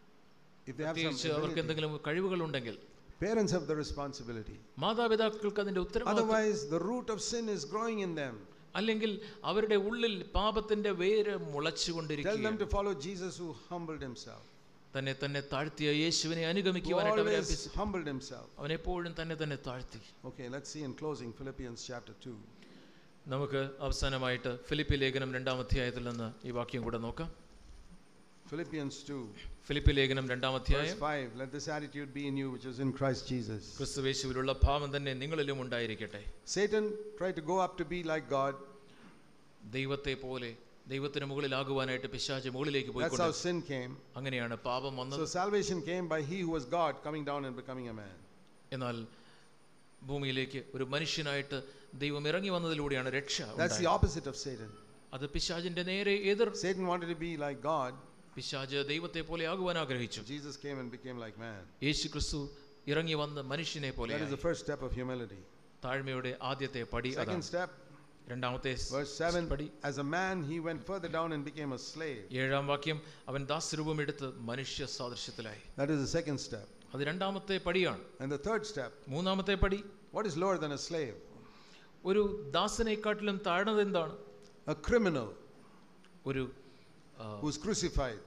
If they have some ability. അവർക്ക് എന്തെങ്കിലും കഴിവുകൾ ഉണ്ടെങ്കിൽ parents have the responsibility. മാതാപിതാക്കൾക്ക് അതിന്റെ ഉത്തരവാദിത്വം. Otherwise the root of sin is growing in them. അല്ലെങ്കിൽ അവരുടെ ഉള്ളിൽ പാപത്തിന്റെ വേര് മുളച്ചുകൊണ്ടിരിക്കുകയാണ്. Tell them to follow Jesus who humbled himself. തന്നെ തന്നെ താഴ്ത്തിയ യേശുവിനെ അനുഗമിക്കുവാനായിട്ട് അവരെ always humbled himself. അവൻ എപ്പോഴും തന്നെ തന്നെ താഴ്ത്തി. Okay, let's see in closing Philippians chapter 2. നമുക്ക് അവസാനമായിട്ട് ഫിലിപ്പി ലേഖനം 2-ാം അധ്യായത്തിൽ നിന്ന് ഈ വാക്യം കൂടെ നോക്കാം. Philippians 2. ഫിലിപ്പി ലേഖനം 2-ാം അധ്യായം 5. Let this attitude be in you which is in Christ Jesus. ക്രിസ്തുയേശുവിലുള്ള ഭാവം തന്നെ നിങ്ങളിലും ഉണ്ടായിരിക്കട്ടെ. Satan tried to go up to be like God. ദൈവത്തെ പോലെ ദൈവത്തിന് മുകളിലാകുവാനായിട്ട് പിശാച് മുകളിലേക്ക് പോയി. That's how sin came. അങ്ങനെയാണ് പാപം വന്നത്. So salvation came by he who was God coming down and becoming a man. എന്നാൽ ഭൂമിയിലേക്ക് ഒരു മനുഷ്യനായിട്ട് ദൈവം ഇറങ്ങി വന്നതിലൂടെയാണ് രക്ഷ. That's the opposite of Satan. അത് പിശാചിന്റെ നേരെ എതിർ. Satan wanted to be like God. പിശാച് ദൈവത്തെ പോലെ ആകുവാൻ ആഗ്രഹിച്ചു. Jesus came and became like man. യേശു ക്രിസ്തു ഇറങ്ങി വന്ന് മനുഷ്യനെ പോലെ. That is the first step of humility. താഴ്മയുടെ ആദ്യത്തെ പടി അതാണ്. Second step, രണ്ടാമത്തെ verse 7, as a man he went further down and became a slave. 7-ാം വാക്യം അവൻ ദാസരൂപം എടുത്ത് മനുഷ്യ സാദൃശ്യത്തിലായി. That is the second step. അത് രണ്ടാമത്തെ പടിയാണ്. And the third step, മൂന്നാമത്തെ പടി, what is lower than a slave? ഒരു ദാസനെക്കാട്ടിലും താഴ്ന്നത് എന്താണ്? A criminal ഒരു who is crucified.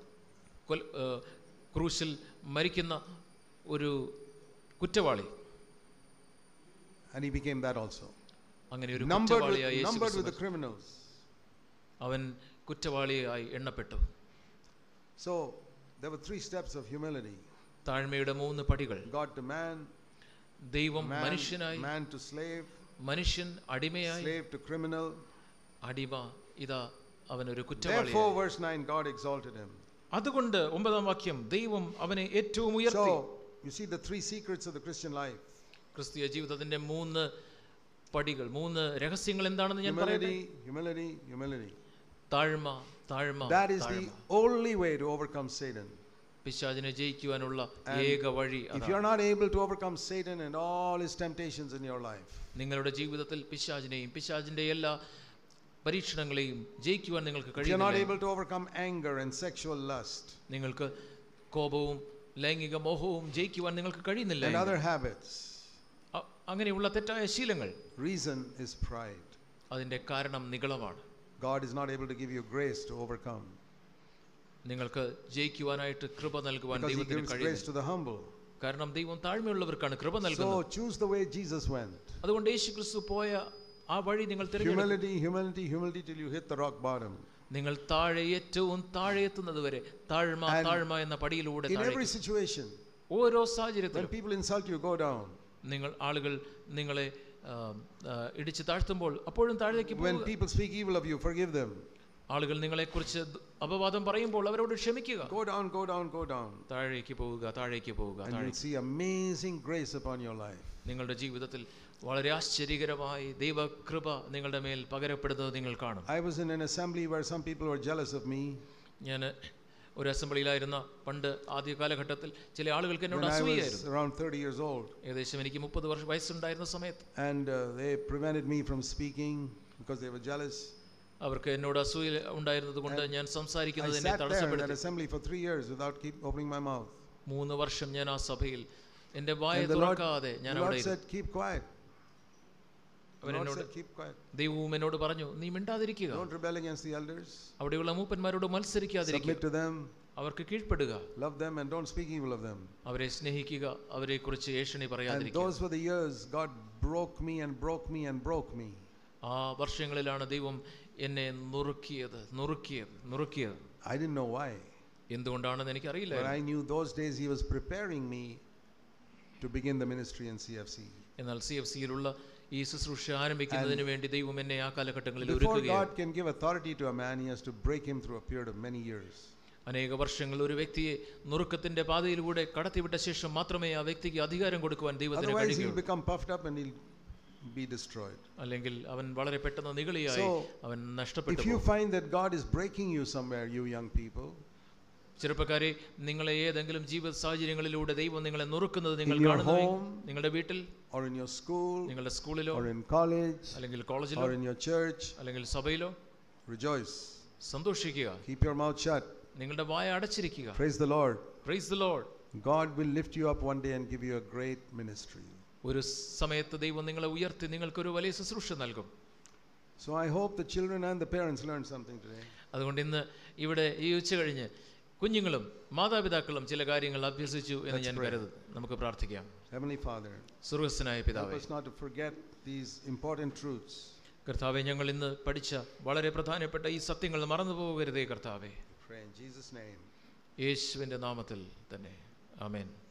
ക്രൂശിൽ മരിക്കുന്ന ഒരു കുറ്റവാളി. And he became that also. അങ്ങനെ ഒരു Numbered കുറ്റവാളിയായി with the criminals. അവൻ കുറ്റവാളിയായി എണ്ണപ്പെട്ടു. So there were 3 steps of humility. താഴ്മയുടെ 3 പടികൾ. God to man, ദൈവം മനുഷ്യനായി, man to slave, മനുഷ്യൻ അടിമയായി, slave to criminal, അടിമ ഇതാ അവൻ ഒരു കുറ്റവാളിയായി. Therefore verse 9, God exalted him. അതുകൊണ്ട് 9-ാം വാക്യം ദൈവം അവനെ ഏറ്റവും ഉയർത്തി. So you see the 3 secrets of the Christian life. ക്രിസ്തീയ ജീവിതത്തിന്റെ 3 പടികൾ, 3 രഹസ്യങ്ങൾ എന്താണെന്ന് ഞാൻ പറയട്ടെ. Humility, humility. താഴ്മ, താഴ്മ. That is the only way to overcome Satan. പിശാചിനെ ജയിക്കുവാനുള്ള ഏക വഴി അതാണ്. If you are not able to overcome Satan and all his temptations in your life, നിങ്ങളുടെ ജീവിതത്തിൽ പിശാചിനെയും പിശാചിന്റെ എല്ലാ പരീക്ഷണങ്ങളെയും ജയിക്കുവാൻ നിങ്ങൾക്ക് if you are not കഴിയുന്നില്ല, able to overcome anger and sexual lust നിങ്ങൾക്ക് കോപവും ലൈംഗിക മോഹവും ജയിക്കുവാൻ നിങ്ങൾക്ക് കഴിയുന്നില്ല, and other habits, അങ്ങനെയുള്ള തെറ്റായ ശീലങ്ങൾ, reason is pride. അതിന്റെ കാരണം നിഗളമാണ്. God is not able to give you grace to overcome. നിങ്ങൾക്ക് ജയിക്കുവാനായിട്ട് കൃപ നൽകുവാൻ Because he ദൈവത്തിന് gives grace കഴിയുന്നു. to the humble. കാരണം ദൈവം താഴ്മയുള്ളവർക്കാണ് കൃപ So നൽകുന്നത്. choose the way Jesus went. അതുകൊണ്ട് യേശുക്രിസ്തു പോയ ആ വഴി നിങ്ങൾ തിരഞ്ഞെടുക്കുക. Humility, humility, humility till you hit the rock bottom. നിങ്ങൾ താഴെ ഏറ്റവും താഴെ എത്തുന്നത് വരെ താഴ്മ താഴ്മ എന്ന പടിയിലൂടെ In every situation, ഓരോ when സാഹചര്യത്തിലും people insult you, go down. നിങ്ങൾ ആളുകൾ നിങ്ങളെ ഇടിച്ച് താഴ്ത്തുമ്പോൾ അപ്പോഴും താഴേക്ക് When പോകുക. people speak evil of you, forgive them. ആളുകൾ നിങ്ങളെക്കുറിച്ച് അപവാദം പറയുമ്പോൾ അവരോട് ക്ഷമിക്കുക. Go down, go down, go down. താഴേക്ക് പോവുക, താഴേക്ക് പോവുക. And you'll see amazing grace upon your life. നിങ്ങളുടെ ജീവിതത്തിൽ വളരെ ആശ്ചര്യകരമായി ദൈവകൃപ നിങ്ങളുടെ മേൽ പകരപ്പെടുന്നത് നിങ്ങൾ കാണും. I was in an assembly where some people were jealous of me. ഞാൻ ഒരു അസംബ്ലിയിലായിരുന്ന പണ്ട് ആദ്യ കാലഘട്ടത്തിൽ ചില ആളുകൾക്ക് എന്നോട് When I was അസൂയായിരുന്നു. around 30 years old. ഏകദേശം എനിക്ക് 30 വയസ്സുണ്ടായിരുന്ന സമയത്ത്. And they prevented me from speaking because they were jealous. അവർക്ക് എന്നോട് അസൂയ ഉണ്ടായിരുന്നത് കൊണ്ട് ഞാൻ I സംസാരിക്കുന്നത് എന്നെ sat there in that തടസ്സപ്പെടുത്തി. assembly for 3 years without keep opening my mouth. 3 വർഷം ഞാൻ ആ സഭയിൽ എന്റെ വായ And the Lord തുറക്കാതെ ഞാൻ അവിടെ said, keep quiet. The Lord അവരെന്നോട് said, keep quiet. ദൈവവും എന്നോട് പറഞ്ഞു, നീ മിണ്ടാതിരിക്കുക, Don't rebel against the elders. അവിടെയുള്ള മൂപ്പന്മാരോട് മത്സരിക്കാതിരിക്കുക, Submit to them. അവർക്ക് കീഴ്പ്പെടുക, Love them and don't speak evil of them. അവരെ സ്നേഹിക്കുക, അവരെ കുറിച്ച് ഏഷണി And പറയാതിരിക്കുക. those were the years God broke me and broke me and broke me. ആ വർഷങ്ങളിലാണ് ദൈവം എന്നെ നുറുക്കിയത്. I didn't know why. എന്തുകൊണ്ടാണെന്ന് എനിക്കറിയില്ല. But I knew those days He was preparing me to begin the ministry in CFC. എന്നാൽ CFCയിലുള്ള ഈ ശുശ്രൂഷ ആരംഭിക്കുന്നതിന് വേണ്ടി ദൈവം എന്നെ ആ കാലഘട്ടങ്ങളിൽ Before ഒരുക്കുകയാണ്. God can give authority to a man, He has to break him through a period of many years. അനേക വർഷങ്ങൾ ഒരു വ്യക്തിയെ നുറുക്കത്തിന്റെ പാതയിലൂടെ കടത്തിവിട്ട ശേഷം മാത്രമേ ആ വ്യക്തിക്ക് അധികാരം കൊടുക്കുവാൻ ദൈവത്തിന് Otherwise, he'll കഴിയൂ. become puffed up and he'll be destroyed. അല്ലെങ്കിൽ അവൻ വളരെ പെട്ടെന്ന് നിഗളിയായി അവൻ നഷ്ടപ്പെട്ടു If you പോകും. find that God is breaking you somewhere, you young people, ചെറുപ്പക്കാരെ, നിങ്ങളെ ഏതെങ്കിലും ജീവിത സാഹചര്യങ്ങളിലൂടെ ദൈവം നിങ്ങളെ നുറുക്കുന്നത് നിങ്ങൾ in your കാണുന്നുവെങ്കിൽ, home, നിങ്ങളുടെ വീട്ടിൽ, or in your school, നിങ്ങളുടെ സ്കൂളിലോ, or in college, അല്ലെങ്കിൽ കോളേജിലോ, or in your church, അല്ലെങ്കിൽ സഭയിലോ rejoice. സന്തോഷിക്കുക. Keep your mouth shut. നിങ്ങളുടെ വായ അടച്ചിരിക്കുക. Praise the Lord. Praise the Lord. God will lift you up one day and give you a great ministry. ഒരു സമയത്ത് ദൈവം നിങ്ങളെ ഉയർത്തി നിങ്ങൾക്കൊരു വലിയ ശുശ്രൂഷ നൽകും. So I hope the children and the parents learned something today. അതുകൊണ്ട് ഇന്ന് ഇവിടെ ഈ ഉച്ച കഴിഞ്ഞ് കുഞ്ഞുങ്ങളും മാതാപിതാക്കളും ചില കാര്യങ്ങൾ അഭ്യസിച്ചു എന്ന് ഞാൻ കരുതുന്നു. നമുക്ക് പ്രാർത്ഥിക്കാം. Heavenly Father, സ്വർഗ്ഗസ്ഥനായ പിതാവേ, help us not to forget these important truths. കർത്താവേ, ഞങ്ങൾ ഇന്ന് പഠിച്ച വളരെ പ്രധാനപ്പെട്ട ഈ സത്യങ്ങൾ മറന്നു പോകരുതേ കർത്താവേ. Pray in Jesus' name. യേശുവിന്റെ നാമത്തിൽ തന്നെ. ആമേൻ.